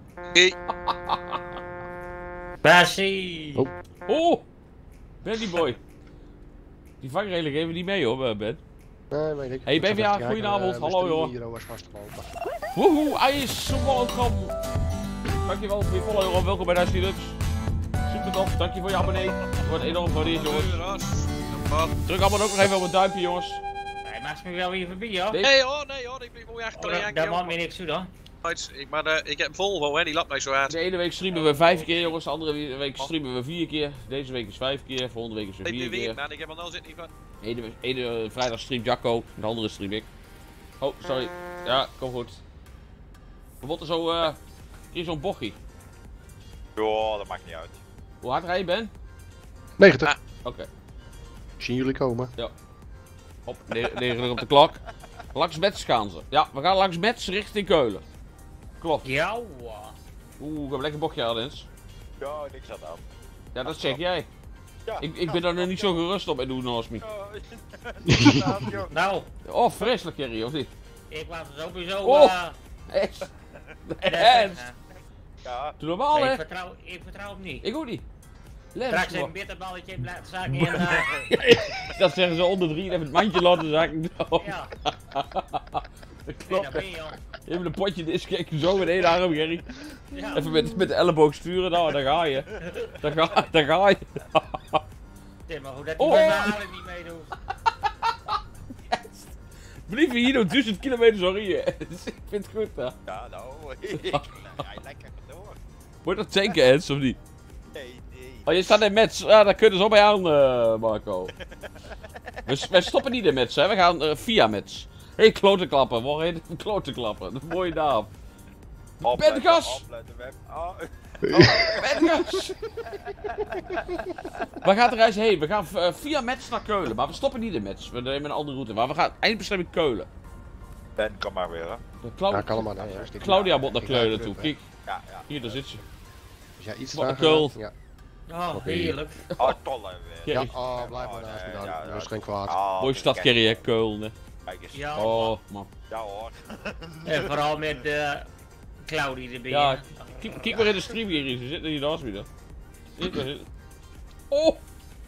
Bassie! Oh. Oh! Benny boy. Die vangrelen geven niet mee hoor, Ben. Nee, weet ik. Hey, Ik zal BVA, even kijken, goedenavond. mijn Hallo, joh. stream hier was vastgelopen. Woehoe, IJs, Volleukram. Dankjewel voor je follow, joh. Welkom bij Luister Dubs. Super tof, dank je voor je abonnee. Het wordt enorm gewaardeerd, jongens. Druk allemaal ook nog even op het duimpje, jongens. Hij maakt me wel weer voorbij, hoor. Nee. Nee hoor, ik ben mooi achter. Daar maakt me niks toe dan. Ik heb Volvo hè, die lapt mij zo hard. De ene week streamen we 5 keer, jongens. De andere week streamen we 4 keer. Deze week is 5 keer. Volgende week is weer 4 Ik keer. man, ik heb er nou zit niet van. Ene vrijdag streamt Jacco. De andere stream ik. Oh, sorry. Ja, kom goed. We moeten zo, hier zo'n bochtje. Ja, dat maakt niet uit. Hoe hard rij je, Ben? 90. Oké. Zien jullie komen? Hop, 9 uur op de klok. Langs Metz gaan ze. Ja, we gaan langs Metz richting Keulen. Klopt. Ja, Oeh, ik heb lekker bochtje aan, Lens. Ja, niks aan de hand. Ja, dat zeg jij. Ja. Ik ben daar nog niet zo gerust op en doe naast me. Ja, nou, Oh, vreselijk, Kerry, of niet? ik was sowieso... Oh. Echt? Lens, ja. doe normaal, hè? ik vertrouw hem niet. Ik ook niet. Lens, Straks man. een bitterballetje blijft zaken in... Dat zeggen ze onder 3 en even het mandje laten zakken. ja, Dat nee, klopt. dat ben je, joh. Even een potje diskeken, zo met 1 arm, Gerry. Ja. Even met de elleboog sturen, nou, daar ga je. Daar ga je. Het is maar goed dat Oh. die verhalen niet meedoet. Blief je hier nog 1000 kilometer zo rijden. Dus ik vind het goed, hè. Ja, nou. Rij lekker door. Moet dat tanken, Ens, of niet? Nee. Oh, je staat in Metz. Ja, daar kunnen ze op bij aan, Marco. Wij stoppen niet in Metz, hè. We gaan via Metz. Hé, klotenklappen. Waar heet het? Klotenklappen. Dat is een mooie naam. Bengas! Bengas! Waar gaat de reis heen? We gaan via Metz naar Keulen. Maar we stoppen niet in Metz. We nemen een andere route. Maar we gaan eindbestemming Keulen. Ben, kom maar weer, hè. Ja, kan allemaal naar huis. Claudia moet naar Keulen toe. Kijk, Ja. hier, daar zit ze. Als jij iets Wat een trager keul. gaat, Ja, Oh, heerlijk. Oh, tolle weer. ja. Ja, Oh, blijf maar naast me dan. Ja, Dat is geen kwaad. mooie stad, Kerry, hè. Keulen, hè. Kijk eens. Ja, Oh, man. Ja hoor. en vooral met Claudie erbij. Ja, kijk maar in de stream, Gerry. Ze zitten hier naast me, dan. Oh!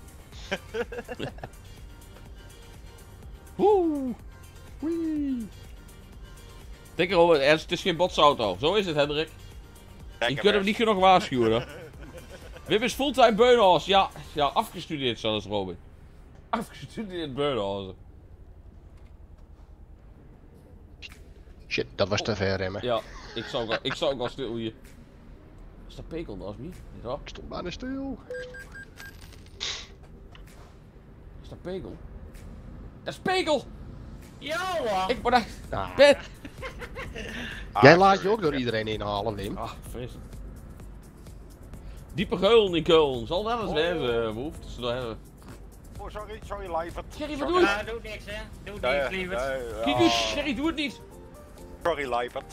Woe! Wee! Denk erover, Ernst, het is geen botsauto. Zo is het, Hendrik. Je kunt hem niet genoeg waarschuwen, hè. Wim is fulltime beunhaas. Ja, afgestudeerd zelfs, Robin. Afgestudeerd beunhazen. Shit, dat was te ver remmen. Ja, ik zou ook wel stil hier. Is dat pekel naast me? Ja. Ik stond bijna stil. Is dat pekel? Dat is pekel! Ja, hoor. Ik word echt... Ah. Ben! Jij laat je ook door iedereen inhalen, Wim. Ah, vreselijk. Diepe geul in Keulen. Zal wel eens wezen, behoefte ze daar hebben. sorry, Lievert. Gerry, wat doe je? Ja, doe niks hè. Doe niks, lieverd. Kijk eens, Gerry, doe het niet. Sorry, Lievert.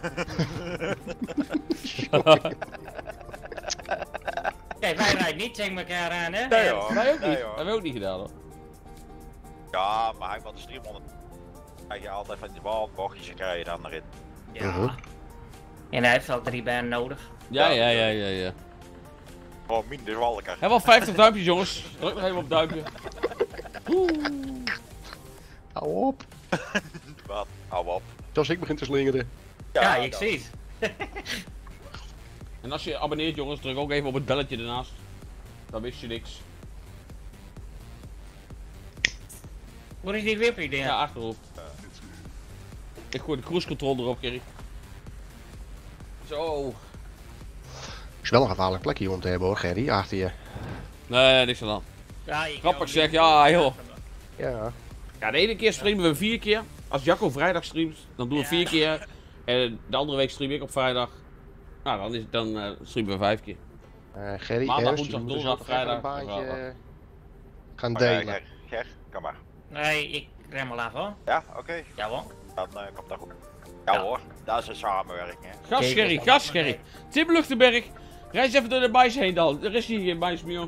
Kijk, wij rijden niet tegen elkaar aan hè. Nee hoor. Wij ook Nee, niet. hoor. Dat hebben we ook niet gedaan hoor. Ja, maar hij wil de stream onder. Krijg je altijd van die bochtjes krijgen dan erin. Ja. En hij heeft al 3 banen nodig. Ja. Oh, minder walker. Hebben wel 50 duimpjes jongens. Druk nog even op het duimpje. Hou op. Wat? Hou op. Als ik begin te slingeren. Ja, ik dat- zie het. En als je abonneert jongens, druk ook even op het belletje ernaast. Dan wist je niks. Hoe is die wippie ding? Ja, achterop. Ik gooi de cruise control erop, Gerry. Zo. Is wel een gevaarlijk plekje om te hebben hoor, Gerry. Achter je. Nee, niks aan dan. Ja, ik Grappig ook zeg, niet. ja joh. Ja. Ja, de ene keer streamen we 4 keer. Als Jacco vrijdag streamt, dan doen we 4 keer. En de andere week stream ik op vrijdag. Nou, dan streamen we 5 keer. Gerry, Maandag, Ernst, woensdag, je moet dus donderdag, ook even een vrijdag. baantje gaan Oké, delen. Ger, kom maar. Nee, ik rem al af hoor. Ja, oké. Jawel. Dan komt dat goed. Ja hoor, dat is een samenwerking hè. Gas Gerry, gas Gerry. Tim Luchtenberg, reis even door de mais heen dan. Er is hier geen mais meer.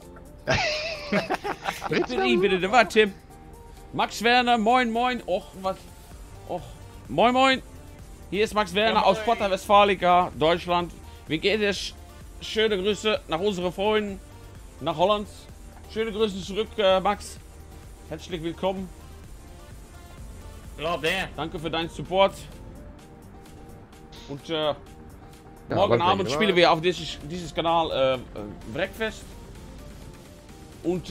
Ik ben niet binnen de war, Tim. Max Werner, moin moin. Och, wat. Och, moin moin. Hier ist Max Werner aus Porta Westfalica, Deutschland. Wie geht es? Schöne Grüße nach unseren Freunden, nach Holland. Schöne Grüße zurück, Max. Herzlich willkommen. Klopt hè. Danke für deinen Support. Und leuk morgen dat Abend je er spielen was. wir auf dieses Kanal Breakfast. Und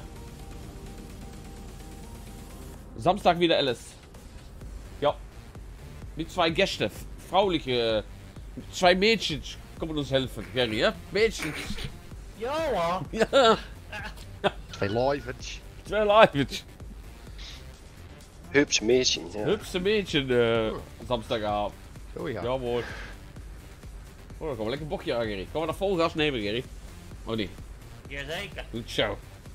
Samstag wieder alles. Ja. Mit 2 Gästen. Frauliche. 2 Mädchen kommen uns helfen, Gary, ja? Mädchen. Ja hoor. Ja. 2 liverts. 2 Leibchen. Hups, meisje. Ja. Hupste Mädchen Samstagavond. Oh ja. Jawohl. Oh, dan komen we lekker bokje aan, Gary. Gaan we nog vol gas nemen, Gary? Oh niet. Jazeker. Goed zo.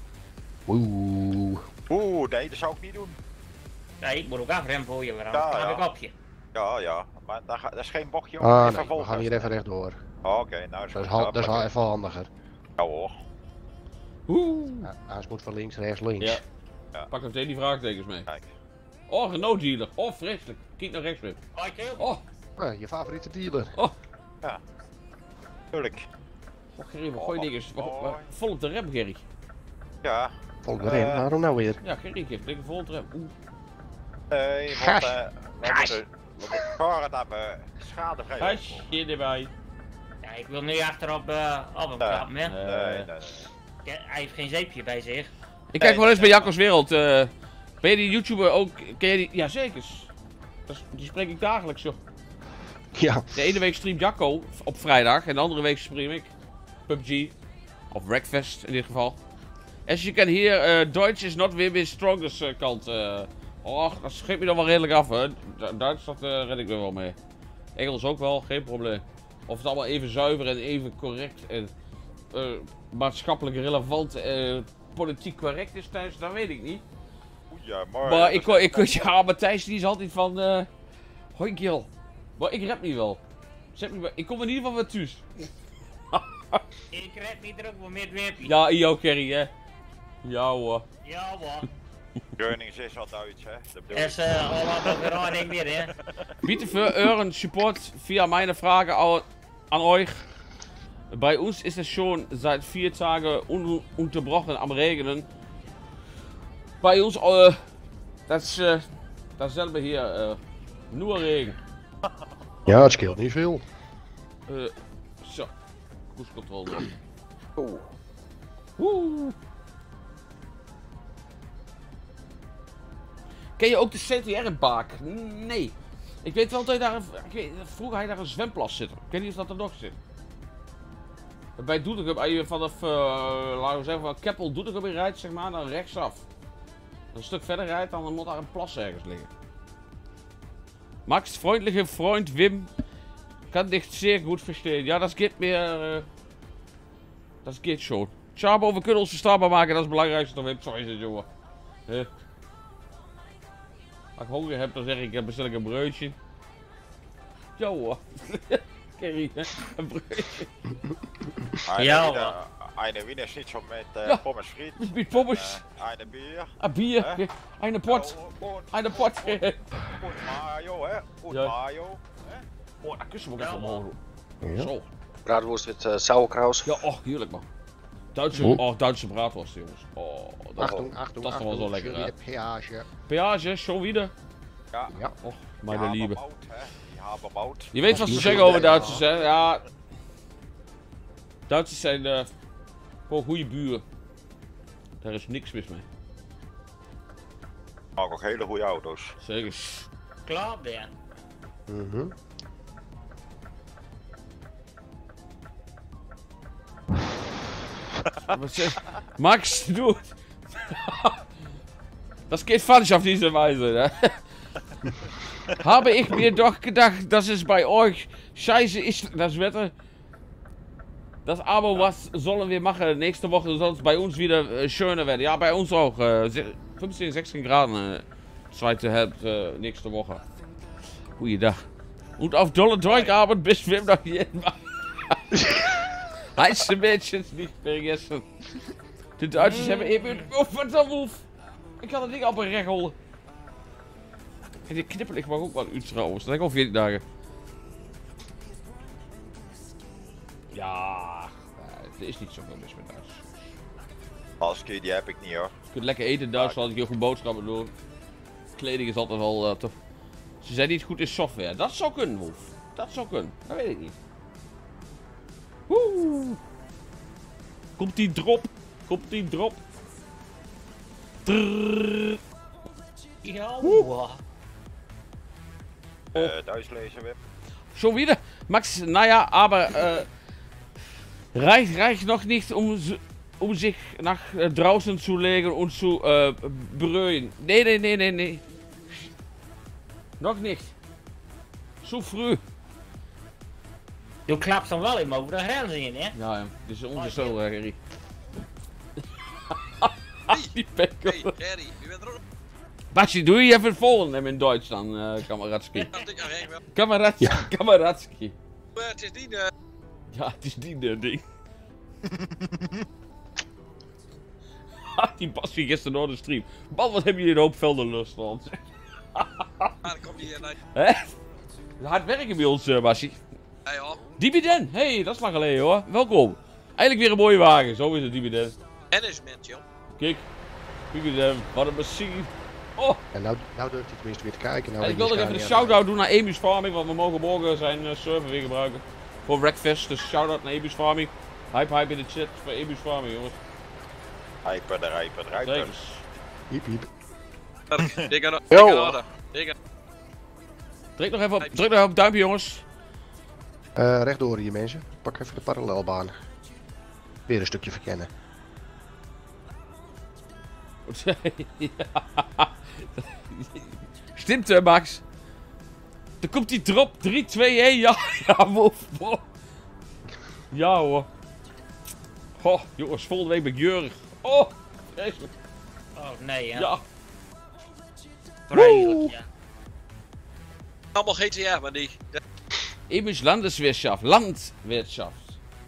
Oeh. Oeh, nee, dat zou ik niet doen. Ja, ik moet ook afremmen voor je weer. Ja, Dan heb ja. ik op je. Ja, maar dat is geen bochtje. Ah even nee, we vol gaan hier even rechtdoor. Oké, nou Dat is, goed. dat is wel even handiger. Ja hoor. Oeh. Ja, anders moet van links, rechts, links. Ja. Ja. Pak meteen die vraagtekens mee. Kijk. Oh, Renault dealer. Oh, vreselijk. Kijk naar rechts weer. Hoi, Keel. Oh, Je favoriete dealer. Tuurlijk. Gerry, we gooien dinges. Vol op de rem, Gerry. Ja. Volg erin, waarom nou weer? Ja, Gerry geeft lekker vol op de rem. Oeh. Nee, want Gas. we moeten zorgen dat we schadevrij Gasje erbij. Ja, ik wil nu achterop op hem klappen hè. Nee. Ja, hij heeft geen zeepje bij zich. Ik kijk wel eens bij Jacco's Wereld. Ben je die YouTuber ook? Ken je die? Ja, zeker. Die spreek ik dagelijks, joh. Ja. De ene week streamt Jacco op vrijdag en de andere week stream ik PUBG. Of Breakfast in dit geval. As you can hear, Duits is not Wim's strongest kant. Och, dat schept me dan wel redelijk af, hè. Duits, dat red ik er wel mee. Engels ook wel, geen probleem. Of het allemaal even zuiver en even correct en maatschappelijk relevant politiek correct is thuis, dat weet ik niet. Ja, mooi. Maar ja, Matthijs die is altijd van, hoi Gil. Maar ik rap niet wel. Zeg me, ik kom in ieder geval weer thuis. Ik red niet er ook wel meer weerpje. Ja, IO Kerry, hè. Ja hoor. Ja hoor. Gronings is wat Duits, hè? Dat bedoel Dat is allemaal weer aan ding weer hè. Bitte für euren Support via meine Frage an euch. Bei uns ist es schon seit 4 Tagen ununterbrochen am Regnen. Bei uns, dasselbe hier, nur Regen. Ja, het scheelt niet veel. Zo, koerscontrole. Oeh. Woe. Ken je ook de CTR-baak? Nee. Ik weet wel dat je daar vroeger had je daar een zwemplas zitten. Ik weet niet of dat er nog zit. Bij Doetinchem, als je vanaf, laten we zeggen, van Keppel Doetinchem in rijdt, zeg maar, dan rechtsaf. Een stuk verder rijdt, dan moet daar een plas ergens liggen. Max, freundliche Freund Wim, kann dich sehr gut verstehen. Ja, das geht mir, das geht schon. Chabo, we kunnen ons verstaanbaar maken, dat is het belangrijkste toch, Wim. Zo is het, jongen. Als ik honger heb, dan zeg ik, bestel ik een broodje. Jo hoor. Kerry, een broodje. Eine Wiener Schnitzel met pommes friet. Met pommes. Eine bier. Een bier. Eine pot. Eine pot. Und mayo, hè. Und mayo. Oh, daar kussen we ook even omhoog doen. Zo. Braadworst met sauerkraus. Ja, oh, heerlijk man. Duitse braadworst, jongens. Oh, Achtung, dat is toch wel zo lekker, hè? Peage. Peage, zo wieder. Ja. Och, meine Liebe. Die havermout. Je weet wat ze zeggen over Duitsers, hè? Ja. Duitsers zijn gewoon goede buren. Daar is niks mis mee. Maar ook hele goede auto's. Zeker. Klaar, ja. Max, du! Das geht falsch auf diese Weise, ne? Habe ich mir doch gedacht, dass es bei euch scheiße ist, das Wetter. Das aber, was sollen wir machen? Nächste Woche soll es bei uns wieder schöner werden. Ja, bei uns auch. 15, 16 Grad. Zweite Hälfte nächste Woche. Goeiedag. Und auf dolle Durcharbeit bis wir noch jeden Mal. Heiße Mädchens nicht vergessen. De Duitsers hebben even... Oh, wat een wolf! Ik kan het ding op een recht hollen. En die knipperlicht mag ook wel uit trouwens. Dat heb ik al 14 dagen. Ja, het is niet zoveel mis met Duits. Husky, die heb ik niet hoor. Je kunt lekker eten in Duitsland, je kunt goed boodschappen doen. Kleding is altijd wel tof. Ze zijn niet goed in software. Dat zou kunnen, Wolf. Dat zou kunnen. Dat weet ik niet. Woe! Komt die drop? Komt die drop? Trrrr. Ja, Duits lezen, Wim. Schon wieder? Max, naja, aber reicht noch nicht, um sich nach draußen zu legen und zu berühren. Nee. Noch nicht. Zu früh. Je klapt dan wel in over de grens in, hè? Ja, dit is onze zo, Harry. Die pekkel. Hey, Harry, wie bent er ook? Basti, doe je even volnemen in Duits dan, Kameradski. Kameradski. Het is niet Ja, het is die ding. Die Basti gisteren door de stream. Man, wat hebben jullie een hoop veldenlust van. dan komt hij naar... Hè? Hard werken bij ons, Basti. Ja, joh. Dividend, hey, dat is lang geleden hoor. Welkom. Eindelijk weer een mooie wagen, zo is het dividend. Management, joh. Kijk, dividend, wat een machine. Oh! En nou durft hij tenminste weer te kijken. Nou En ik wil nog even een shout-out doen naar Emus Farming, want we mogen morgen zijn server weer gebruiken. Voor Wreckfest, dus shout-out naar Emus Farming. Hype in de chat voor Emus Farming, jongens. Hyper. Zeker. Hiep. Druk nog even op duimpje, jongens. Rechtdoor hier mensen. Pak even de parallelbaan. Weer een stukje verkennen. Stimmt, Max. Dan komt die drop 3, 2, 1. Ja, Wolf. Ja hoor. Oh, jongens, volgende week ben ik jeurig. Oh, vreselijk. Oh nee, hè? Ja. Vreselijk, ja. Allemaal GTA, maar die... Emus Landeswirtschaft. Landwirtschaft.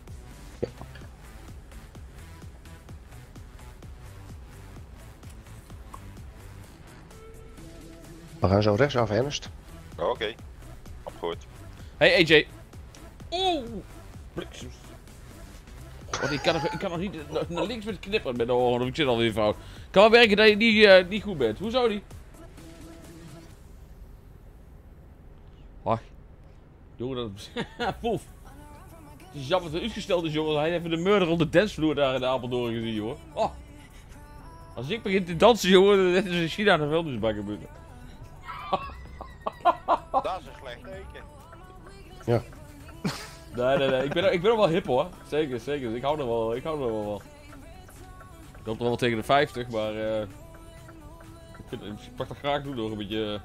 We gaan zo rechtsaf, Ernst. Oké. Komt goed. Hey AJ. Oeh. Bliksems. Want ik kan nog niet naar links met knipperen met de oren, want ik zit alweer fout. Kan wel werken dat je niet goed bent. Hoezo niet? Wacht. Jongen, dat is... Wolf. Het is jammer dat het uitgesteld is, jongen. Hij heeft even de murder op de dancevloer daar in de Apeldoorn gezien, hoor. Oh. Als ik begin te dansen, jongen, dan is in China een vuilnisbakken buiten. Dat is een slecht teken. Ja. Nee. Ik ben nog wel hip, hoor. Zeker. Ik hou er wel van. Ik loop er wel tegen de 50, maar ik pak dat graag doen door een beetje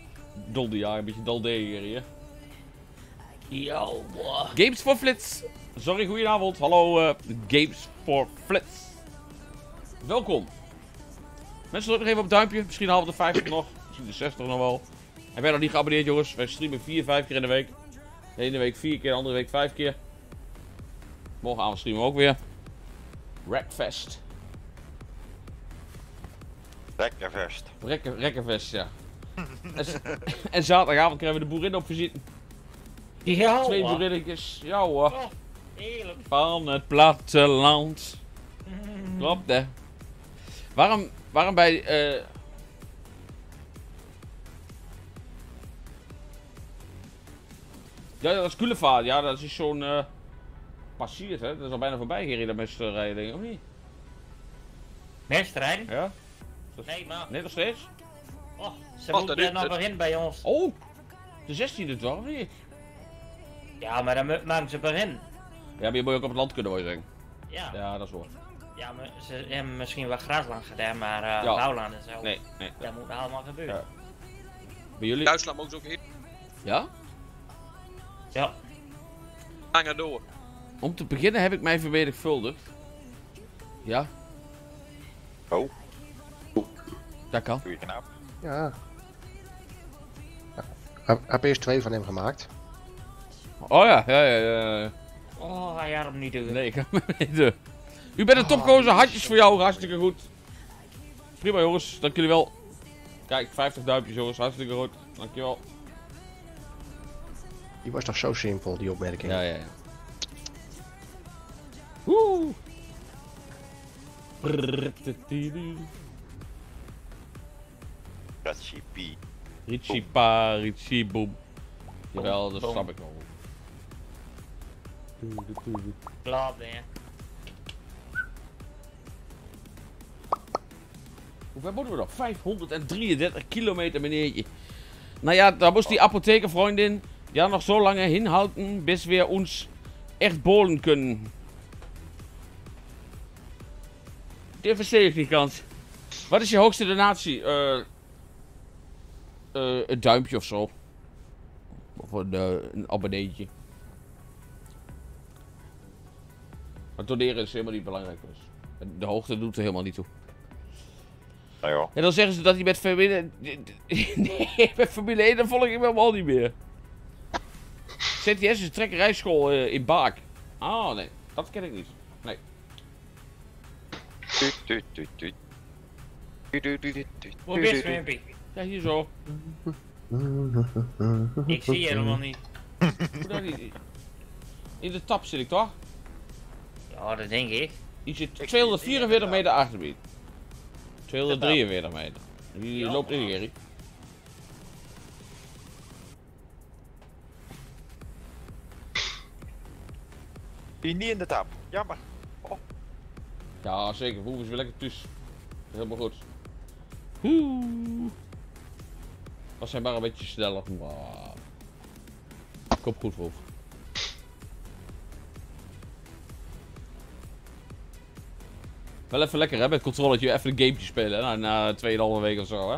dolde jaar, een beetje daldé hier. Yo, boy. Games for Flits. Sorry, goedenavond. Hallo, Games for Flits. Welkom. Mensen, druk nog even op het duimpje. Misschien halen we de 50 nog. Misschien de 60 nog wel. En ben nog niet geabonneerd, jongens. Wij streamen 4-5 keer in de week. De ene week 4 keer, de andere week 5 keer. Morgenavond streamen we ook weer. Wreckfest. Rekkenfest, ja. En zaterdagavond krijgen we de boerin op visite. Ja, 2 boerinnetjes. Ja hoor. Oh, heerlijk. Van het platteland. Klopt hè. Waarom bij ja, dat is Kulevaart. Ja, dat is zo'n passiert hè. Dat is al bijna voorbij gereden met rijden, denk ik, of niet? Meestrijden? Ja. Nee, maar. Nee, nog steeds? Oh, ze Oh, moeten dat er nog is- weer in bij ons. Oh! De 16e toch, of niet? Ja, maar dan maken ze erin. Ja, maar je moet ook op het land kunnen, hoor je zeggen. Ja. Ja, dat is waar. Ja, maar ze hebben misschien wat grasland gedaan, maar Ja. bouwland en zo. Nee. Dat moet allemaal gebeuren. Ja. Bij jullie? Duitsland moet ook in. Ja? Ja. Hangen door. Om te beginnen heb ik mij vermenigvuldigd. Ja? Oh, Dat kan. goeie knaap. Ja. Heb eerst 2 van hem gemaakt. Oh ja. Oh, hij had hem niet doen. Nee, ik ga hem niet doen. U bent een topgozer, hartjes voor jou, hartstikke goed. Prima jongens, dank jullie wel. Kijk, 50 duimpjes jongens, hartstikke goed. Dankjewel. Die was toch zo simpel, die opmerking. Ja. Woe! Ratchipi. Richipa, Richiboom. Jawel, dat Boom. snap ik wel. Klopt, hè. Hoeveel moeten we nog? 533 kilometer, meneertje. Nou ja, daar moest die apothekervriendin ja nog zo lange hinhouden, bis we ons echt bolen kunnen. Dit versteer ik niet, kans. Wat is je hoogste donatie? Een duimpje of zo. Of een abonneetje. Maar doneren is helemaal niet belangrijk. Dus. De hoogte doet er helemaal niet toe. Nou joh. En dan zeggen ze dat hij met Formule... Nee, met Formule 1 dan volg ik hem helemaal niet meer. ZTS is een trekkerijschool in Baak. Ah, nee. Dat ken ik niet. Nee. Probeer Swimpy. Ja, hier zo. Ik zie je helemaal niet. Hoe dan niet? In de tap zit ik toch? Ja, dat denk ik. Die zit 244 meter achter me. 243 meter. Die loopt in, Gerry. Die niet in de tap. Jammer. Ja, zeker. Hoeven ze weer lekker tussen. Helemaal goed. Oeh. Was zijn maar een beetje sneller. Wow. Kom goed, Wolf. Wel even lekker hè, met controletje even een gametje spelen hè? Na 2,5 week of zo hè.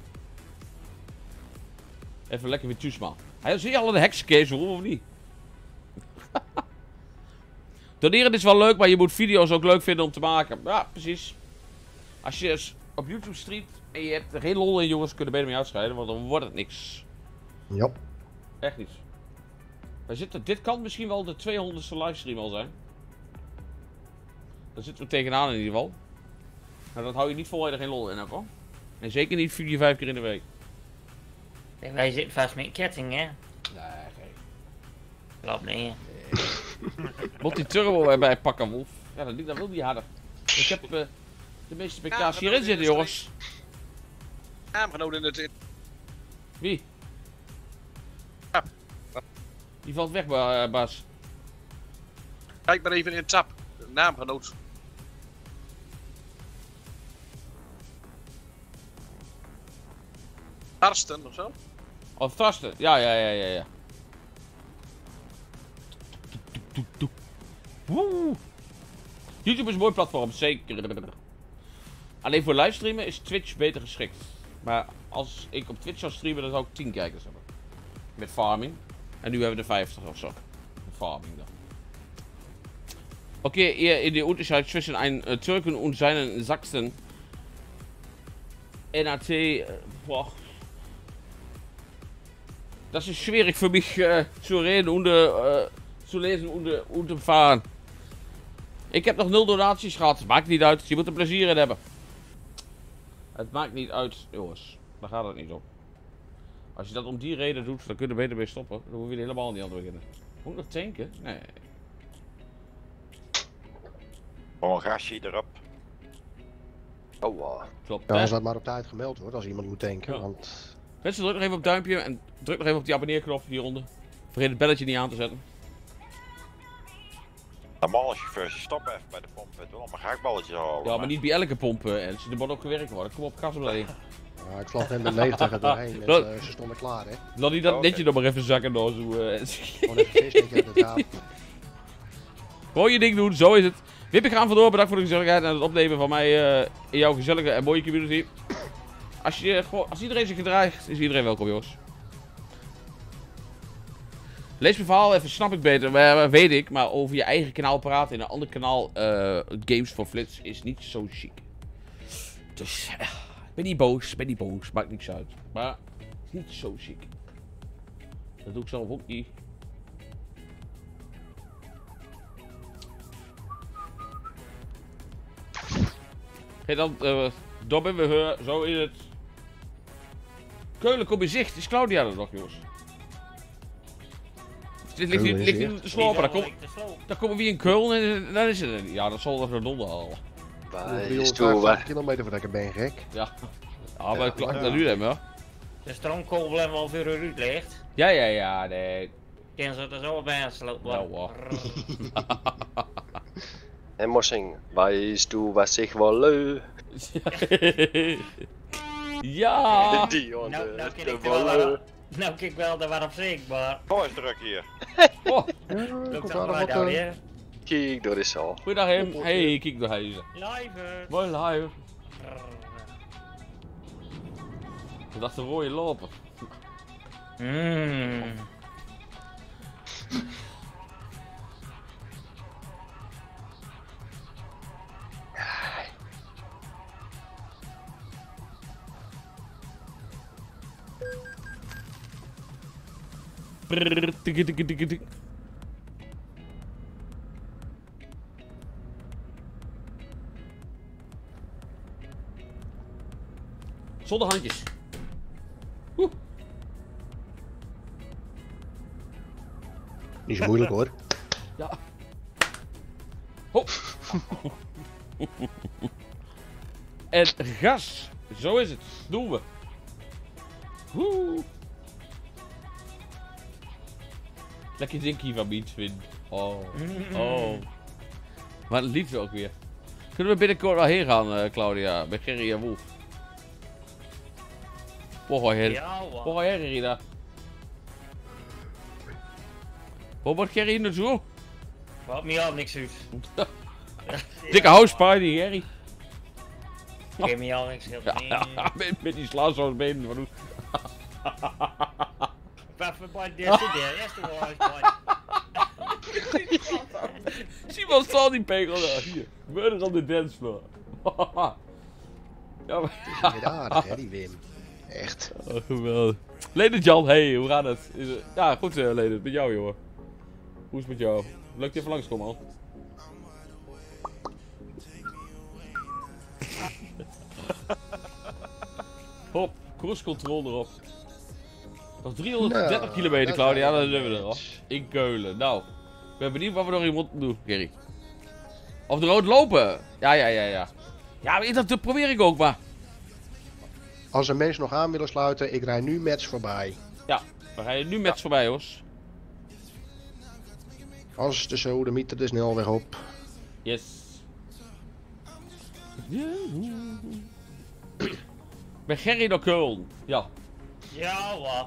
Even lekker weer thuis man. Hij zie je al de heksenkees hoor, of niet? Doneren is wel leuk, maar je moet video's ook leuk vinden om te maken. Ja, precies. Als je op YouTube streamt en je hebt er geen lol in jongens, kunnen beter mee uitscheiden, want dan wordt het niks. Ja. Echt niet. Dit kan misschien wel de 200ste livestream al zijn. Daar zitten we tegenaan in ieder geval. Maar dat hou je niet vol als je er geen lol in hebt hoor. En zeker niet 4-5 keer in de week. En wij zitten vast met een ketting, hè? Nee, geen. Klopt, nee. Moet die turbo erbij pakken, Wolf. Ja, dat wil niet harder. Ik heb de meeste pk's hierin zitten, jongens. Naamgenoot in het... Wie? Ja. Die valt weg, Bas. Kijk maar even in het tap. Naamgenoot. Karsten of zo? Oh, Thrasten. Ja. Woe. YouTube is een mooi platform, zeker. Alleen voor livestreamen is Twitch beter geschikt. Maar als ik op Twitch zou streamen, dan zou ik 10 kijkers hebben. Met farming. En nu hebben we er 50 of zo. Farming dan. Okay, ihr den Unterschied zwischen einem Türken und seinen Sachsen. NAT, boah. Das ist schwierig für mich zu reden und zu lesen und te fahren. Ik heb nog 0 donaties gehad. Maakt niet uit. Je moet er plezier in hebben. Het maakt niet uit, jongens. Daar gaat het niet om. Als je dat om die reden doet, dan kun je er beter mee stoppen. Dan hoef je er helemaal niet aan te beginnen. Moet ik nog tanken? Nee. Gewoon een gasje erop. Oh, wow. Klopt. Ja, hè? als dat maar op tijd gemeld wordt, als iemand moet tanken. Ja. Want Mensen, druk nog even op het duimpje en druk nog even op die abonneerknop hieronder. Vergeet het belletje niet aan te zetten. Normale chauffeurs stoppen even bij de pomp. Het wel maar gehaktballetjes halen. Ja, maar niet bij elke pomp. En er moet ook gewerkt worden. Kom op, gasopleiding. ja, ik vlag net met 90 er doorheen. Dat- En, ze stonden klaar, hè. Laat die dat Oké. netje nog maar even zakken door. Zo, Gewoon even visnetje uit het raam. Gewoon je ding doen, zo is het. Wip, ik ga vandoor. Bedankt voor de gezelligheid en het opnemen van mij in jouw gezellige en mooie community. Als iedereen zich gedraagt, is iedereen welkom, jongens. Lees mijn verhaal even, snap ik beter, weet ik. Maar over je eigen kanaal praten in een ander kanaal, Games for Flits, is niet zo chic. Dus, ik ben niet boos, maakt niks uit. Maar, het is niet zo chic. Dat doe ik zelf ook niet. Geen dan, Dobben we hören, zo is het. Keulen, kom in zicht. Is Claudia er nog, jongens? Dit ligt Keulen in niet zicht. te slopen. Dan komen we in Keulen en dan is het er niet. Ja, dat zal er donder halen. Waar is 350 kilometer voordat ik ben gek. Ja. Ja, maar klacht naar nu hem, ja. De stroomkogel blijft wel voor een uur ligt. Ja, nee. Ken ze er zo bij aansloten. Nou, wow. En Mossing, weißt du, was ich wolle? Ja! Die Nou, onder nou ken de ik wel, wolle. nou ken ik wel de waarop zichtbaar. Oh, is druk hier. Oh, Loopt Komt dat maar aardig daar wat, weer. Kijk door de zaal. goeiedag hem. Hey, kijk naar huizen. Live. Mooi live. Ik dacht de rode lopen. Mmm. Brrr, tikkie, tikkie, tikkie, tik. Zonder handjes. Oeh. Niet zo moeilijk hoor. Ja. Hop. En gas. Zo is het. Doen we. Woe. Lekker dinkie van Beats Win. Oh. Oh. Maar het lied wel ook weer. Kunnen we binnenkort wel heen gaan, Claudia? Bij Gerry en Wolf. Waar heen? Ja, wat? Waar heen, Rina? Waar wordt Gerry naartoe? Wat mij al niks uit. Dikke house party, Gerry. Ik heb mij al niks uit. Ja, met die slaassausbenen. Wat doe Wat voor boy dit is dit? Eerste wel boy. Simon staat die pegel daar. Hier. Murder on the dance floor. Ja, maar... Het is weer aardig hè, die Wim. Echt. Oh, geweldig. Leendert Jan, hey, hoe gaat het? Ja, goed Leendert, met jou joh. Hoe is het met jou? Leuk dat je even langskomen man. Hop, cruise control erop. Nog 330 Nou, kilometer dat Claudia, is dan wel zijn we er al. iets. In Keulen. Nou, ik ben benieuwd wat we nog hier moeten doen, Gerry. Of de rood lopen. Ja. Ja, maar dat probeer ik ook maar. Als er mensen nog aan willen sluiten, ik rij nu match voorbij. Ja, we gaan je nu met voorbij, jongens. Als de zo, de mieter de snelweg op. Yes. Bij Gerry naar Keulen. Ja. Ja, wat?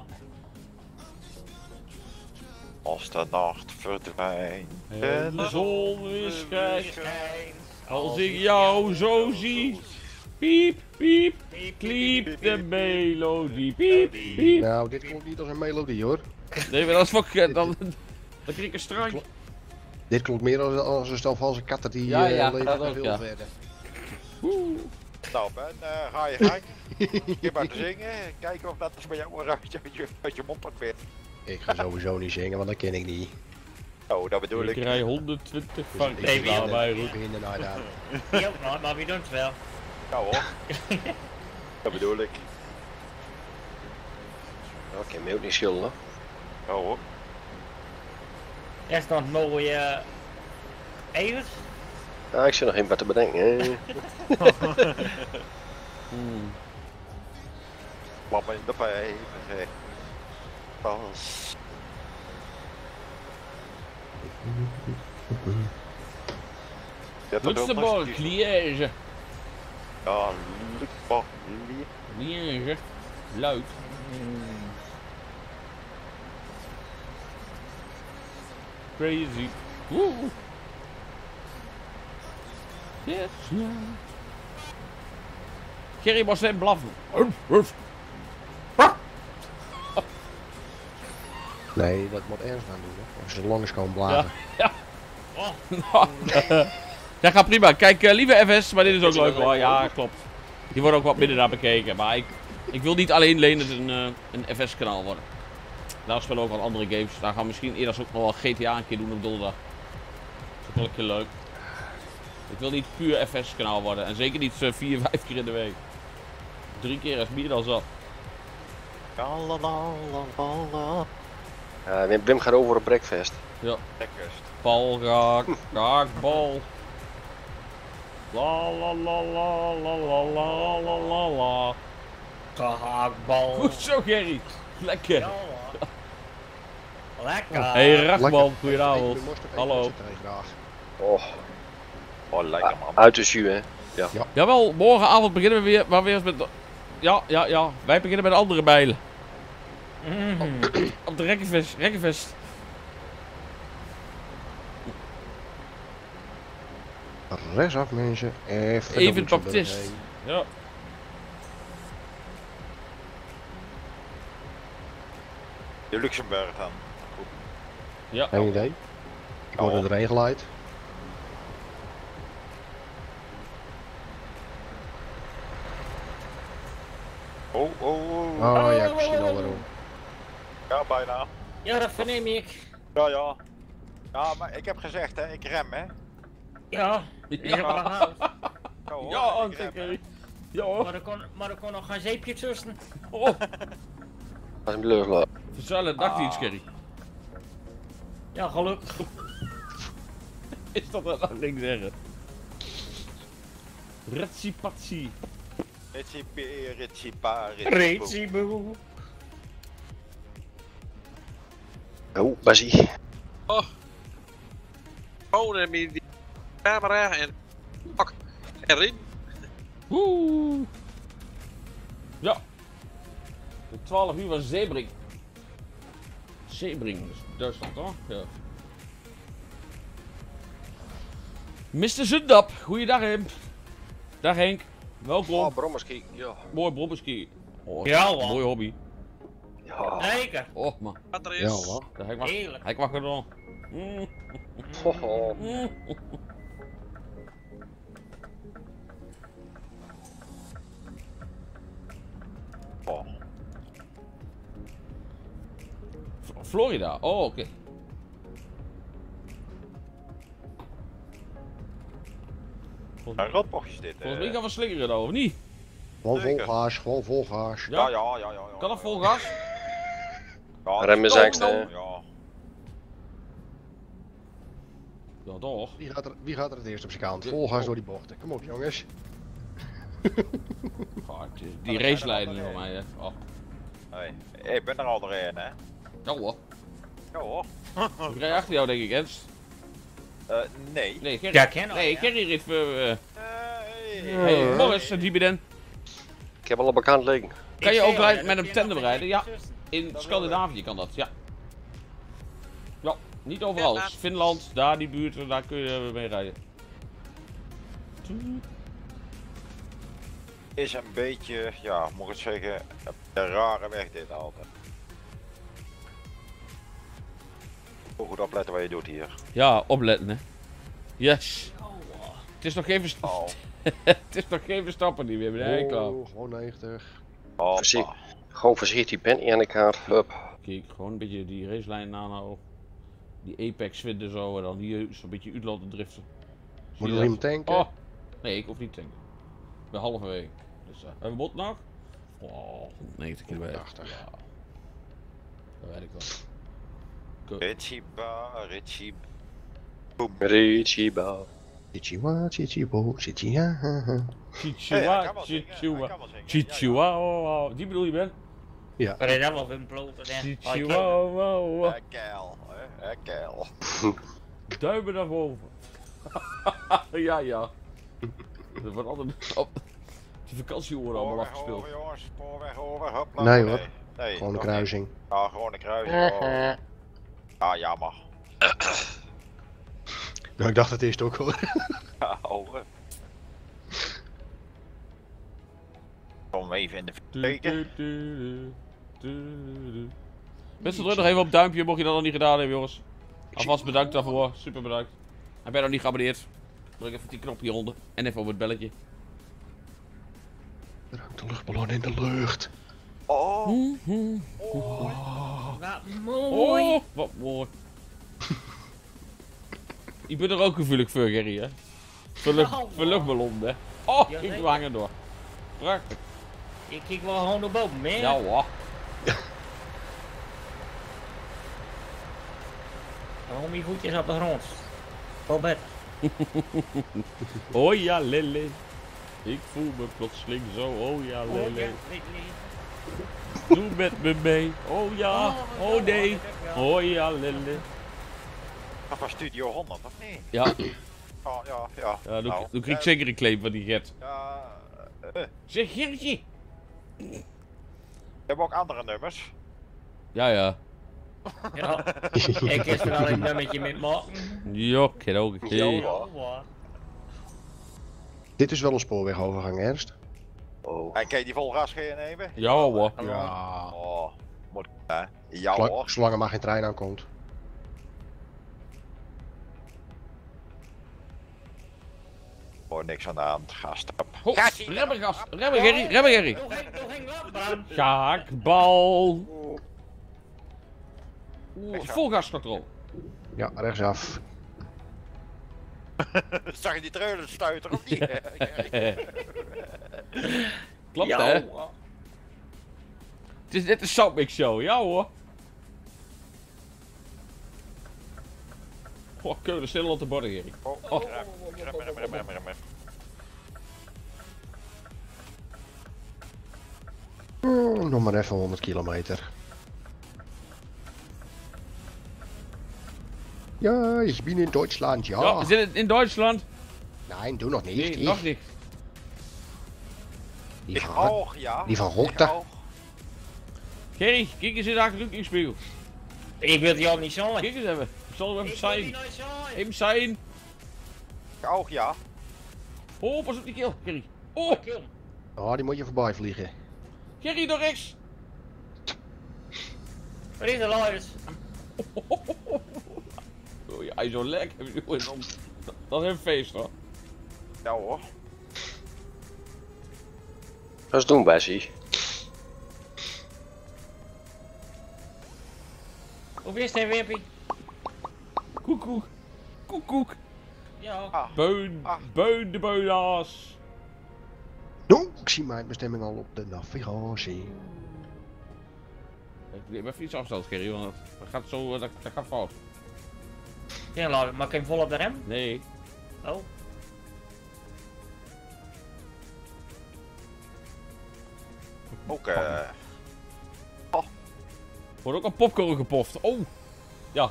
Als de nacht verdwijnt. En de zon weer schijnt. Als ik jou zo zie. Piep, piep. Kliep de melodie. Piep, piep. Nou, dit klonk niet als een melodie hoor. Nee, maar dat is fuck. Dan kreeg ik een strijk. Dit klopt meer als een stel valse katten die Ja, ja, leven dat te ook, veel ja. verder. Nou Ben, ga je gang. Begin maar te zingen. Kijken of dat is bij jou uit je mond ook weer. Ik ga sowieso niet zingen, want dat ken ik niet. Oh, dat bedoel Ik ik. rij 120 varkens Nee, wie- daarbij, Ik Roet. begin de night aan. Die ook nog, maar wie doet het wel? Ja hoor. Dat bedoel ik. Nou, ik kan me ook niet schilderen. Ja hoor. Er is nog mooie eiers. Ja, ik zit nog even wat te bedenken. Hè. Klap in de pijp. Pas. Luxemburg, Liège. Ja, Luxemburg. Liège. Luid. Crazy. Woe. Yes, ja. Gerry was hem blaffen. Nee, dat moet Ernst gaan doen. Hè. Als je de longen gewoon blazen. Ja, gaat prima. Kijk, lieve FS, maar dit is ook leuk hoor. Ja, klopt. Die worden ook wat minder naar bekeken. Maar ik wil niet alleen het een FS-kanaal worden. Daar spelen ook wel andere games. Daar gaan we misschien eerder ook nog wel GTA een keer doen op donderdag. Dat is ook wel een keer leuk. Ik wil niet puur FS-kanaal worden. En zeker niet 4-5 keer in de week. 3 keer is meer dan zat. Wim gaat over op breakfast. Ja. Breakfast. Bal, raak, bal. La la la la la la la la la la. Gehaktbal. Goed zo, Gerry. Lekker. Ja, hoor. Lekker. Hey, Rachman, Lekker. goedenavond. Ik moest ook even Hallo. zitten, graag. Oh, Oh, lekker man. uit de jus hè. Ja. Jawel, morgenavond beginnen we weer, maar weer eens met... Ja. Wij beginnen met andere bijlen. Op de rekkenvest. Rechtsaf mensen. Even de baptist. heen. Ja. De Luxemburg dan. Ja. Geen idee. Ik hoorde de regen uit. Oh. Oh ja, ik zie al waarom. Ja, bijna. Ja, dat verneem ik. Ja. Ja, maar ik heb gezegd hè, ik rem hè. Ja, ik heb het al gehaald. Ja hoor, Ja, ik Ante, rem, hè. Gerry. Ja hoor. Maar er kon nog geen zeepje tussen. Oh, Dat is een blurglaat. verzuilen dagdienst, Gerry. Ja, gelukkig. Is dat wat ik ging zeggen? Ratsipatsi. Retsieboe. Oh, Basie. Oh, dan die camera en pak erin. Woe. Ja. De 12 uur was Zeebring. Zeebring, dus Duitsland toch? Ja. Mr. Zundap, goeiedag Henk. Dag Henk, welkom. Oh, brommerski. Ja. Mooi brommerski. Oh, Ja, man. mooi hobby. Ja. Zeker. Oh man, Wat er is. Ja hoor. Heerlijk. hij mag er dan. Hoho. Oh. Florida, oh oké. Een rotbocht is dit. Volgens mij gaan we slingeren dan, of niet? Gewoon vol Zeker. gas, gewoon vol gas. Ja? Ja. Kan dat vol gas? Ja, Remmen dat is zijn dom, ze. Ja. Ja toch. Wie gaat er het eerst op zijn kant? Vol gas door die bochten. Kom op jongens. Ja, die raceleider van mij hè. Oh. Nee, ik ben er al doorheen hè. Ja hoor. Ja hoor. Ik rij achter jou denk ik Ernst. Nee. Nee, Gerry. Ja, ken al, Nee, ja. Gerry reed voor... Hey. Hey, Morris, die beden. Ik heb al op bekend liggen. Kan je Ik ook zei al, rijden ja, met dat een ken tandem nog rijden? Ja, geen zeepje in Dat Scandinavië kan dat, ja. Ja, niet overal. Ja, maar- Finland, daar die buurt, daar kun je mee rijden. Is een beetje, ja, moet ik het zeggen, een rare weg dit altijd. Moet goed opletten wat je doet hier. Ja, opletten hè. Yes. Het is nog geen het is nog geen Verstappen die we hebben. Nee, klaar. Gewoon 90. Oh, Gewoon voorzichtig pen aan de kaart. Hup. Kijk, gewoon een beetje die racelijn aanhouden. Die apex vinden zo en dan hier zo'n beetje uit laten driften. Moet Zie er je iemand dat? tanken? Oh, nee, ik hoef niet te tanken. Ik ben halverwege. Dus, hebben we bot nog? Oh, 90 kilometer. 80. Ja. Dat weet ik wel. Ritchie-ba, Ritchie. Richiba. Chichiwa, chichibo, chichiha. Chichiwa, Chichiwa, Chichiwa. Die bedoel je, Ben? Ja. Maar dat wel een ploten. Chichiwa. Keil, keil. Duimen naar boven. Ja, ja. Dat wordt altijd op de vakantieoren allemaal afgespeeld. Over, jongens, spoorweg over, hopla. Nee hoor. Nee, Gewoon een nog kruising. niet. Ja, gewoon een kruising. Oh. Ah, jammer. Nou, ik dacht het eerst ook hoor. Ja, over. Kom even in de veken. Beste druk nog even op duimpje, mocht je dat nog niet gedaan hebben, jongens. Alvast bedankt daarvoor, super bedankt. En ben je nog niet geabonneerd? Druk even die knop hieronder en even op het belletje. Er hangt een luchtballon in de lucht. Oh. Wat mooi. Oh, wat mooi. Je bent er ook gevoelig voor, Gerry, hè? Voor luchtballon, hè? Oh, Ja, ik nee. wil hangen door. Prachtig. Ik kijk wel gewoon naar boven, man. Ja hoor. Gewoon je voetjes op de grond. Wel beter. Oh ja, Lele. Ik voel me plotseling zo, oh ja, Lele. Doe met me mee. Oh ja, oh nee. Oh ja, Lele. Dat was Studio 100, of niet? Ja, Oh, ja, ja. ja doe, Nou, doe krijg ik zeker een claim van die Gert. Ja, Zeg Gertje. we hebben ook andere nummers. Ja, ja. Ja. Ik is er al een nummertje met maken. Ja, ken ook een keer. Ja, Dit is wel een spoorwegovergang, Ernst. Oh. En kan je die vol gas gaan nemen? Ja hoor. Ja. Oh, moet ik, hè? Ja hoor. Zolang er maar geen trein aankomt. Oh, niks aan de hand. Gas op. Ho, remmen gas. Remmen Gerry, remmen Gerry. Nog geen lamp, Gehaktbal. Vol gascontrole. Ja, rechtsaf. Zag je die treulen stuiteren of niet? Klopt Ja, hè? Het is net een Soundmix show, ja hoor. Goh, Keulen stil op de borden, Gerry. Oh, rem. Nog maar even 100 kilometer. Ja, ik ben in Duitsland, ja. Ja, we zitten in Duitsland. Nee, doe nog niet. Nee, nog niet. Die Ik van, ook, ja. die van Ik Rokta. ook. Gerry, kijk eens in de achterlichtspiegel. Ik wil die al niet zo. Kijk eens even. Ik zal hem even zijn. nooit zo. Even zijn. Ik ook, ja. Oh, pas op die keel, Gerry. Oh, Oh, die moet je voorbij vliegen. Gerry, door rechts. Waar is de luiders? Oh, ja, hij is zo lekker. Dat is een feest hoor. Ja hoor. Dat is doen, Bessie. Hoe is het, Wimpy? Koekoek. Koekoek. Ja. Beun. Ah. Beun de beunaas. Nou, ik zie mijn bestemming al op de navigatie. Ik neem even iets afstand, Gerry, want dat gaat zo, dat gaat fout. Ja, laat ik hem vol op de rem. Nee. Oh. Ook, Wordt ook een popcorn gepoft. Oh. Ja.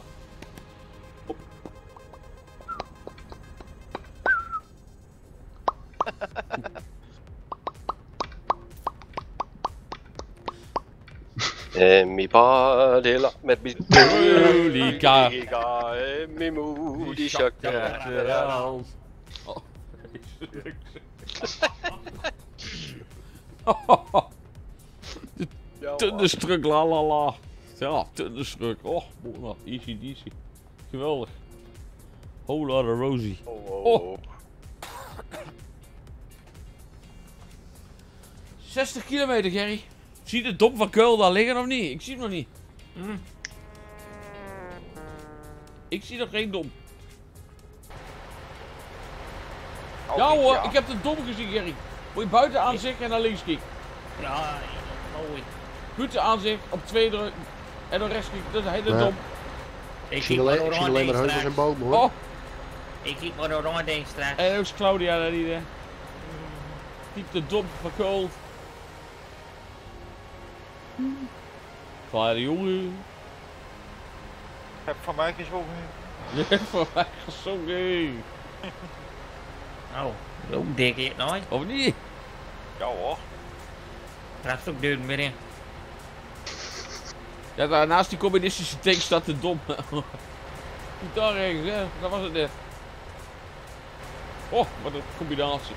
En mi pa de la met mi Ulika. en mi moe die chakra. Oh. Thunderstruck, la la la. Ja, Thunderstruck. Oh, easy deasy. Geweldig. Hola de Rosie. Oh. 60 kilometer, Gerry. Zie je de dom van Keul daar liggen of niet? Ik zie hem nog niet. Ik zie nog geen dom. Oh, Ja niet, hoor, ik heb de dom gezien, Gerry. Moet je buiten aanzicht en naar links kijken. Ja, mooi. Buiten aanzicht, op 2 drukken en dan rechts kijken. Dat is hele Ja. dom. Ik zie alleen maar heuvels en bomen hoor. Oh, Ik kijk maar door ronding straks. en ook is Claudia daar niet, hè. Typ de dom van Keul. Kleine jongen. Heb van mij gezongen. Je hebt voor mij gezongen. Oh, ook dik je het nooit. Of niet? Ja hoor. Straks ook deur weer in. Ja, daar naast die communistische tank staat de dom. Goed daar ergens, hè? Dat was het net. Oh, wat een combinatie.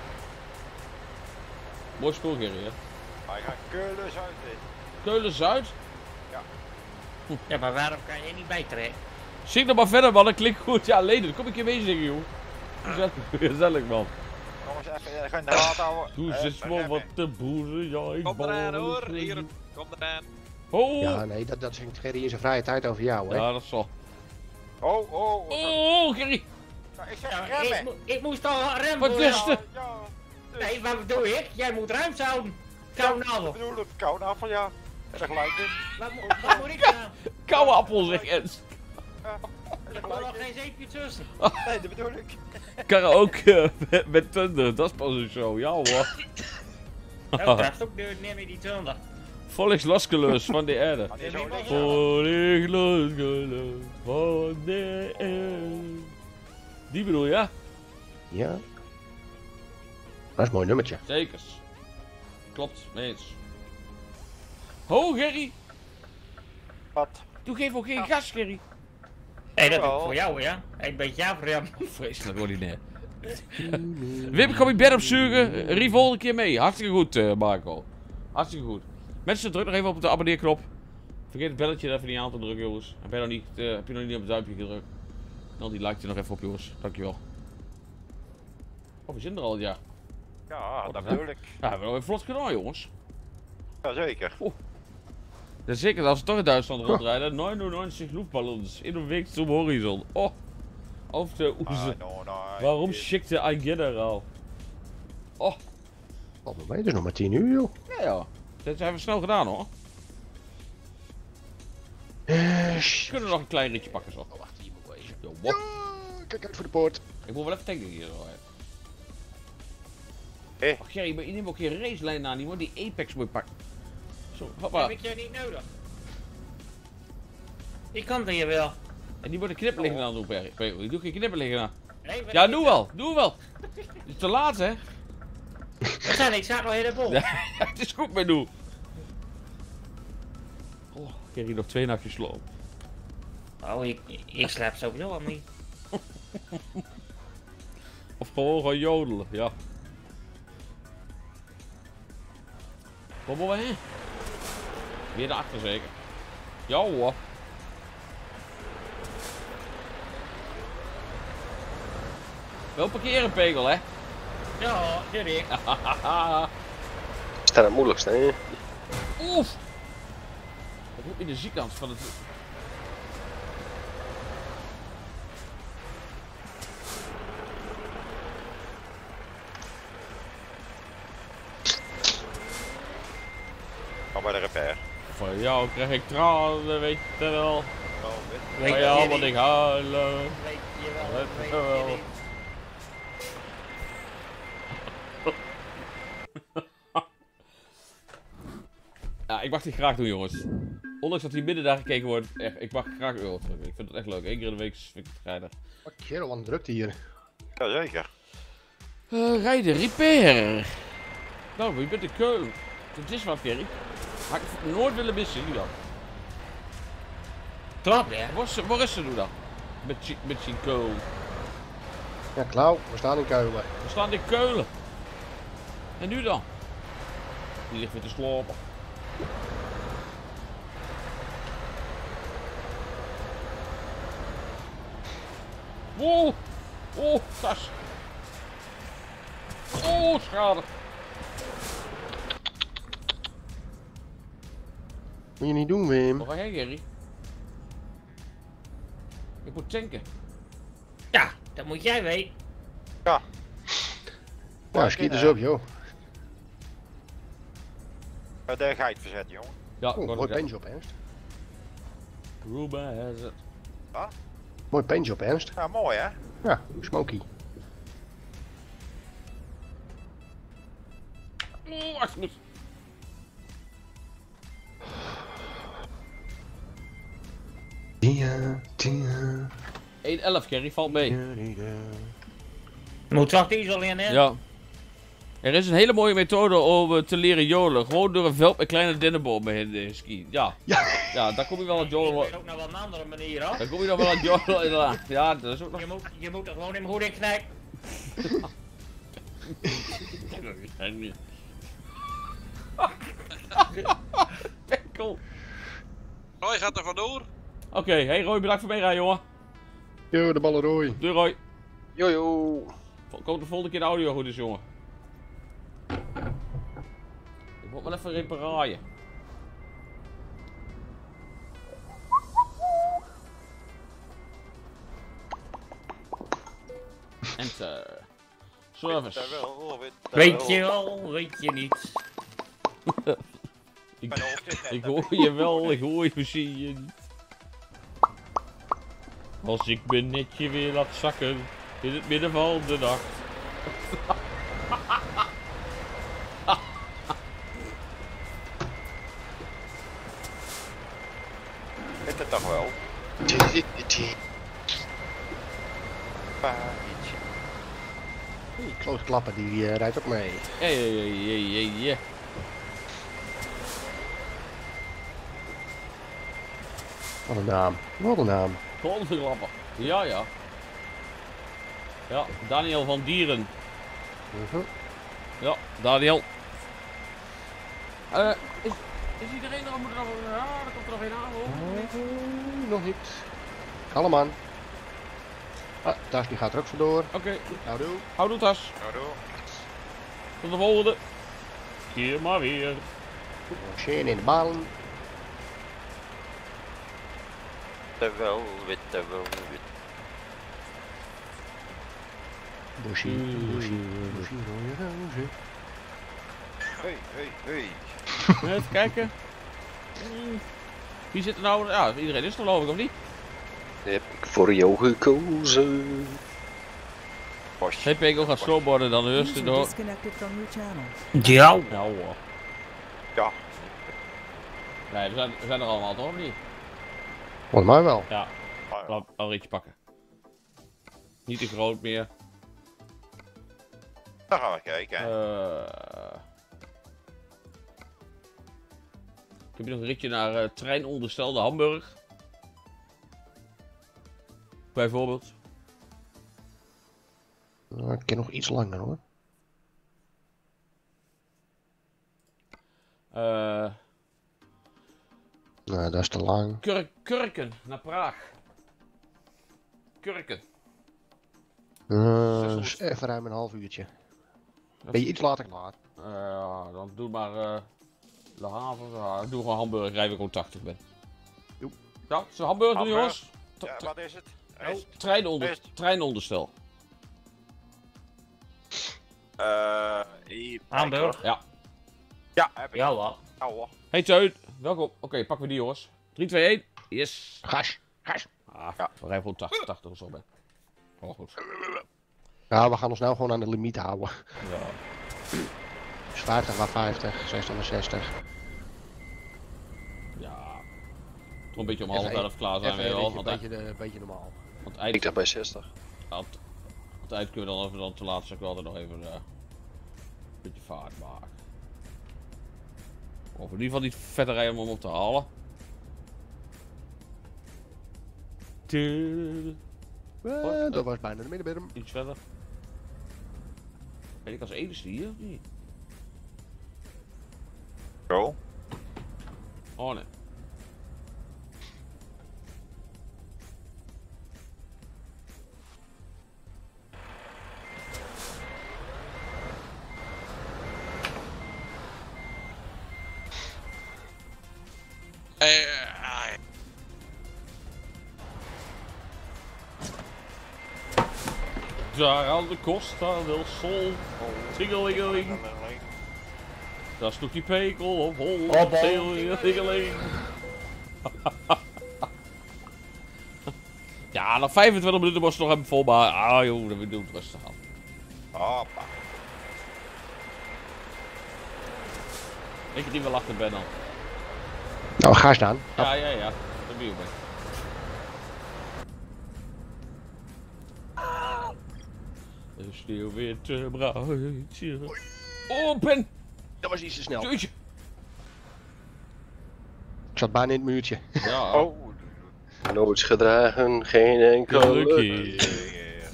Mooi spul, Gerry, hè? Hij gaat Keulen Zuid in. Keulen-Zuid? Ja, maar waarom kan je niet bijtrekken? Zing nog maar verder, man. Dat klinkt goed. Ja, Leden, kom een keer mee zingen, joh. Gezellig, man. Jongens, even gaan de raad houden. Doe ze smol wat te boezen, ja, ik Kom bal eraan wel hoor, eens hier. mee. Kom eraan. Oh! Ja, nee, dat zingt Gerry in zijn vrije tijd over jou, hè. Ja, dat zal. Oh. Oh, Gerry! Ja, ik zeg Ja, remmen. ik moest al remmen. Wat is het? Ja. Nee, wat doe ik? Jij moet ruimte houden. Koude Ik appel. bedoel het, koude appel, ja. Er gelijk in. Wat moet ik gaan? Koude appel, zeg Jens. Er Ik wil gelijk nog in. geen zeepje tussen. Nee, dat bedoel ik. Karaoke met Thunder, dat is pas een show. Ja, hoor. Nou, straks ook deur neem je die tunder. Volks losgelöst van de erde. Maar die is ook niet. Volks losgelöst van de erde. Die bedoel je? Ja? Ja. Dat is een mooi nummertje. Zekers. Klopt, mee eens. Ho, Gerry. Wat? Doe geef ook geen gas, Gerry. Hé, dat is Wel. voor jou, ja? Een beetje afrem. Vreselijk ordinair. Wim, kom ik bed opzuigen? Rie volgende keer mee. Hartstikke goed, Marco. Hartstikke goed. Mensen, druk nog even op de abonneerknop. Vergeet het belletje even niet aan te drukken, jongens. Heb je nog niet op het duimpje gedrukt? Dan die like er nog even op, jongens. Dankjewel. Oh, we zijn er al, ja. Ja, dat bedoel ik. Ja, we hebben wel weer vlot gedaan, jongens. Jazeker. Dat is zeker als we toch in Duitsland rondrijden. 99 luchtballons in een week zum horizon. Oh, auf de Oeze. Waarom schikte ein General? Oh, Wat bij mij, het is nog maar 10 uur, joh. ja. Dat hebben we snel gedaan, hoor. We kunnen nog een klein ritje pakken, zo. Oh, wacht, hier moet ik even. Yo, wat? Kijk uit voor de poort. Ik moet wel even tanken hier, zo. Hé. Ach, Gerry, maar je neemt ook geen racelijn aan, die moet die Apex moet je pakken. Zo, Heb hoppa. ik jou niet nodig? Ik kan er je wel. En die moet een knipperliggen aan doen, Perry. Ik doe geen knipperliggen aan. Nee, wat Ja, is doe het? wel, doe wel. Het is te laat, hè? Wat zijn ik zag al helemaal. Ja, het is goed met doe. Oh, Gerry nog 2 nachtjes slopen. Oh, ik slaap sowieso al niet. Of gewoon gaan jodelen, ja. Kom maar heen. Weer daarachter zeker. Ja hoor. Wel parkeren, Pegel, hè? Ja, dit ik. Is dat het moeilijkste, hè? Oef! Ik moet in de ziekkant van het... Ga bij de repair. Van jou krijg ik tranen, weet je wel. Oh, Weet Van je jou niet. moet ik huilen. Weet je wel, Weet weet je wel. je niet. Ja, ik mag dit graag doen, jongens. Ondanks dat hier midden daar gekeken wordt, echt, ik mag graag euro terug. Ik vind het echt leuk. 1 keer in de week vind ik het geinig. Wat kerel, wat een drukte hier. Jazeker. Rijden, repair. Nou, je bent in Keulen. Het is wat, Gerry. Had ik nooit willen missen, nu dan. Klopt, hè? Waar is ze nu dan? Met zijn Keulen. Ja, Klauw, we staan in Keulen. We staan in Keulen. En nu dan? Die ligt weer te slopen. Oh, oh, tas. Oh, schade. Moet je niet doen, Wim. Waar ga jij, Gerry? Ik moet tanken. Ja, dat moet jij weten. Nou, schiet eens op, joh. De geit verzetten, jongen. Ja, Oh, mooi pens op, Ernst. Ruben has it. Mooi pens op, Ernst. Ja, mooi hè? Ja, smoky. Oh, Asmus. Tia, tia. 1-11, Gerry, valt mee. Moet toch diesel in, hè? Ja. Er is een hele mooie methode om te leren jolen. Gewoon door een veld met kleine dennenbomen heen te skiën. Ja. Ja, daar kom je wel aan Ik jolen. weet ook nog wel een andere manier, hoor. Daar kom je nog wel aan jolen, inderdaad. Ja, dat is ook nog... Je moet er gewoon in goed in knijpen. Cool. Roy gaat er vandoor. Oké, hey Roy, bedankt voor meerijden, jongen. Yo, de ballen rooi. Doei Roy. Jojo. Komt de volgende keer de audio goed is, jongen. Ik moet wel even repareren. Enter. Service. Weet je wel, weet je niet. Ik hoor je wel, ik hoor je misschien je niet. Als ik mijn netje weer laat zakken in het midden van de nacht. Weet het toch wel? Die klote klapper, die rijdt ook mee. Hey. Wat een naam. Wat een naam. Grondverklapper. Ja. Ja, Daniel van Dieren. Ja, Daniel. Is iedereen er? Moet er nog... Ja, er komt er nog een aan, hoor. Nog niet. Kalm aan. Ah, Tas die gaat er ook vandoor. Oké. Houdoe. Houdoe, Tas. Tot de volgende. Keer maar weer. Zin in de balen. Witte wel. Bushy, rode rozen. Hey. Even kijken. Wie zit er nou? Ja, iedereen is er geloof ik, of niet? Heb ik voor jou gekozen. Hey Pego gaat snowboarden dan de User door. disconnected from your channel. Ja. Nou hoor. Ja. Nee, we zijn er allemaal toch, of niet? Volgens mij wel. Ja. Laat al een ritje pakken. Niet te groot meer. Dan gaan we kijken. Ik heb hier nog een ritje naar treinonderstelde Hamburg. Bijvoorbeeld. Nou, ik ken nog iets langer hoor. Nou, dat is te lang. Kurken naar Praag. Kurken. Dus even ruim een half uurtje. Ben je iets later klaar? Dan doe maar de haven. Ja, ik doe gewoon Hamburg, rij ik gewoon 80 ben. Joep. Ja, het is Hamburg doen jongens. Ja, wat is het? Treinonderstel. Hamburg? Ja. Ja, heb ik. Ja, wat? Ja, hoor. Hey Teun, welkom. Oké, pakken we die jongens. 3, 2, 1. Yes. Gas. Ah, we rijden gewoon 80 of zo bij. Oh, goed. Ja, we gaan ons nou gewoon aan de limiet houden. Ja. Dus 50 naar 50, 60 naar 60. Ja. Toch een beetje om Even 11:30 klaar zijn we wel. Een beetje normaal. Want Ik eind, dacht bij 60. aan het eind kunnen we dan, als we dan te laat zijn, altijd nog even een beetje vaart maken. Of in ieder geval niet vette rijden om hem op te halen. Dat was bijna de middenberm. Iets verder. Ben ik als enige hier of niet? Zo. Oh nee. Daar aan de Costa del Sol. Tingelingeling. Daar sloeg die pekel op hol. Tingelingeling. Ja, nog 25 minuten moest nog even volbouwen. Ah joh, we doen het rustig aan. Hoppa. Ik die wel achter ben dan. Nou, ga staan. Ja. Dat ben je mee. Een sneeuwwitte bruidje. Oh, pen! Dat was iets te snel. Jeetje. Ik zat bijna in het muurtje. Ja. Oh. Nooit gedragen, geen enkele keer.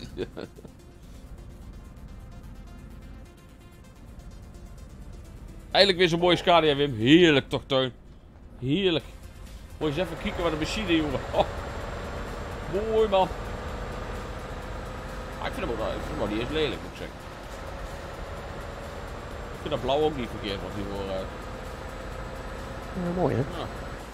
Eindelijk weer zo'n mooie Scania, Wim. Heerlijk toch, Teun. Heerlijk. Moet je eens even kijken wat de machine, jongen. Oh. Mooi, man. Ah, ik vind hem wel niet eens lelijk, moet ik zeggen. Ik vind dat blauw ook niet verkeerd, wat die voor... Mooi, hè? Ja.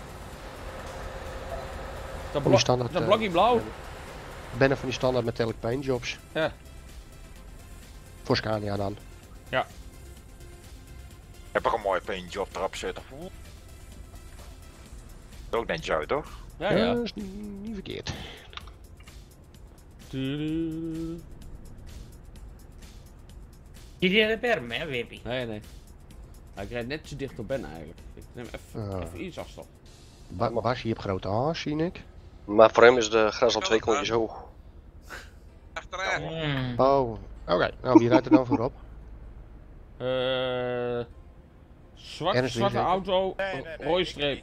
Dat, Van die standaard, dat blokje blauw. Ben van die standaard metallic paint jobs. Ja. Voor Scania dan. Ja. Heb ik een mooi paintje op erop zitten. Ook netjes uit, toch? Ja. Dat is niet verkeerd. Zie je de berm, hè, Wimpy? Nee. Hij rijdt net zo dicht op Ben eigenlijk. Ik neem even iets afstand. Bas, je hebt grote aas, zie ik. Maar voor hem is de gras al 2 kontjes hoog. Achteraan. Oh, oké. Nou, wie rijdt er dan voorop? Zwarte auto, Nee, rode streep.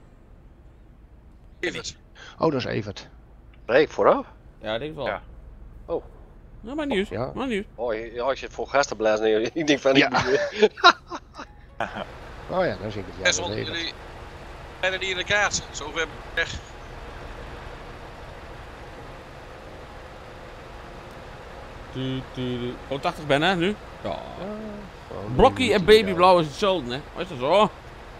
Evert. Oh, dat is Evert. Reed ik vooraf? Ja, ik denk wel. Ja. Oh. Nou, maar niet. Ja. Maar niet. Oh, ja, ik zit vol gas te blazen. Ik denk van niet. Ja. Oh ja, dan zie ik het. Ja, En dat is Evert. jullie rijden die in de kaart. Zo ver weg. Oh, 80 Ben, hè, nu? Ja. Oh, Blokkie en nee, babyblauw is hetzelfde, hè? Oh, is dat zo?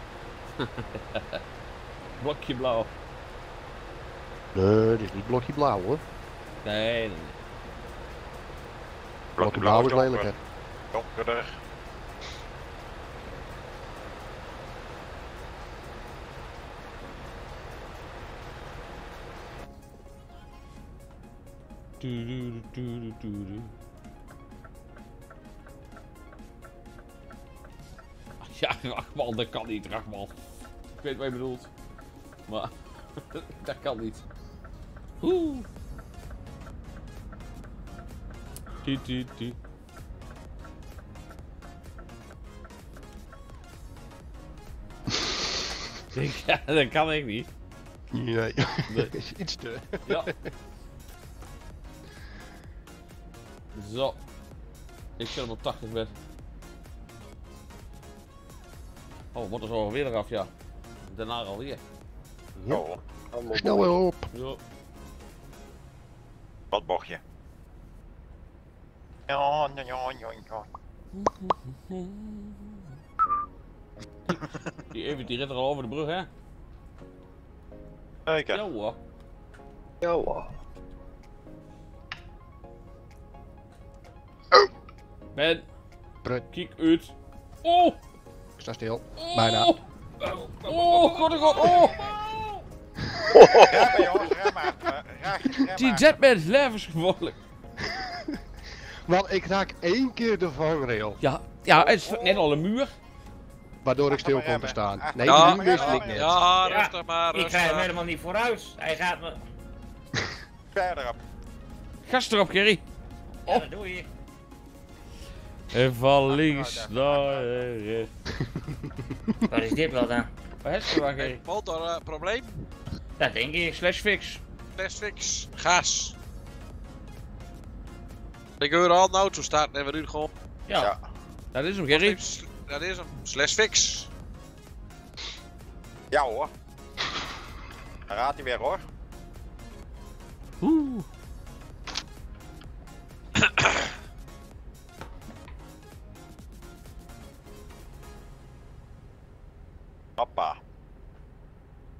Blokje blauw. Nee, dit is niet blokje blauw hoor. Nee. Blokje blauw is lelijker. Donkerder. Ja, Rachman, dat kan niet, Rachman. Ik weet wat je bedoelt. Maar, dat kan niet. Oeh. Ja, dat kan ik niet. Nee, Nee. is iets te. Ja. Zo. Ik zit hem op 80 bed. Oh, we moeten zo alweer eraf, ja. Daarna alweer. Ja. Oh, Snel weer op. Ja. wat bochtje. Ja. Die even die rit er al over de brug, hè? Zeker. Ja hoor. Ja, hoor. Ben. Brut. Kijk uit. Oh! Ik sta stil. Oh! Bijna. Oh, god. Oh! Remmen jongens, remmen. Remmen. Die Jetman is levensgevaarlijk. Want ik raak 1 keer de vangrail. Ja, het is net al een muur. Waardoor ik stil kom te staan. Nee, Ja, die miste ik net. Ja, rustig maar. Ik krijg hem helemaal niet vooruit. Hij gaat me... Verder op. Gas erop, Kerry. Ja, dat doe je. En van links naar rechts. Wat is dit wel dan? Waar is het waar, Kerry? Motor, probleem. Dat denk ik. Slash fix. Fix. Gas. Ik hoor al een auto starten en we nu gewoon. Ja. Ja. Dat is hem, Kerry. Dat is hem. Slash fix. Ja hoor. Dan raadt hij weer hoor. Oeh. Hoppa.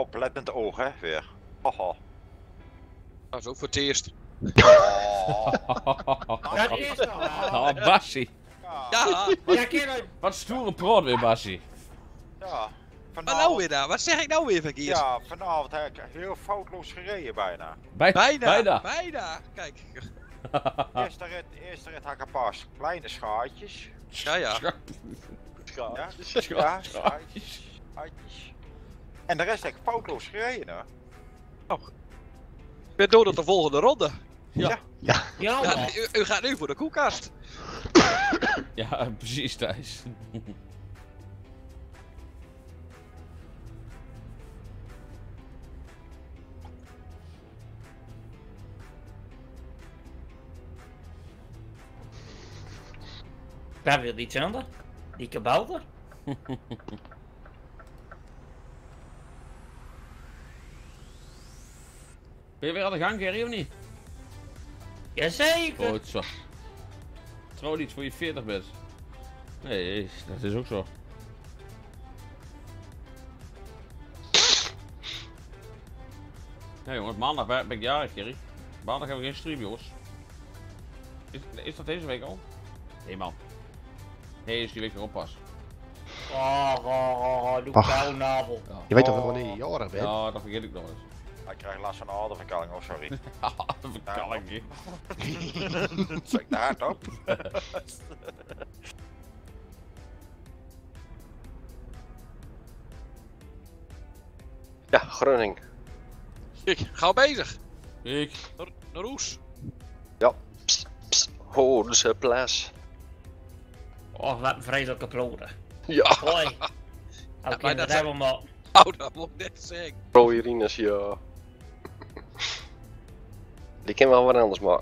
oplettend oog, hè, weer. Haha. Dat is ook voor het eerst. Oh. Dat is al. Oh, Bassie. Ja, Ja, kerel. Wat stoere proot weer, Bassie. Ja. maar nou weer daar. Wat zeg ik nou weer verkeerd? Ja, vanavond heb ik heel foutloos gereden bijna. Bijna. Kijk. Eerste rit had ik een paar kleine schaatjes. Ja. Ja, ja, schaatjes. En de rest heb ik foutloos gereden, hè. Ik ben door tot de volgende ronde. Ja, Ja, man. u gaat nu voor de koelkast. Ja, precies, Thijs. Daar wil iets aan. Die kabouter. Ben je weer aan de gang, Gerry, of niet? Jazeker. Goed zo. Trouw niet voor je 40 bent. Nee, dat is ook zo. Nee jongens, maandag ben ik jarig, Gerry. Maandag hebben we geen stream, jongens. Is dat deze week al? Nee man. Nee, is die week weer oppas. Doe Ach. kauwnavel. Ja. Je weet toch wel wanneer je jarig bent? Ja, dat vergeet ik nog eens. Ik krijg last van een ademverkalling, oh sorry. Dat kan ik niet. Zeg ik daar hard op? Ja, Groningen. Ik ga bezig. Ik. Naar Roes. Hoornse Plaats. Oh, wat een vreselijke ploten. Ja, Hoi. Ja, Hoe maar kan dat dat hebben, maar... Oh, dat moet ik net zeggen. Pro Irines, ja. Die kan wel wat anders maken.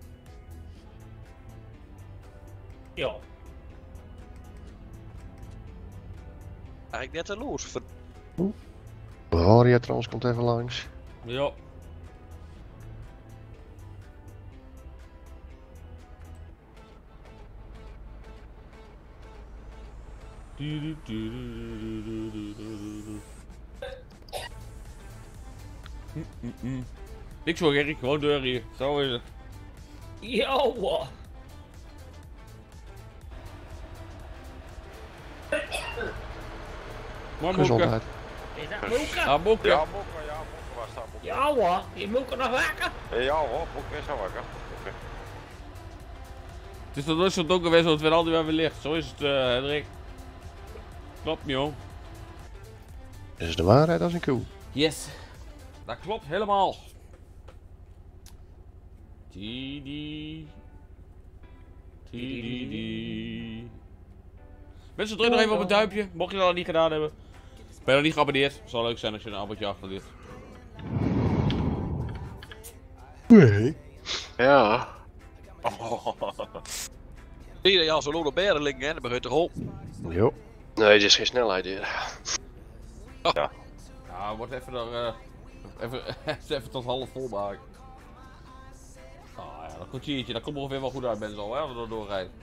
Ja. Eigenlijk net een loos. Gloria trouwens komt even langs. Ja. Niks voor Gerry, gewoon deur hier. Zo is het. Jouw. Maar Moeke. Gezondheid. Is dat Moeke? Ah, Moeke. Ja, Moeke was dat. Moeke. Jouw, je Moeke nog wakker? Ja hoor, Moeke is al wakker. Moeke. Het is nog nooit zo donker geweest, want het werd altijd weer weer licht. Zo is het, Hendrik. Klopt, joh. Dat is de waarheid als een koe. Yes. Dat klopt helemaal. Tidi. Tidi. Mensen, druk nog even op het duimpje, mocht je dat nog niet gedaan hebben. Ben je nog niet geabonneerd? Het zou leuk zijn als je een abonnetje achterliet. Nee. Ja. Zie je als een lode beren liggen, hè? Dan begint toch op. Jo. Nee, dit is geen snelheid hier. Ja, wordt even er, even tot half vol maken. Ah ja, dat kwartiertje, dat komt ongeveer wel goed uit mensen al, hè, als we er doorrijden.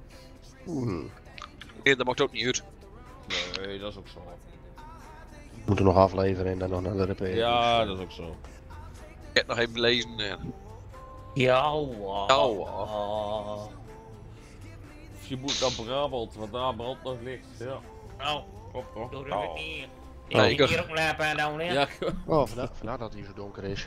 Dat maakt ook niet uit. Nee, dat is ook zo. We moeten nog afleveren en dan nog naar de repair. Ja, dat is ook zo. Ik heb nog even lezen. Jouw. Of je moet naar Brabant, want daar brandt nog licht. Ja, Nou, klopt toch? doe dat niet. Nee, Ik ik- hier ook lapen en down, hè? Ja, Oh, vandaar dat het hier zo donker is.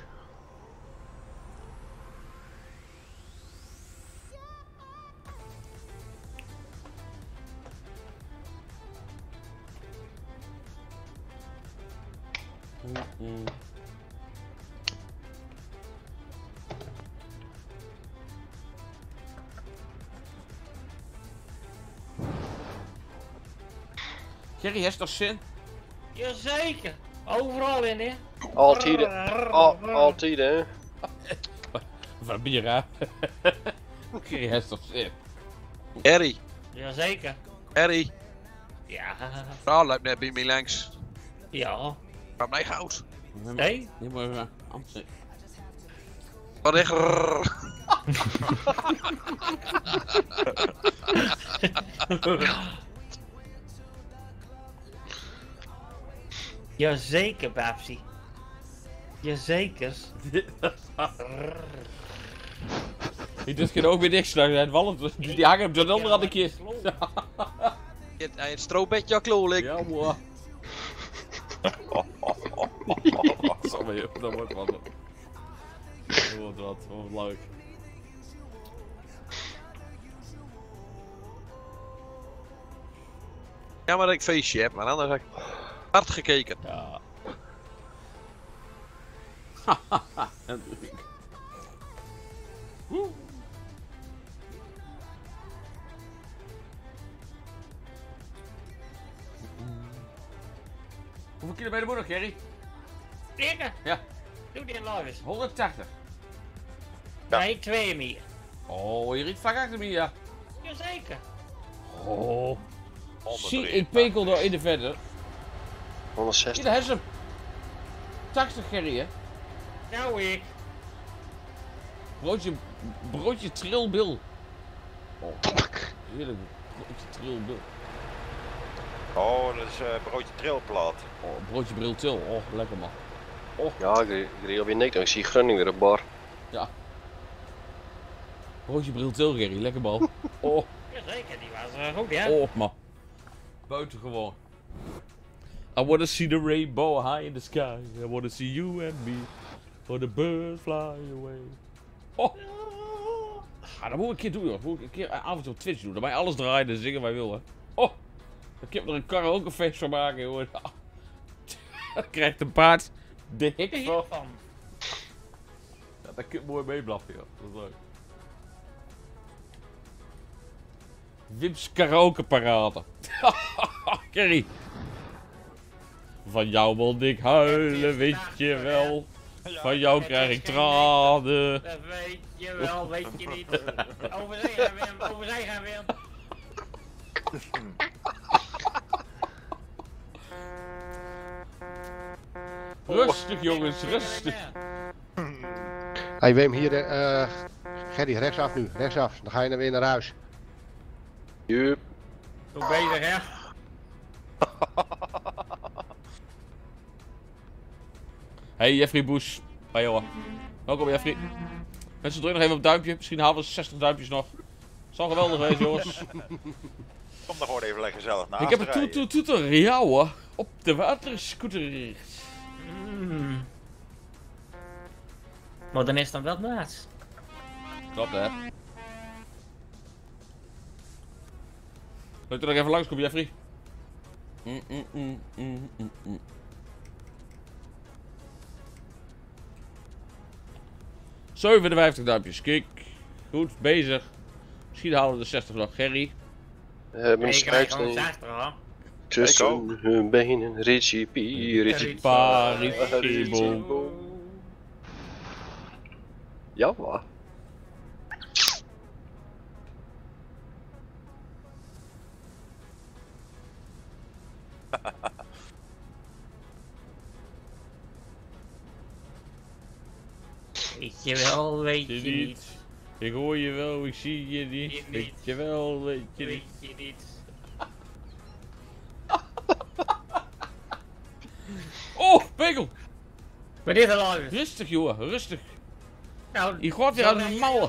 Gerry, heeft toch zin? Jazeker. Overal in, hè? Altijd, altijd hè. Van bier, hè? Gerry heeft toch zin? Harry. Jazeker. Harry. Ja. Vrouw loopt net bij mij langs. Ja. Van mij goud. Nee? Je moet even antrekken. Wat echt. Jazeker, Babsi. Jazeker. Die doet geen oog meer dicht, het wallen. Die hangen op de andere kist. Hij het strobedje al klolik. Ja, mooi. Sorry, dat wordt wat. Dat wordt wat leuk. Ja, maar dat ik feestje heb, maar anders heb ik hard gekeken. Ja. Hoeveel kilometer moet nog, Gerry? Zeker? Ja. Doe die live eens. 180. Nee, 2 meer. Oh, je riet vlak achter me, ja. Jazeker. Oh. 103. Zie, ik pekel door in de verder. Hier, 160. daar is hem. 80, Gerry, hè. Nou ik. Broodje trilbil. Oh, heerlijk. Broodje trilbil. Oh, dat is broodje trilplaat. Oh, broodje briltil. Oh, lekker man. Oh, Ja, ik reed alweer niks. Ik zie Groningen weer op bar. ja. Broodje briltil, Gerry. Lekker man. Oh, Jazeker, die was goed, ja. oh man. Buitengewoon. I wanna see the rainbow high in the sky. I wanna see you and me. For the birds fly away. Oh. Ah, dat moet ik een keer doen, joh. Moet ik een keer een avondje op Twitch doen. Dan mag je alles draaien en zingen wat je wil, hè. Oh. Ik heb er een karaokefeest van maken, joh. Dan krijgt de paard de hik van. Ja, dat kun je mooi meeblaffen, joh. Dat is leuk. Wim's karaokeparade. Kerry. Van jou wil ik huilen, weet je wel. Van jou krijg ik tranen. Dat weet je wel, weet je niet. Over zee gaan Wim, over zee gaan Wim. Rustig jongens, rustig. Hey Wim, hier, Gerry, rechtsaf nu, rechtsaf. Dan ga je dan weer naar huis. Jup. Goed bezig, hè? Hey Jeffrey Bush. Hey jongen. Welkom Jeffrey. Mensen druk nog even op het duimpje. Misschien halen we 60 duimpjes nog. Zal geweldig wezen jongens. Kom er gewoon even lekker zelf naast Ik heb een toeter, ja hoor. Op de waterscooter. Maar dan is het dan wel plaats. Klopt hè. Wil je er nog even langskomen Jeffrey? 57 duimpjes, kijk. Goed, bezig. Misschien halen we de 60 nog. Gerry. We hebben een Ik krijg gewoon schrijfster 60 hoor. tussen hun benen. Richie P, Richie Pa, Richie Bo. Ja, waar? Weet je wel, weet je niet. Ik hoor je wel, ik zie je niet. Weet je wel, weet je niet. Weet je niet. Oh, Pegel! Wat is er al? Rustig jongen, rustig. Nou, Je gaat weer aan de mallen.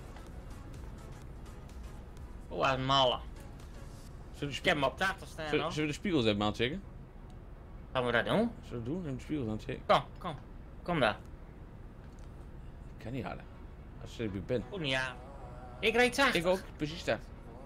Oh, aan de mallen. Zullen Ik heb hem op tafel staan hoor. we de spiegels even aan het checken? Gaan we dat doen? Zullen we doen? Even de spiegels aan het checken. Kom daar. Ik kan niet harder. Als je er bent. Goed niet aan. Ik reed 80. Ik ook, precies dat.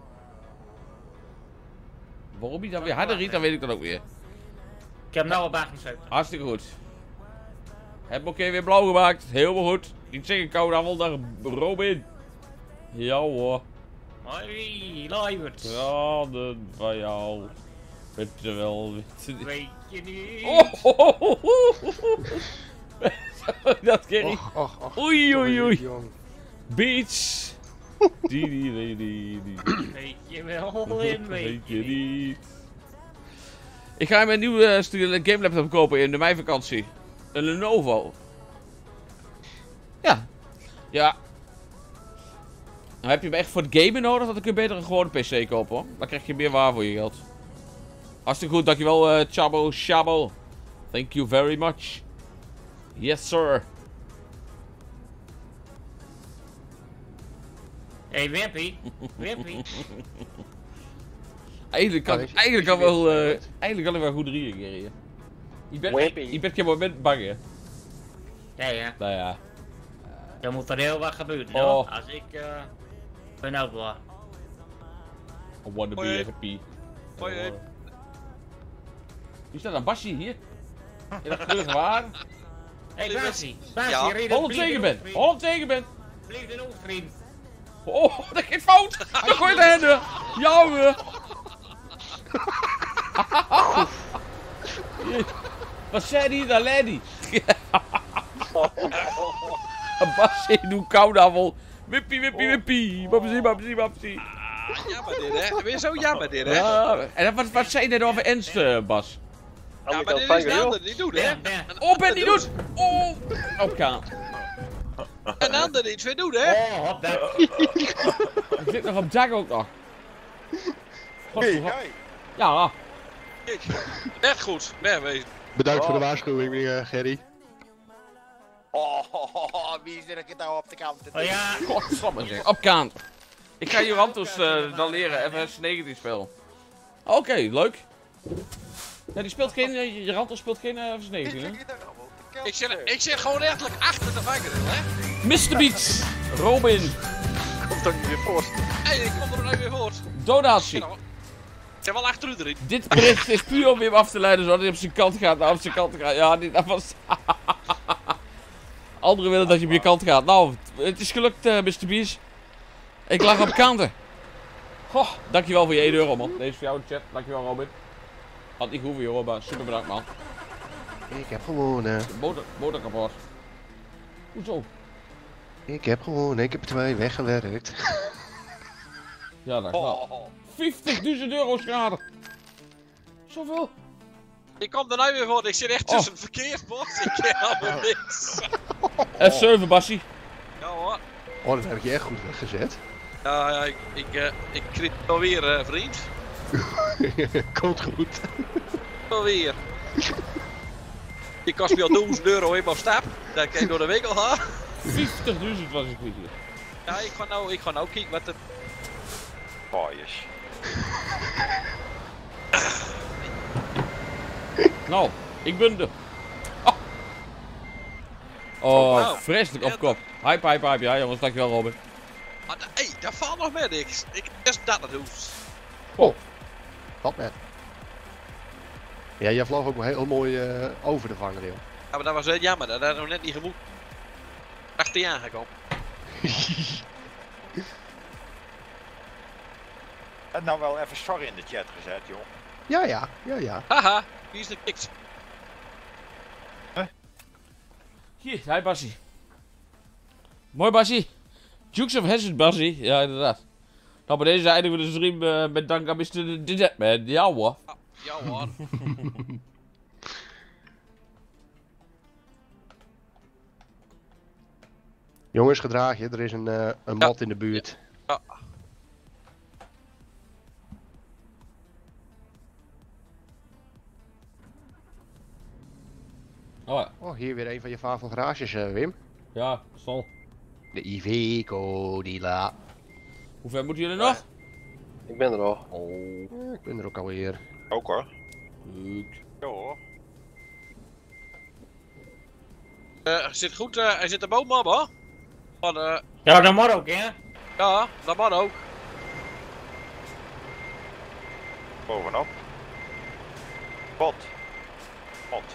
Waarom niet dan weer harder riet, dan weet ik dat ook weer. Ik heb hem nou op 78. Hartstikke goed. Heb oké weer blauw gemaakt. Helemaal goed. Niet zeggen koude avond naar Robin. Ja hoor. Hoi, Luivert. Tranen van jou. Weet je wel. Weet je niet. Dat ken ik. Och, Oei oei oei. jong. Beach. Die. Weet je wel, Wim, weet je niet. Ik ga mijn nieuwe game laptop kopen in de meivakantie. Een Lenovo. Ja. Ja. Nou, heb je hem echt voor het gamen nodig, dan kun je beter een gewone PC kopen hoor. Dan krijg je meer waar voor je geld. Hartstikke goed, dankjewel Chabo Shabo. Thank you very much. Yes, sir. Hey, Wimpy. Wimpy. Eigenlijk kan ik wel goed reageren. Wimpy. Je bent geen moment bang, hè? Ja. Nou ja. Er moet er heel wat gebeuren, Oh. hoor. Als ik benauwd word. I wanna be Hoi. happy. Hoi, hoi. Wie staat dan? Basje hier? In dat kleurige waar? Hey, Basie. Ja. Basie, reed 100 tegen bent. 100 tegen bent. Blijf in ons, vriend. Oh, dat gaat fout. Dan gooi je de handen. Jouwe. Wat zei die dan, lady? Basje, doe koude afval. Wippie, wippie, wippie. Babsie, babsie, babsie. Jammer dit, hè? Weer zo jammer dit, hè? Ja, en wat zei je net over Ernst, Bas? Ja, maar dit is de ander die doet, hè? Oh, Ben die doet! Oh! Opgaan. Een ander die het weer doet, hè? Oh, hop, dat. Ik zit nog op dak ook nog. Hey, God, hey. ja, Kijk, net goed. Wegwezen. Bedankt voor de waarschuwing, Gerry. Oh, wie zit ik nou op de kant? Oh ja. godsamme zeg. Opgaan. Ik ga je Rantos dan leren, FS 19 spel. Oké, leuk. Ja, die speelt geen, je Rantos speelt geen FS 19, hè? Ik zit gewoon letterlijk achter de vangrail, hè? Mr. Beats, Robin, Komt ook niet weer voor. Hé, ik kom er nou weer voort. donatie. Ik heb wel achter u erin. Dit bericht is puur om hem af te leiden, zodat hij op zijn kant gaat. Nou, op zijn kant gaat. Ja, dat was... Anderen willen dat je op je kant gaat. Nou, het is gelukt, Mr. Beast. Ik lag op kanten. Goh, dankjewel voor je 1 euro, man. Deze is voor jou in de chat. Dankjewel, Robin. Had niet hoeven, joh, maar super bedankt, man. Ik heb gewonnen. Motor kapot. Hoezo? Ik heb gewonnen. Ik heb 2 weggewerkt. Ja, dat wel. 50.000 euro schade. Zoveel? Ik kom er nou weer voor. Ik zit echt tussen het verkeersbord. Ik ken helemaal niks. F7, Bassie. Ja hoor. Oh, dat heb je echt goed weggezet. Ja, ik kriep alweer, vriend. Komt goed. Alweer. Je kost me al 1000 euro in op stap. Dat kan ik door de week al gaan. 50.000 was ik niet hier. Ja, ik ga nou kijken wat de... Boyes. Nou, ik ben de... Oh, nou. vreselijk op kop. Hype, hype, hype. Ja, jongens, dankjewel, Robin. Hé, daar valt nog meer niks. Ik is dat het hoeft. Wat met? Ja, jij vloog ook wel heel mooi over de vangrail. Ja, maar dat was wel jammer. Dat had nog net niet gemoed. Achter je aangekomen. En nou wel even sorry in de chat gezet, joh. Ja. Haha, wie is de kiks? Hier, hi Bassie. Mooi Bassie. Dukes of Hazzard Bassie. Ja, inderdaad. Nou, bij deze eindigen we de stream met dank aan Mr. Deadman. Ja hoor. Ja hoor. Jongens, gedraag je. Er is een mat in de buurt. Ja. Oh ja. Oh, hier weer een van je favoriete garages, Wim. Ja, zal. De Iveco, die la. Hoe ver moeten jullie nog? Ik ben er al. Ik ben er ook alweer. Ook hoor. Leuk. Ja hoor. Zit goed, hij zit er bovenop hoor. Maar, Ja, dat moet ook, hè? ja, dat mag ook. Bovenop. Pot. Pot.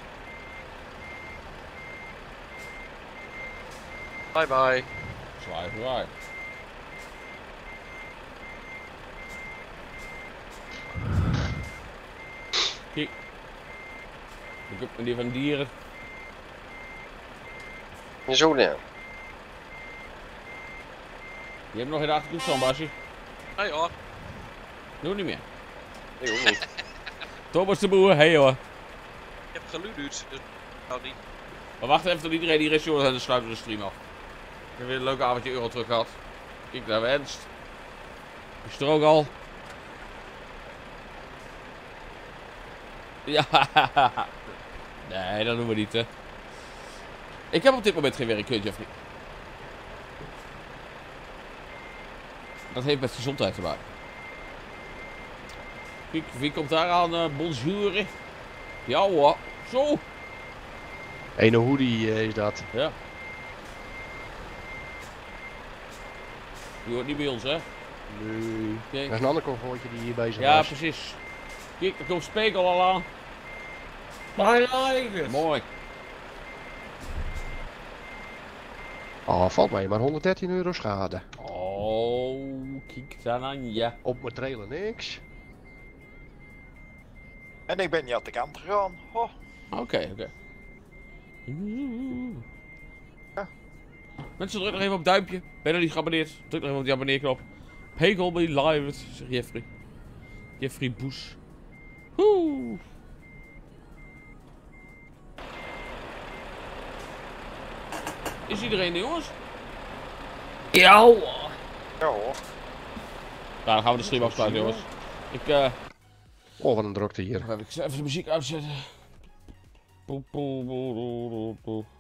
Bye bye. Zwaai, zwaai. Kijk. Ik heb meneer van dieren. Zo dan. Je hebt nog in de achterhoek staan, Basje. Nee hoor. Doe niet meer. Ik ook niet. Thomas de Boer, hey hoor. Ik heb geluid, dus nou niet. Maar wacht even tot iedereen hier is, jongens, en dan sluiten we de stream af. Ik heb weer een leuk avondje Euro terug gehad. Kijk naar Ernst. Is er ook al. Ja, Nee, dat doen we niet, hè. Ik heb op dit moment geen werk, Jeffrey. Dat heeft met gezondheid te maken. Kijk, wie komt daar aan? Bonjour. Ja hoor. Zo. Ene hoodie is dat. Ja. Die hoort niet bij ons, hè? Nee. Kijk. Dat is een ander konvooitje die hier bezig Ja, was. precies. Kijk, er komt Spiegel al aan. Maar Mooi. Oh, valt mij maar 113 euro schade. Oh, kijk daar aan, ja. Op mijn trailer niks. En ik ben niet aan de kant gegaan. Oh. Oké. Mensen, druk nog even op duimpje. Ben je nog niet geabonneerd? Druk nog even op die abonneerknop. Pegel bij live, zegt Jeffrey. Jeffrey Boes. Woe. Is iedereen er, jongens? Ja hoor. Ja hoor. Nou, dan gaan we de stream afsluiten, jongens. Oh, wat een drukte hier. Even de muziek uitzetten. Poe, poe, poe, poe, poe.